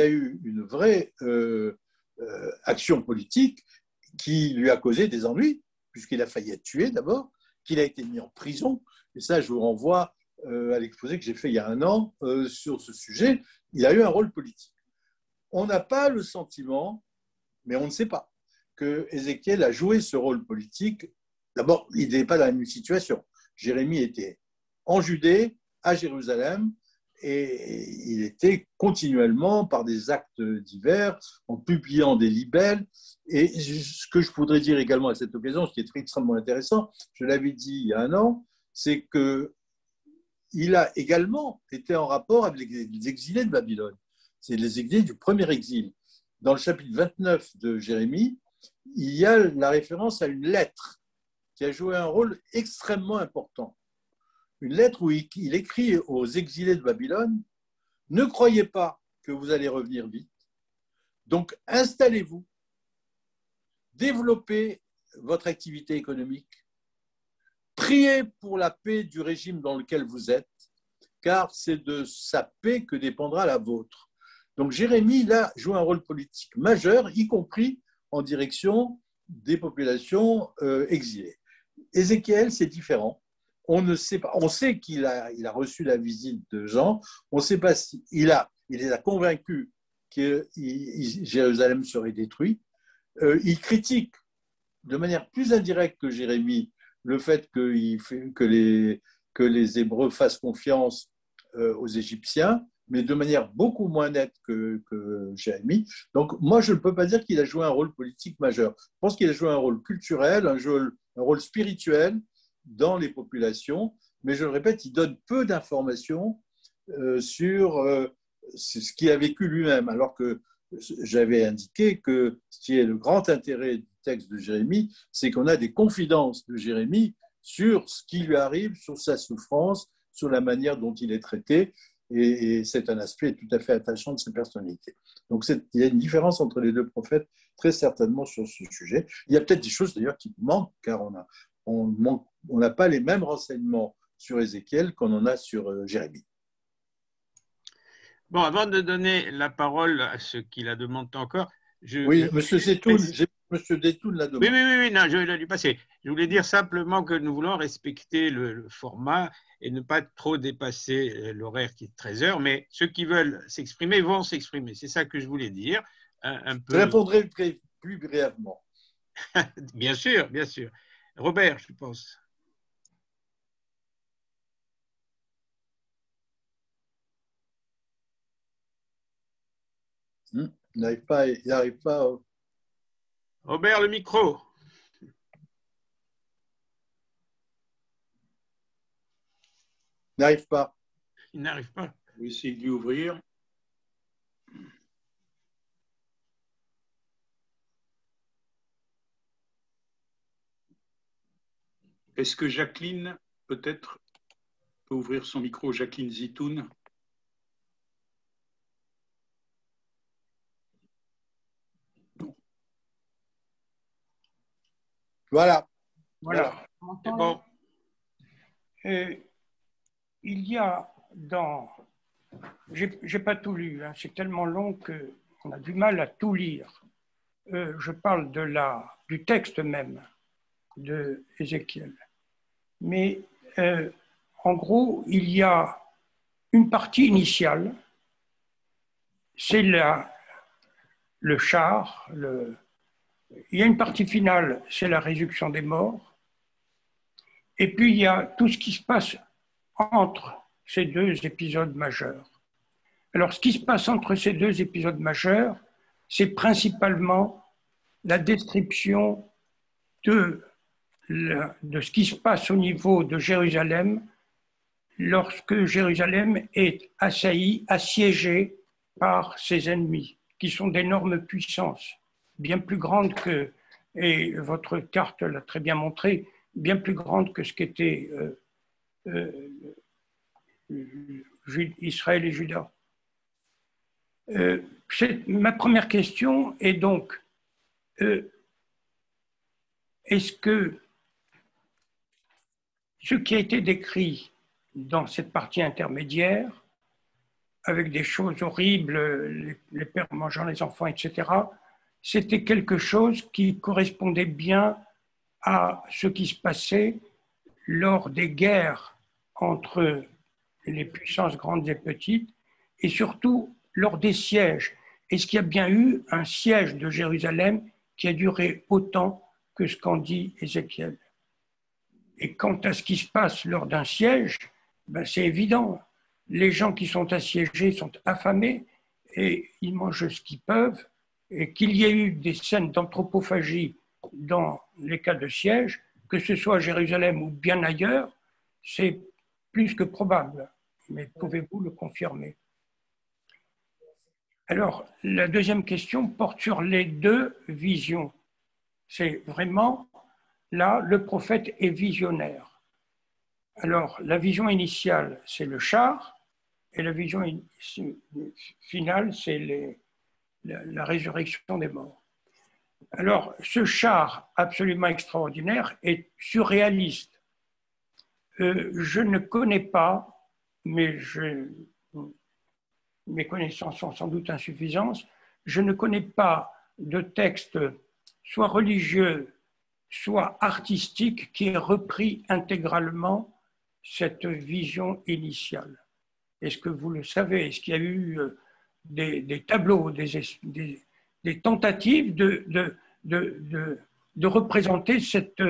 action politique qui lui a causé des ennuis, puisqu'il a failli être tué d'abord, qu'il a été mis en prison. Et ça, je vous renvoie à l'exposé que j'ai fait il y a 1 an sur ce sujet. Il a eu un rôle politique. On n'a pas le sentiment, mais on ne sait pas, que Ézéchiel a joué ce rôle politique. D'abord, il n'était pas dans la même situation. Jérémie était en Judée, à Jérusalem, et il était continuellement, par des actes divers, en publiant des libelles. Et ce que je voudrais dire également à cette occasion, ce qui est extrêmement intéressant, je l'avais dit il y a 1 an, c'est qu'il a également été en rapport avec les exilés de Babylone. C'est les exilés du premier exil. Dans le chapitre 29 de Jérémie, il y a la référence à une lettre qui a joué un rôle extrêmement important. Une lettre où il écrit aux exilés de Babylone « Ne croyez pas que vous allez revenir vite, donc installez-vous, développez votre activité économique, priez pour la paix du régime dans lequel vous êtes, car c'est de sa paix que dépendra la vôtre. » Donc Jérémie, là, joue un rôle politique majeur, y compris en direction des populations exilées. Ézéchiel, c'est différent. On ne sait pas. On sait qu'il a reçu la visite de Jean. On ne sait pas s'il les a convaincus que Jérusalem serait détruit. Il critique de manière plus indirecte que Jérémie le fait que les Hébreux fassent confiance aux Égyptiens, mais de manière beaucoup moins nette que Jérémie. Donc, moi, je ne peux pas dire qu'il a joué un rôle politique majeur. Je pense qu'il a joué un rôle culturel, un rôle spirituel dans les populations, mais je le répète, il donne peu d'informations sur ce qu'il a vécu lui-même, alors que j'avais indiqué que ce qui est le grand intérêt du texte de Jérémie, c'est qu'on a des confidences de Jérémie sur ce qui lui arrive, sur sa souffrance, sur la manière dont il est traité, et c'est un aspect tout à fait attachant de sa personnalité. Donc il y a une différence entre les 2 prophètes, très certainement sur ce sujet. Il y a peut-être des choses d'ailleurs qui manquent, car on n'a pas les mêmes renseignements sur Ézéchiel qu'on en a sur Jérémie. Bon, avant de donner la parole à ceux qui la demandent encore, oui, M. Zetoun, M. Zetoun la demande. Oui, non, je vais lui passer. Je voulais dire simplement que nous voulons respecter le format et ne pas trop dépasser l'horaire qui est 13 heures, mais ceux qui veulent s'exprimer vont s'exprimer. C'est ça que je voulais dire. Un peu... Je répondrai plus brièvement. Bien sûr, bien sûr. Robert, je pense. Il n'arrive pas. Robert, le micro. Il n'arrive pas. Il n'arrive pas. Je vais essayer de lui ouvrir. Est-ce que Jacqueline, peut-être, peut ouvrir son micro, Jacqueline Zitoun? Voilà. C'est bon. Il y a dans... J'ai pas tout lu, hein, c'est tellement long qu'on a du mal à tout lire. Je parle du texte même de Ézéchiel. Mais en gros, il y a une partie initiale, c'est le char, il y a une partie finale, c'est la résurrection des morts, et puis il y a tout ce qui se passe entre ces deux épisodes majeurs. Alors, ce qui se passe entre ces deux épisodes majeurs, c'est principalement la description de ce qui se passe au niveau de Jérusalem lorsque Jérusalem est assaillie, assiégée par ses ennemis, qui sont d'énormes puissances, bien plus grandes que, et votre carte l'a très bien montré, bien plus grandes que ce qu'étaient Israël et Juda. Ma première question est donc, est-ce que ce qui a été décrit dans cette partie intermédiaire, avec des choses horribles, les pères mangeant les enfants, etc., c'était quelque chose qui correspondait bien à ce qui se passait lors des guerres entre les puissances grandes et petites, et surtout lors des sièges. Est-ce qu'il y a bien eu un siège de Jérusalem qui a duré autant que ce qu'en dit Ézéchiel? Et quant à ce qui se passe lors d'un siège, ben c'est évident. Les gens qui sont assiégés sont affamés et ils mangent ce qu'ils peuvent. Et qu'il y ait eu des scènes d'anthropophagie dans les cas de siège, que ce soit à Jérusalem ou bien ailleurs, c'est plus que probable. Mais pouvez-vous le confirmer? Alors, la deuxième question porte sur les deux visions. C'est vraiment, là, le prophète est visionnaire. Alors, la vision initiale, c'est le char, et la vision finale, c'est la résurrection des morts. Alors, ce char absolument extraordinaire est surréaliste. Je ne connais pas, mais mes connaissances sont sans doute insuffisantes, je ne connais pas de texte soit religieux, soit artistique qui ait repris intégralement cette vision initiale. Est-ce que vous le savez? Est-ce qu'il y a eu des tableaux, des tentatives de représenter cette...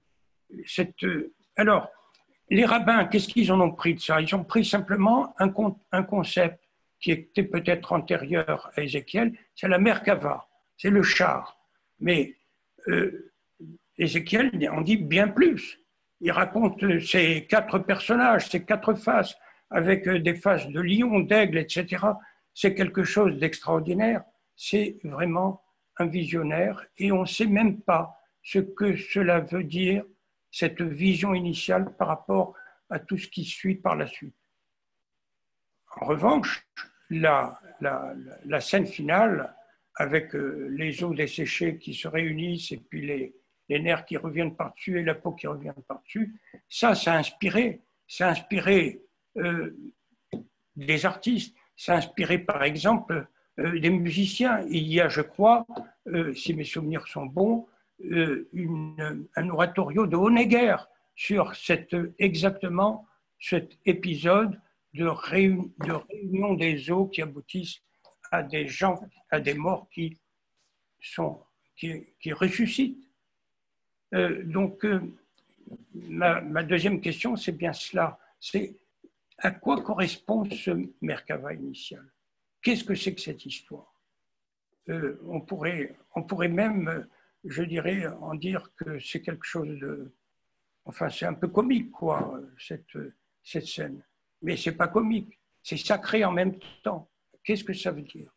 Alors, les rabbins, qu'est-ce qu'ils en ont pris de ça? Ils ont pris simplement un concept qui était peut-être antérieur à Ézéchiel, c'est la Merkava, c'est le char. Mais Ézéchiel en dit bien plus. Il raconte ces quatre personnages, ces quatre faces, avec des faces de lion, d'aigle, etc. C'est quelque chose d'extraordinaire. C'est vraiment un visionnaire et on ne sait même pas ce que cela veut dire, cette vision initiale par rapport à tout ce qui suit par la suite. En revanche, la scène finale, avec les os desséchés qui se réunissent et puis les nerfs qui reviennent par-dessus et la peau qui revient par-dessus, ça a inspiré des artistes. s'inspirer, par exemple, des musiciens. Il y a, je crois, si mes souvenirs sont bons, un oratorio de Honegger sur exactement cet épisode de réunion des eaux qui aboutissent à des gens, à des morts qui ressuscitent. Donc, ma deuxième question, c'est bien cela. C'est à quoi correspond ce Merkava initial? Qu'est-ce que c'est que cette histoire? On pourrait même, je dirais, en dire que c'est quelque chose de... Enfin, c'est un peu comique, quoi, cette scène. Mais c'est pas comique, c'est sacré en même temps. Qu'est-ce que ça veut dire?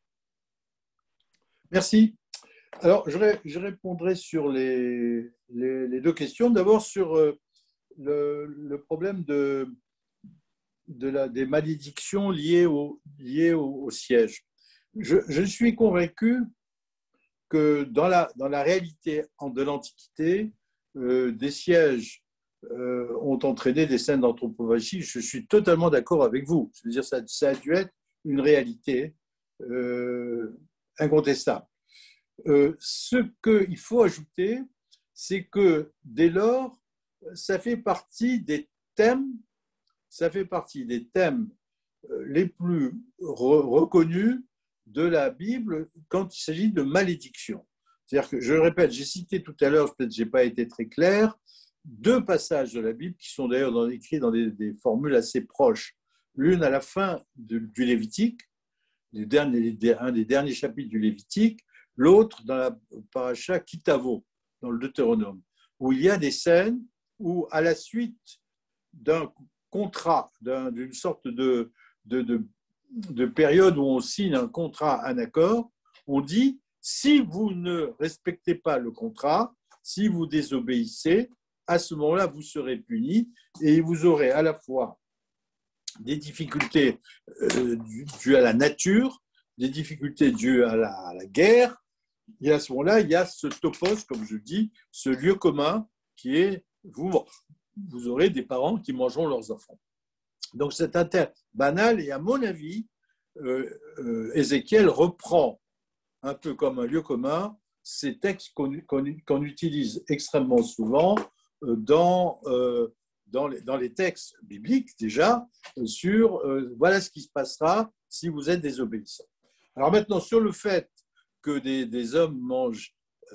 Merci. Alors, je répondrai sur les deux questions. D'abord, sur le problème des malédictions liées au siège. Je suis convaincu que dans la réalité de l'Antiquité, des sièges ont entraîné des scènes d'anthropophagie. Je suis totalement d'accord avec vous. Je veux dire, ça a dû être une réalité incontestable. Ce qu'il faut ajouter, c'est que dès lors, ça fait partie des thèmes les plus reconnus de la Bible quand il s'agit de malédiction. C'est-à-dire que, je le répète, j'ai cité tout à l'heure, peut-être que je n'ai pas été très clair, 2 passages de la Bible qui sont d'ailleurs écrits dans des formules assez proches. L'une à la fin du Lévitique, un des derniers chapitres du Lévitique, l'autre dans la paracha Kitavo, dans le Deutéronome, où il y a des scènes où, à la suite d'un contrat, d'une sorte de période où on signe un contrat, un accord, on dit, si vous ne respectez pas le contrat, si vous désobéissez, à ce moment-là, vous serez punis et vous aurez à la fois des difficultés dues à la nature, des difficultés dues à la guerre. Et à ce moment-là, il y a ce topos, comme je dis, ce lieu commun qui est, vous aurez des parents qui mangeront leurs enfants. Donc c'est un terme banal et à mon avis, Ézéchiel reprend un peu comme un lieu commun ces textes qu'on utilise extrêmement souvent dans les textes bibliques déjà, sur voilà ce qui se passera si vous êtes désobéissant. Alors maintenant, sur le fait que des hommes mangent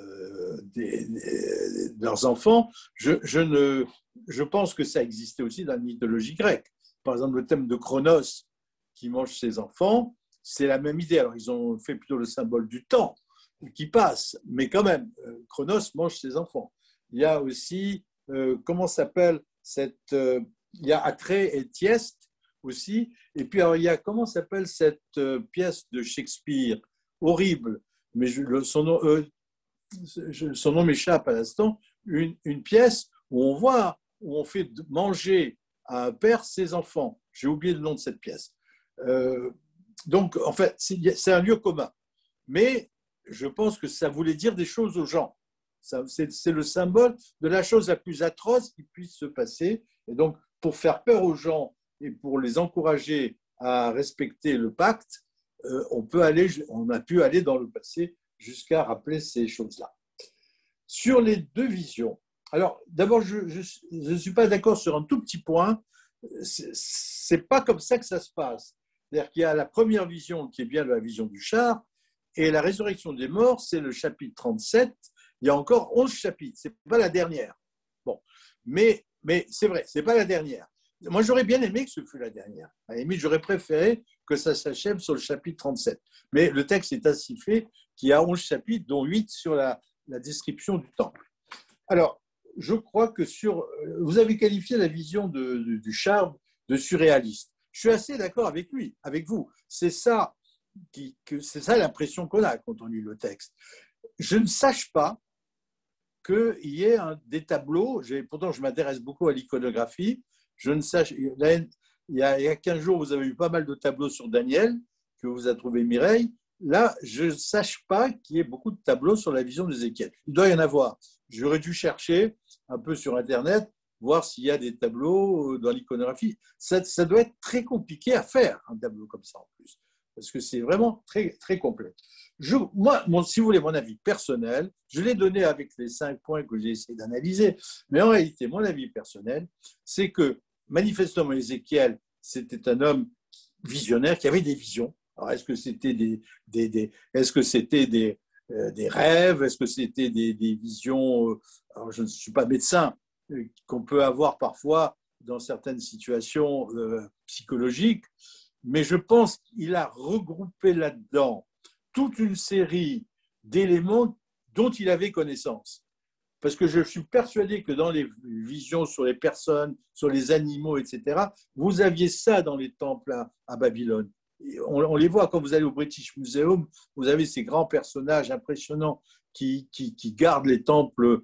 leurs enfants, je pense que ça existait aussi dans la mythologie grecque. Par exemple, le thème de Chronos qui mange ses enfants, c'est la même idée. Alors, ils ont fait plutôt le symbole du temps qui passe, mais quand même, Chronos mange ses enfants. Il y a aussi, comment s'appelle il y a Atrée et Thyeste aussi. Et puis, alors, il y a, comment s'appelle cette pièce de Shakespeare horrible, mais son nom m'échappe à l'instant, une pièce où on fait manger à un père ses enfants. J'ai oublié le nom de cette pièce. Donc, en fait, c'est un lieu commun. Mais je pense que ça voulait dire des choses aux gens. C'est le symbole de la chose la plus atroce qui puisse se passer. Et donc, pour faire peur aux gens et pour les encourager à respecter le pacte, on a pu aller dans le passé jusqu'à rappeler ces choses-là. Sur les deux visions, alors d'abord, je ne suis pas d'accord sur un tout petit point. C'est pas comme ça que ça se passe. C'est-à-dire qu'il y a la première vision qui est bien la vision du char, et la résurrection des morts, c'est le chapitre 37. Il y a encore 11 chapitres. C'est pas la dernière. Bon, mais c'est vrai, c'est pas la dernière. Moi, j'aurais bien aimé que ce fût la dernière. À la limite, j'aurais préféré que ça s'achève sur le chapitre 37. Mais le texte est ainsi fait qu'il y a 11 chapitres, dont 8 sur la description du temple. Alors, je crois que vous avez qualifié la vision du char de surréaliste. Je suis assez d'accord avec lui, avec vous. C'est ça l'impression qu'on a quand on lit le texte. Je ne sache pas qu'il y ait des tableaux. Pourtant, je m'intéresse beaucoup à l'iconographie. Il y a 15 jours, vous avez eu pas mal de tableaux sur Daniel, que vous a trouvé Mireille. Là, je ne sache pas qu'il y ait beaucoup de tableaux sur la vision d'Ézéchiel. Il doit y en avoir. J'aurais dû chercher un peu sur Internet, voir s'il y a des tableaux dans l'iconographie. Ça doit être très compliqué à faire, un tableau comme ça en plus, parce que c'est vraiment très, très complet. Moi, si vous voulez mon avis personnel, je l'ai donné avec les 5 points que j'ai essayé d'analyser, mais en réalité, mon avis personnel, c'est que manifestement Ézéchiel, c'était un homme visionnaire qui avait des visions. Alors, est-ce que c'était des rêves? Est-ce que c'était des visions? Alors, je ne suis pas médecin, qu'on peut avoir parfois dans certaines situations psychologiques, mais je pense qu'il a regroupé là-dedans toute une série d'éléments dont il avait connaissance. Parce que je suis persuadé que dans les visions sur les personnes, sur les animaux, etc., vous aviez ça dans les temples à Babylone. On les voit quand vous allez au British Museum, vous avez ces grands personnages impressionnants qui gardent les temples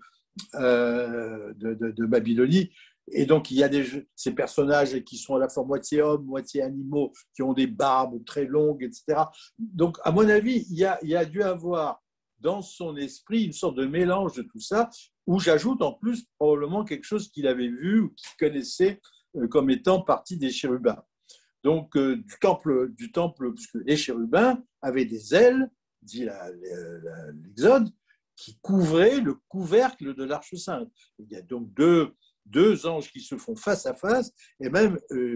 de Babylonie. Et donc, il y a ces personnages qui sont à la fois moitié hommes, moitié animaux, qui ont des barbes très longues, etc. Donc, à mon avis, il y a dû avoir dans son esprit une sorte de mélange de tout ça, où j'ajoute en plus probablement quelque chose qu'il avait vu ou qu'il connaissait comme étant partie des chérubins. Donc, du temple, puisque les chérubins avaient des ailes, dit l'Exode, qui couvraient le couvercle de l'Arche sainte. Il y a donc deux anges qui se font face à face, et même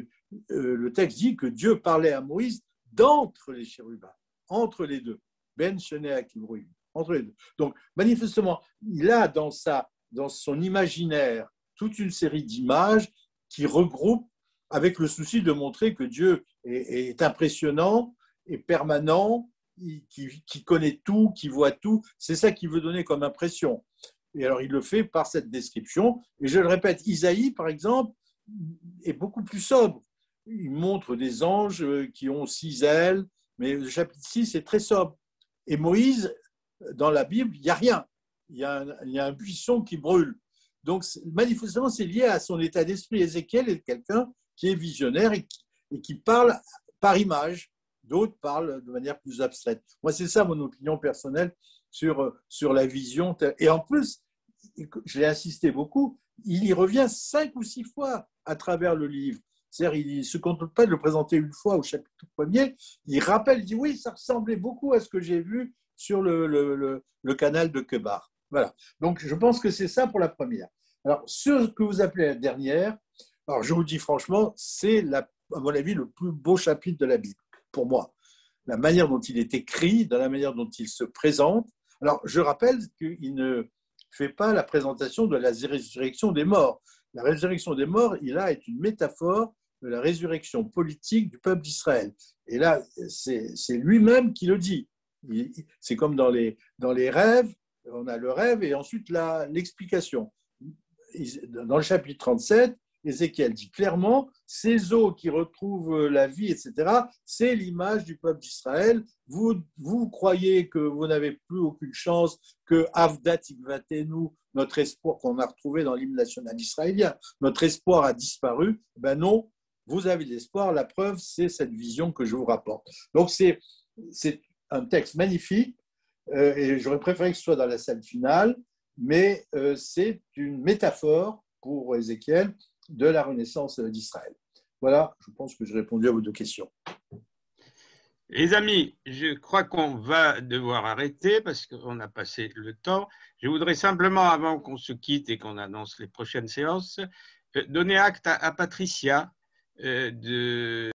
le texte dit que Dieu parlait à Moïse d'entre les chérubins, entre les deux. Ben Shené Akibrouim, entre les deux. Donc, manifestement, il a dans son imaginaire toute une série d'images qui regroupent avec le souci de montrer que Dieu est impressionnant, est permanent, qui connaît tout, qui voit tout. C'est ça qu'il veut donner comme impression. Et alors, il le fait par cette description. Et je le répète, Isaïe, par exemple, est beaucoup plus sobre. Il montre des anges qui ont 6 ailes, mais le chapitre 6 est très sobre. Et Moïse, dans la Bible, il n'y a rien. Il y a un buisson qui brûle. Donc, manifestement, c'est lié à son état d'esprit. Ézéchiel est quelqu'un qui est visionnaire et qui parle par image. D'autres parlent de manière plus abstraite. Moi, c'est ça mon opinion personnelle sur la vision. Et en plus, je l'ai insisté beaucoup, il y revient 5 ou 6 fois à travers le livre. C'est-à-dire, il ne se contente pas de le présenter une fois au chapitre 1er, il rappelle, il dit oui, ça ressemblait beaucoup à ce que j'ai vu sur le canal de Kebar. Voilà. Donc, je pense que c'est ça pour la première. Alors, ce que vous appelez la dernière, alors je vous dis franchement, c'est, à mon avis, le plus beau chapitre de la Bible, pour moi. La manière dont il est écrit, dans la manière dont il se présente. Alors, je rappelle qu'il ne fait pas la présentation de la résurrection des morts. La résurrection des morts, est une métaphore de la résurrection politique du peuple d'Israël. Et là, c'est lui-même qui le dit. C'est comme dans les rêves, on a le rêve et ensuite l'explication. Dans le chapitre 37, Ézéchiel dit clairement, ces eaux qui retrouvent la vie, etc., c'est l'image du peuple d'Israël. Vous croyez que vous n'avez plus aucune chance, que Avdat Ikvatenu, notre espoir qu'on a retrouvé dans l'hymne national israélien, notre espoir a disparu. Ben non, vous avez de l'espoir. La preuve, c'est cette vision que je vous rapporte. Donc, c'est un texte magnifique et j'aurais préféré que ce soit dans la salle finale, mais c'est une métaphore pour Ézéchiel de la renaissance d'Israël. Voilà, je pense que j'ai répondu à vos 2 questions. Les amis, je crois qu'on va devoir arrêter parce qu'on a passé le temps. Je voudrais simplement, avant qu'on se quitte et qu'on annonce les prochaines séances, donner acte à Patricia de